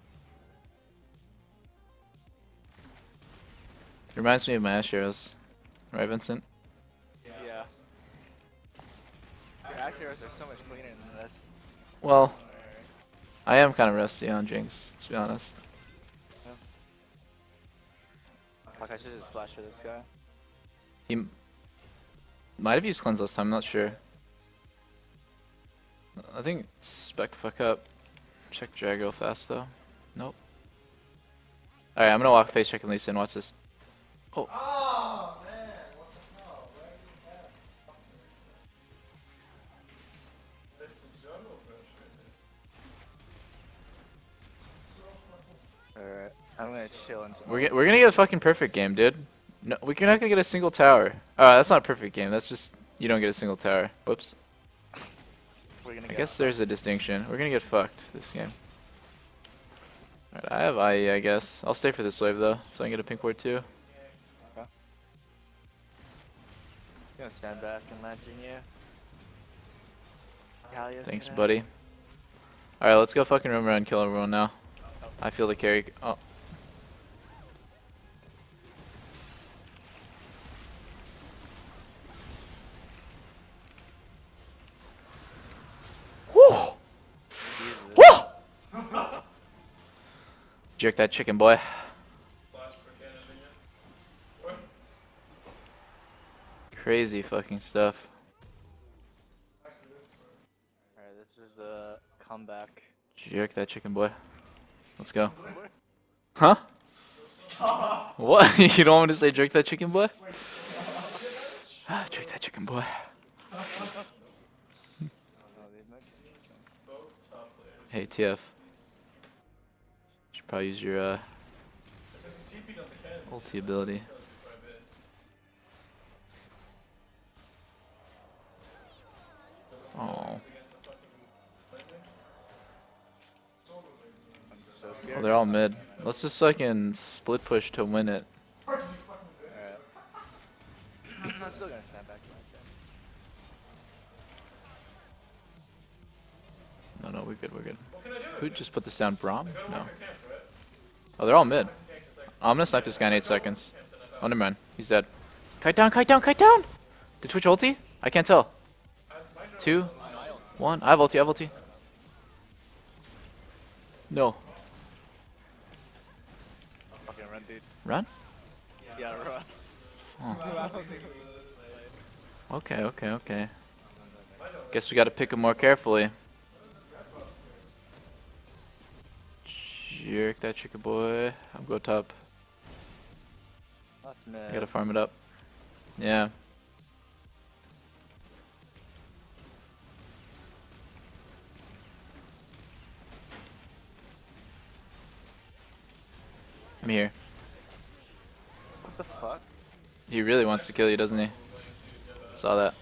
Reminds me of my Ashe arrows. Right, Vincent? Yeah. Your Ashe arrows are so much cleaner than this. Well, I am kind of rusty on Jinx, to be honest. Fuck, I should just flash for this guy. He might have used cleanse last time, I'm not sure. I think it's back the fuck up. Check drag real fast though. Nope. Alright, I'm gonna walk face check and Lee Sin. Watch this. Oh. Oh man, what the hell? Where are you at? This is jungle brush right there. Alright, I'm gonna chill until. We're gonna get a fucking perfect game, dude. No, we're not gonna get a single tower. That's not a perfect game. That's just you don't get a single tower. Whoops. I guess there's a distinction. We're gonna get fucked this game. Alright, I have IE, I guess. I'll stay for this wave though, so I can get a pink ward too. Okay. Gonna stand back and lantern you. Thanks, buddy. Alright, let's go fucking roam around and kill everyone now. I feel the carry. Oh. Jerk that chicken, boy. Crazy fucking stuff. Alright, this is the comeback. Jerk that chicken, boy. Let's go. Huh? What? You don't want me to say jerk that chicken, boy? Jerk that chicken, boy. Hey, TF. Should probably use your ulti ability. Oh. Oh, they're all mid. Let's just fucking split push to win it. Alright. I'm still gonna stand back. No, we're good, we're good. Who just put this down? Braum? No. Oh, they're all mid. I'm gonna snipe this guy in 8 seconds. Oh, never mind. He's dead. Kite down, kite down, kite down! Did Twitch ulti? I can't tell. 2, 1. I have ulti, I have ulti. No. Fucking run, dude. Run? Yeah, run. Oh. Okay. Guess we gotta pick him more carefully. Jerk that chicken boy. I'm go top. That's mid. I gotta farm it up. Yeah. I'm here. What the fuck? He really wants to kill you, doesn't he? Saw that.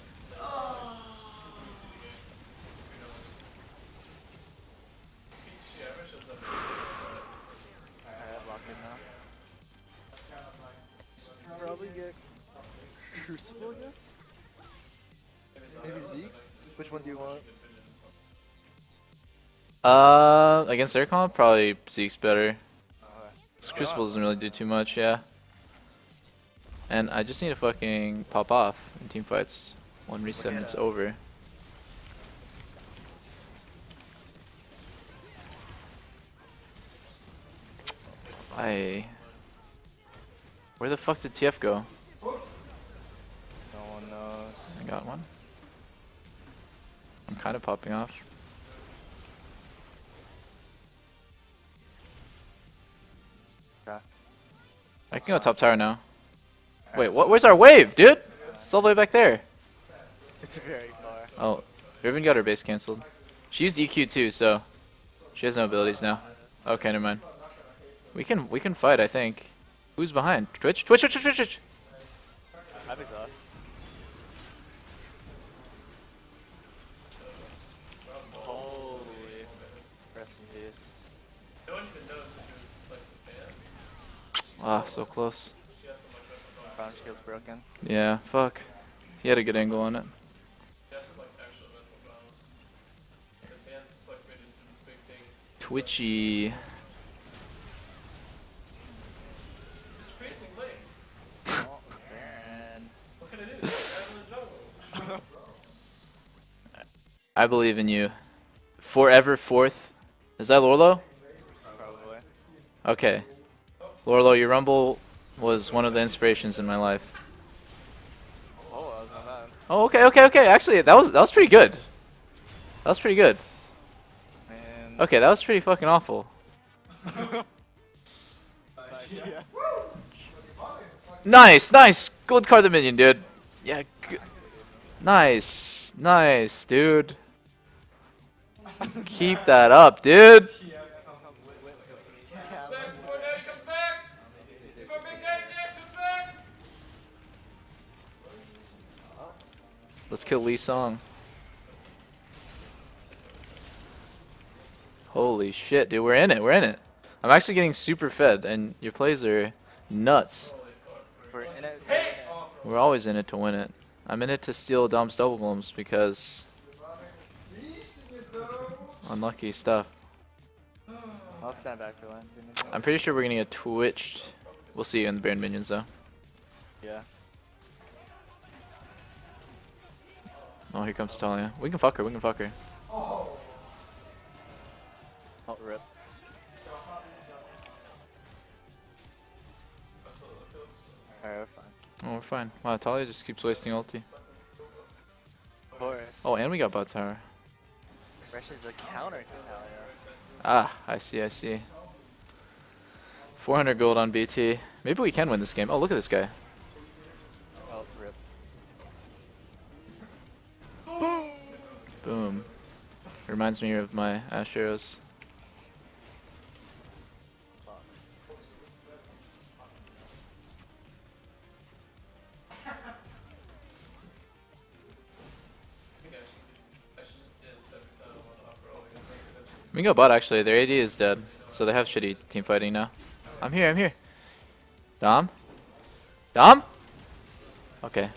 Probably get Crucible, I guess? Maybe Zeke's? Which one do you want? Against their comp, probably Zeke's better. Crucible doesn't really do too much, yeah. And I just need to fucking pop off in team fights. 1 reset and it's over. Where the fuck did TF go? No one knows. I got one. I'm kind of popping off. Okay. I can go top tower now. Wait, what? Where's our wave, dude? It's all the way back there. It's very far. Oh, Riven got her base cancelled. She used EQ too, so she has no abilities now. Okay, never mind. We can fight, I think. Who's behind? Twitch? Twitch! I'm exhausted. Holy. Rest in peace. No one even knows if it was just like the fans. Ah, so close. Brown shield's broken. Yeah, fuck. He had a good angle on it. Twitchy. I believe in you. Forever fourth Is that Lorlo? Probably. Okay. Lorlo, your Rumble was one of the inspirations in my life. Oh, that was not bad. Oh, okay. Actually, that was pretty good. That was pretty good. And Okay, that was pretty fucking awful. yeah. Nice. Gold card the minion, dude. Yeah. Nice, dude. Keep that up, dude. Let's kill Lee Song. Holy shit, dude, we're in it. I'm actually getting super fed, and your plays are nuts. We're in it to win it. We're always in it to win it. I'm in it to steal Dom's double glums because unlucky stuff. I'll stand back for Lance. I'm pretty sure we're gonna get twitched. We'll see you in the Baron minions though. Yeah. Oh, here comes Talia. We can fuck her. Oh, rip. Alright, we're fine. Oh, we're fine. Wow, Talia just keeps wasting ulti. Of course. Oh, and we got bot tower. Rush is a counter to Talia. Ah, I see. 400 gold on BT. Maybe we can win this game. Oh, look at this guy. Oh, rip. Boom. Reminds me of my Ashe arrows. We can go bot actually. Their AD is dead, so they have shitty team fighting now. I'm here. Dom? Okay.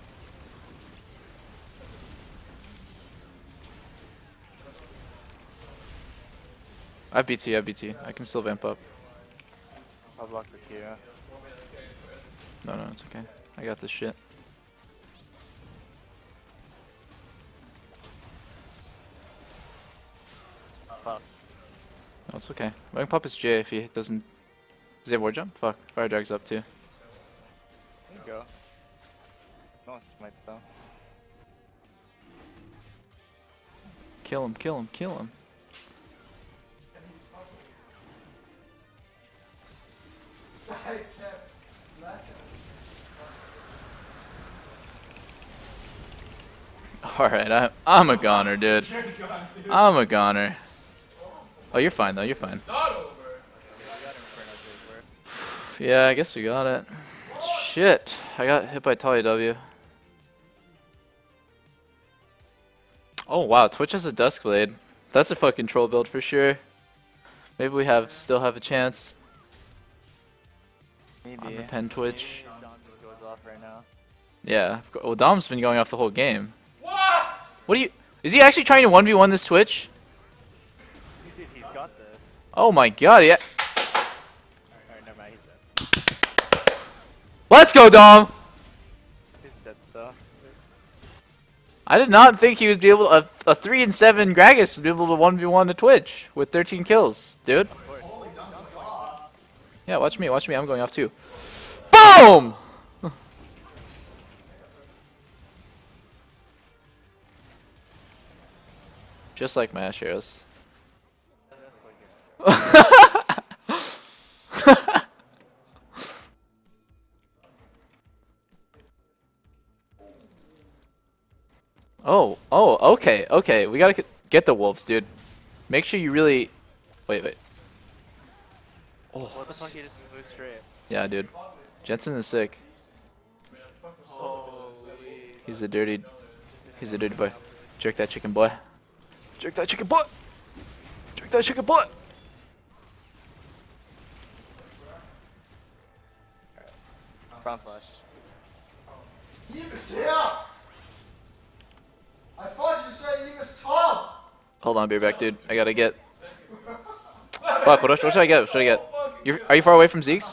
I have BT. I can still vamp up. I'll block the Kira. No, it's okay. I got this shit. Fuck. No, it's okay. I can pop his J if he doesn't. Does he have ward jump? Fuck. Fire drag's up too. There you go. No smite though. Kill him. Alright, I'm a goner, dude. I'm a goner. Oh, you're fine though, you're fine. Yeah, I guess we got it. Shit, I got hit by Talia W. Oh wow, Twitch has a Duskblade. That's a fucking troll build for sure. Maybe we still have a chance. Maybe. On the pen Twitch. Dom just goes off right now. Yeah, well Dom's been going off the whole game. What are you? Is he actually trying to 1v1 this Twitch? Dude, he's got this. Oh my god, yeah. Alright, never mind, he's dead. Let's go, Dom! He's dead though. I did not think he would be able to, a 3 and 7 Gragas would be able to 1v1 to Twitch with 13 kills, dude. Yeah, watch me, I'm going off too. Boom! Just like my Ashe arrows. Oh, okay. We gotta get the wolves, dude. Make sure you really... Wait. Oh, what the fuck, he just moved straight. Yeah, dude. Jensen is sick. Holy. He's a dirty boy. Jerk that chicken boy. Jerk that chicken boy! Jerk that chicken boy! Front flash. He was here! I thought you said he was tall! Hold on, be back, dude. I gotta get... Fuck, what should I get? Are you far away from Zeke's?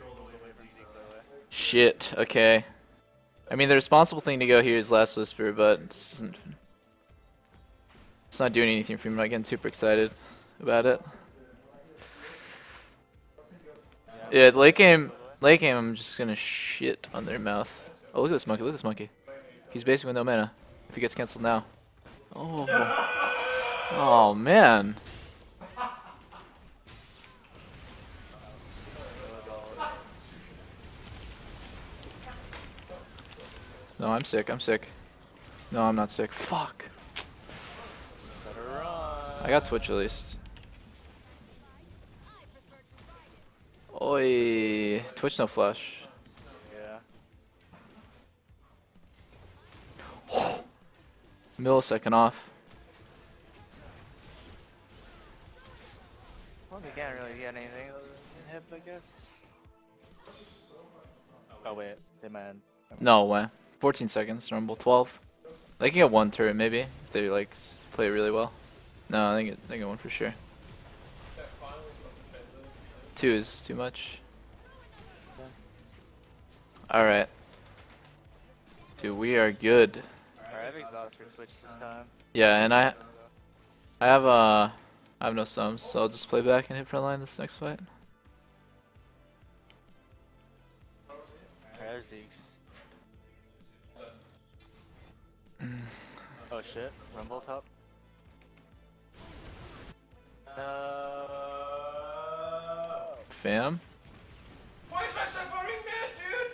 Shit, okay. I mean, the responsible thing to go here is Last Whisper, but this isn't... It's not doing anything for me. I'm not getting super excited. about it. Yeah, late game, I'm just gonna shit on their mouth. Oh, look at this monkey, look at this monkey. He's basically with no mana. If he gets cancelled now. Oh. Oh, man. No, I'm sick, I'm sick. No, I'm not sick. Fuck. I got Twitch at least. Oi. Twitch no flash. Yeah. Millisecond off. Well, they can't really get anything other than hip, I guess. Oh wait, they might. No way. 14 seconds, Rumble. 12. They can get one turret maybe if they like play it really well. No, they get one for sure. 2 is too much. Alright. Dude, we are good. Alright, I have exhaust for Twitch this time. Yeah, and I have no sums, so I'll just play back and hit frontline this next fight. Alright, there's Zeke's. Oh shit, Rumble top. Fam? Why is that so fucking mad, dude?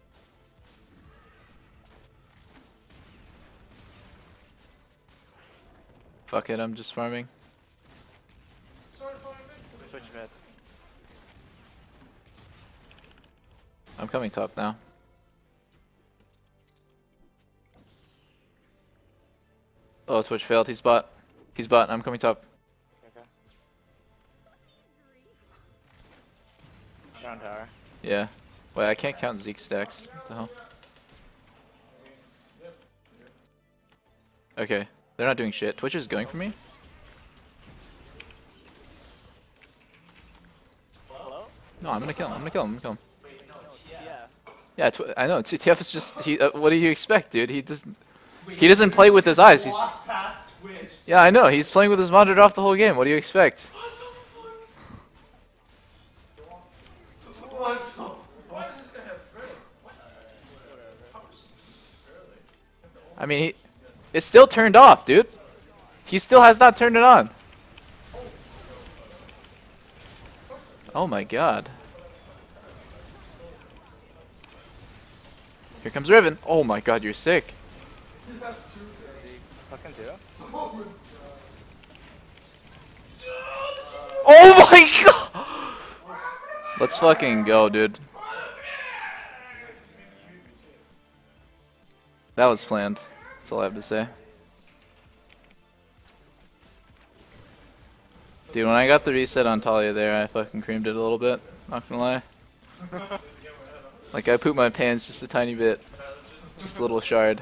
Fuck it, I'm just farming. Twitch mid. I'm coming top now. Oh, Twitch failed. He's bot. He's bot. I'm coming top. Okay. Down tower. Yeah. Wait, I can't count Zeke stacks. What the hell? Okay. They're not doing shit. Twitch is going for me? Hello? No, I'm gonna kill him. I'm gonna kill him. I'm gonna kill him. Yeah. Yeah, I know. TF is just. What do you expect, dude? He doesn't play with his eyes. He's. Yeah, I know. He's playing with his monitor off the whole game. What do you expect? I mean, it's still turned off, dude. He still has not turned it on. Oh my god. Here comes Riven. Oh my god, you're sick. Fucking do. Oh my god! Let's fucking go, dude. That was planned. That's all I have to say. Dude, when I got the reset on Talia there, I fucking creamed it a little bit. Not gonna lie. Like, I pooped my pants just a tiny bit. Just a little shard.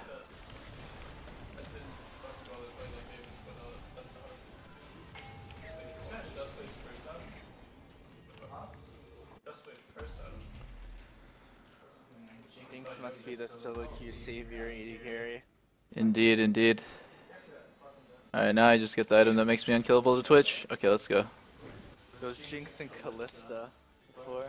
Jinx must be the solo queue Sivir AD carry. Indeed, indeed. Alright, now I just get the item that makes me unkillable to Twitch. Okay, let's go. It was Jinx and Callista before.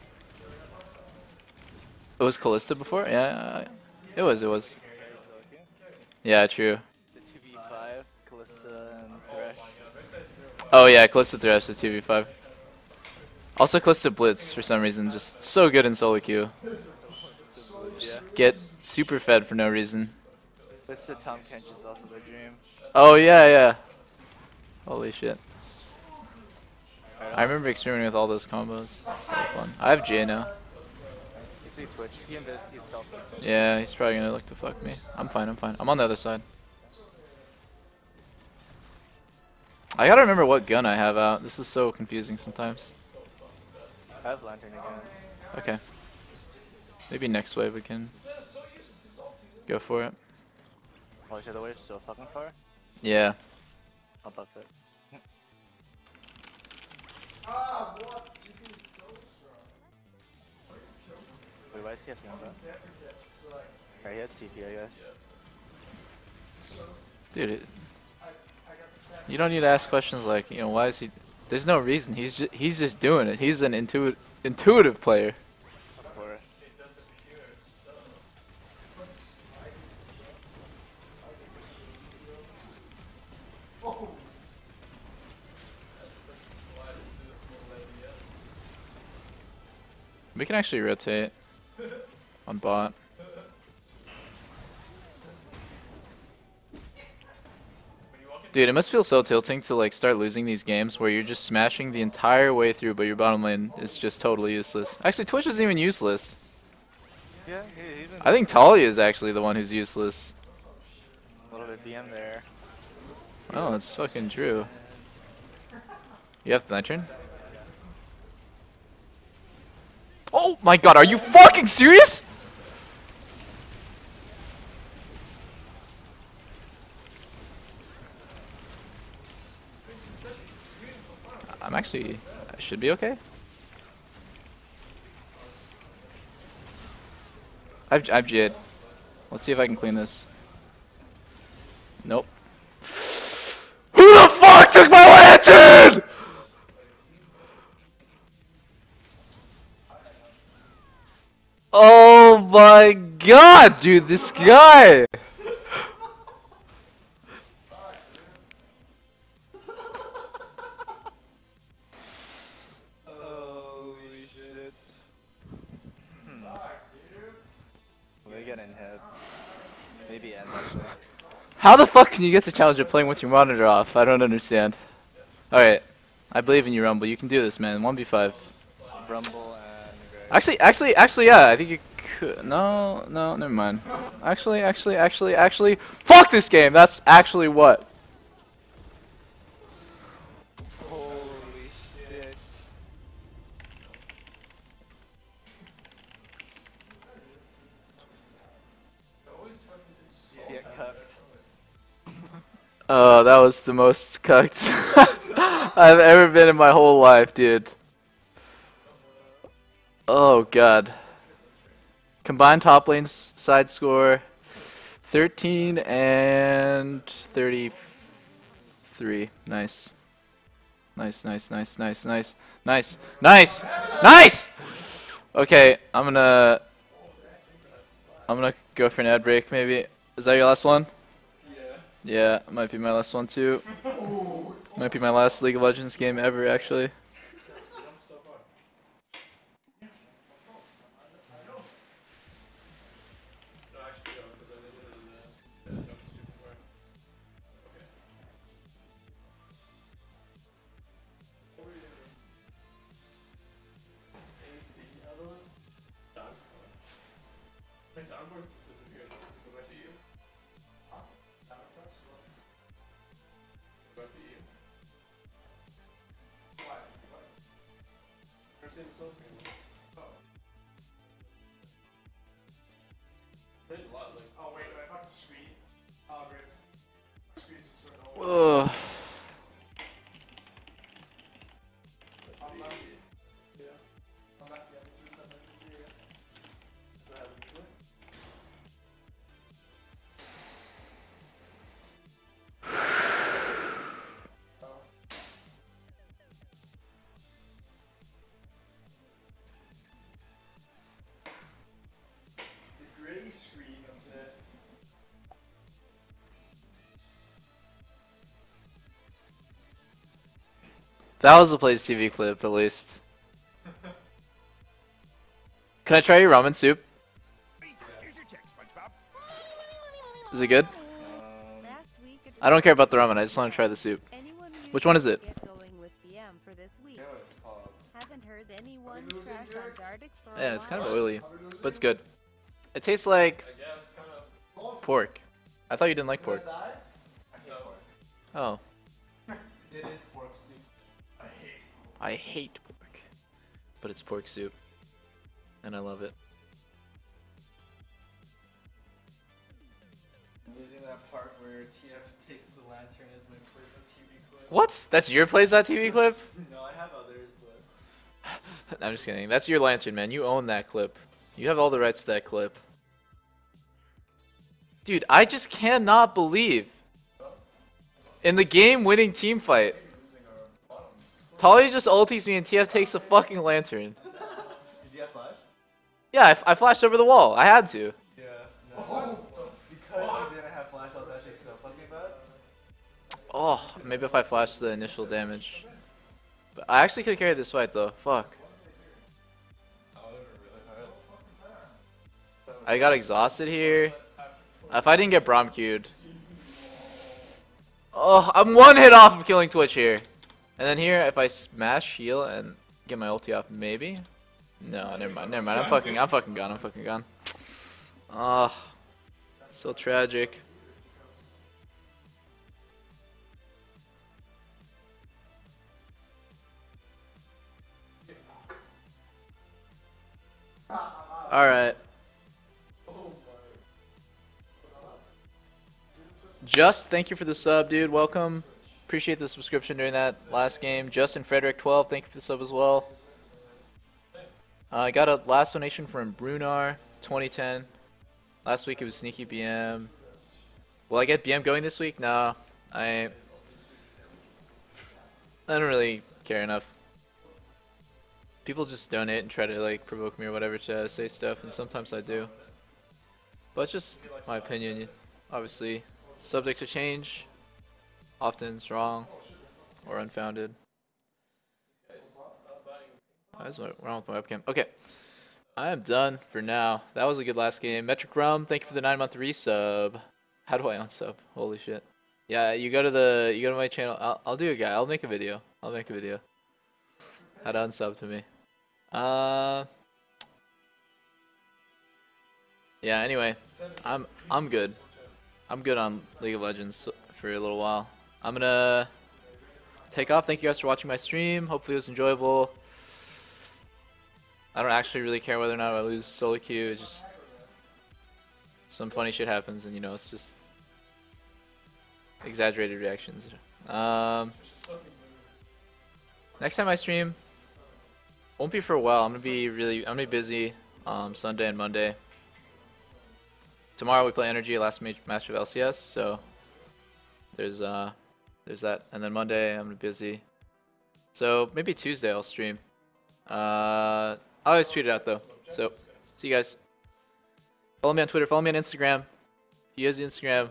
It was Callista before? Yeah, it was. Yeah, true. The 2v5, Callista and Thresh. Oh yeah, Callista Thresh, the 2v5. Also Callista Blitz, for some reason, just so good in solo queue. Just get super fed for no reason. Callista Tom Kench is also their dream. Oh yeah, yeah. Holy shit. I remember experimenting with all those combos. So fun. I have Jhin now. You see Twitch, he invis, he's stealth. Yeah, he's probably gonna look to fuck me. I'm fine, I'm fine. I'm on the other side. I gotta remember what gun I have out. This is so confusing sometimes. I have Lantern again. Okay. Maybe next wave we can go for it. Oh shit, the wave's so fucking far? Yeah. I'll buff it. Wait, why is he have Yamba? Alright, he has TP, I guess. Dude, You don't need to ask questions like, you know, why is he? There's no reason. He's just doing it. He's an intuitive player. Of course. We can actually rotate on bot. Dude, it must feel so tilting to like start losing these games where you're just smashing the entire way through, but your bottom lane is just totally useless. Actually, Twitch isn't even useless. Yeah, I think Talia is actually the one who's useless. a little bit BM there. Oh, that's fucking true. You have the Nitron? Oh my god, are you fucking serious? I should be okay. I've Jid. Let's see if I can clean this. Nope. Who the fuck took my lantern? Oh my god, dude, this guy! Holy shit. They get in hit. Maybe end actually. How the fuck can you get the challenge of playing with your monitor off? I don't understand. Alright. I believe in you, Rumble. You can do this, man. 1v5. Rumble and Greg. Actually, yeah. I think you could. No, never mind. Actually. Fuck this game! That's actually what. Holy shit. Get cucked. Oh, that was the most cucked I've ever been in my whole life, dude. Oh god. Combined top lane side score 13 and 33. Nice. Nice. Okay, I'm gonna go for an ad break maybe. Is that your last one? Yeah, might be my last one too. Might be my last League of Legends game ever, actually. Ugh. That was a Plays TV clip, at least. Can I try your ramen soup? Is it good? I don't care about the ramen, I just want to try the soup. Which one is it? Yeah, it's kind of oily, but it's good. It tastes like pork. I thought you didn't like pork. Oh. It is pork soup. I hate pork, but it's pork soup, and I love it. I'm losing that part where TF takes the lantern as my Plays on TV clip. What? That's your Plays.tv clip? No, I have others, but... I'm just kidding. That's your lantern, man. You own that clip. You have all the rights to that clip. Dude, I just cannot believe In the game-winning team fight. Talia just ulties me and TF takes a fucking lantern. Did you have flash? Yeah, I flashed over the wall. I had to. Yeah, no. Because you didn't have flash, I was actually so fucking bad. Oh, maybe if I flashed the initial damage. But I actually could have carried this fight though. Fuck. I got exhausted here. If I didn't get Braum queued. Oh, I'm one hit off of killing Twitch here. And then here, if I smash, heal, and get my ulti off, maybe? No, never mind. I'm fucking gone. Oh, so tragic. Alright. Just, thank you for the sub, dude. Welcome. Appreciate the subscription during that last game. Justin Frederick 12, thank you for the sub as well. I got a last donation from Brunar 2010. Last week it was Sneaky BM. Will I get BM going this week? No. I don't really care enough. People just donate and try to like provoke me or whatever to say stuff, and sometimes I do. But it's just my opinion, obviously. Subject to change. Often it's wrong or unfounded. Why is what wrong with my webcam? Okay. I am done for now. That was a good last game. Metric Rum, thank you for the 9-month resub. How do I unsub? Holy shit. Yeah, you go to my channel. I'll do a guy. I'll make a video. How to unsub to me. Yeah, anyway. I'm good. I'm good on League of Legends for a little while. I'm gonna take off. Thank you guys for watching my stream. Hopefully it was enjoyable. I don't actually really care whether or not I lose solo queue. It's just some funny shit happens, and you know, it's just exaggerated reactions. Next time I stream won't be for a while. I'm gonna be busy Sunday and Monday. Tomorrow we play Energy, last match of LCS, so there's that, and then Monday I'm gonna be busy. So maybe Tuesday I'll stream. I'll always tweet it out though. So see you guys. Follow me on Twitter. Follow me on Instagram. If you use Instagram.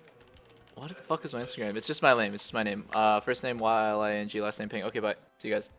What the fuck is my Instagram? It's just my name. It's just my name. First name Yling, last name Ping. Okay, bye. See you guys.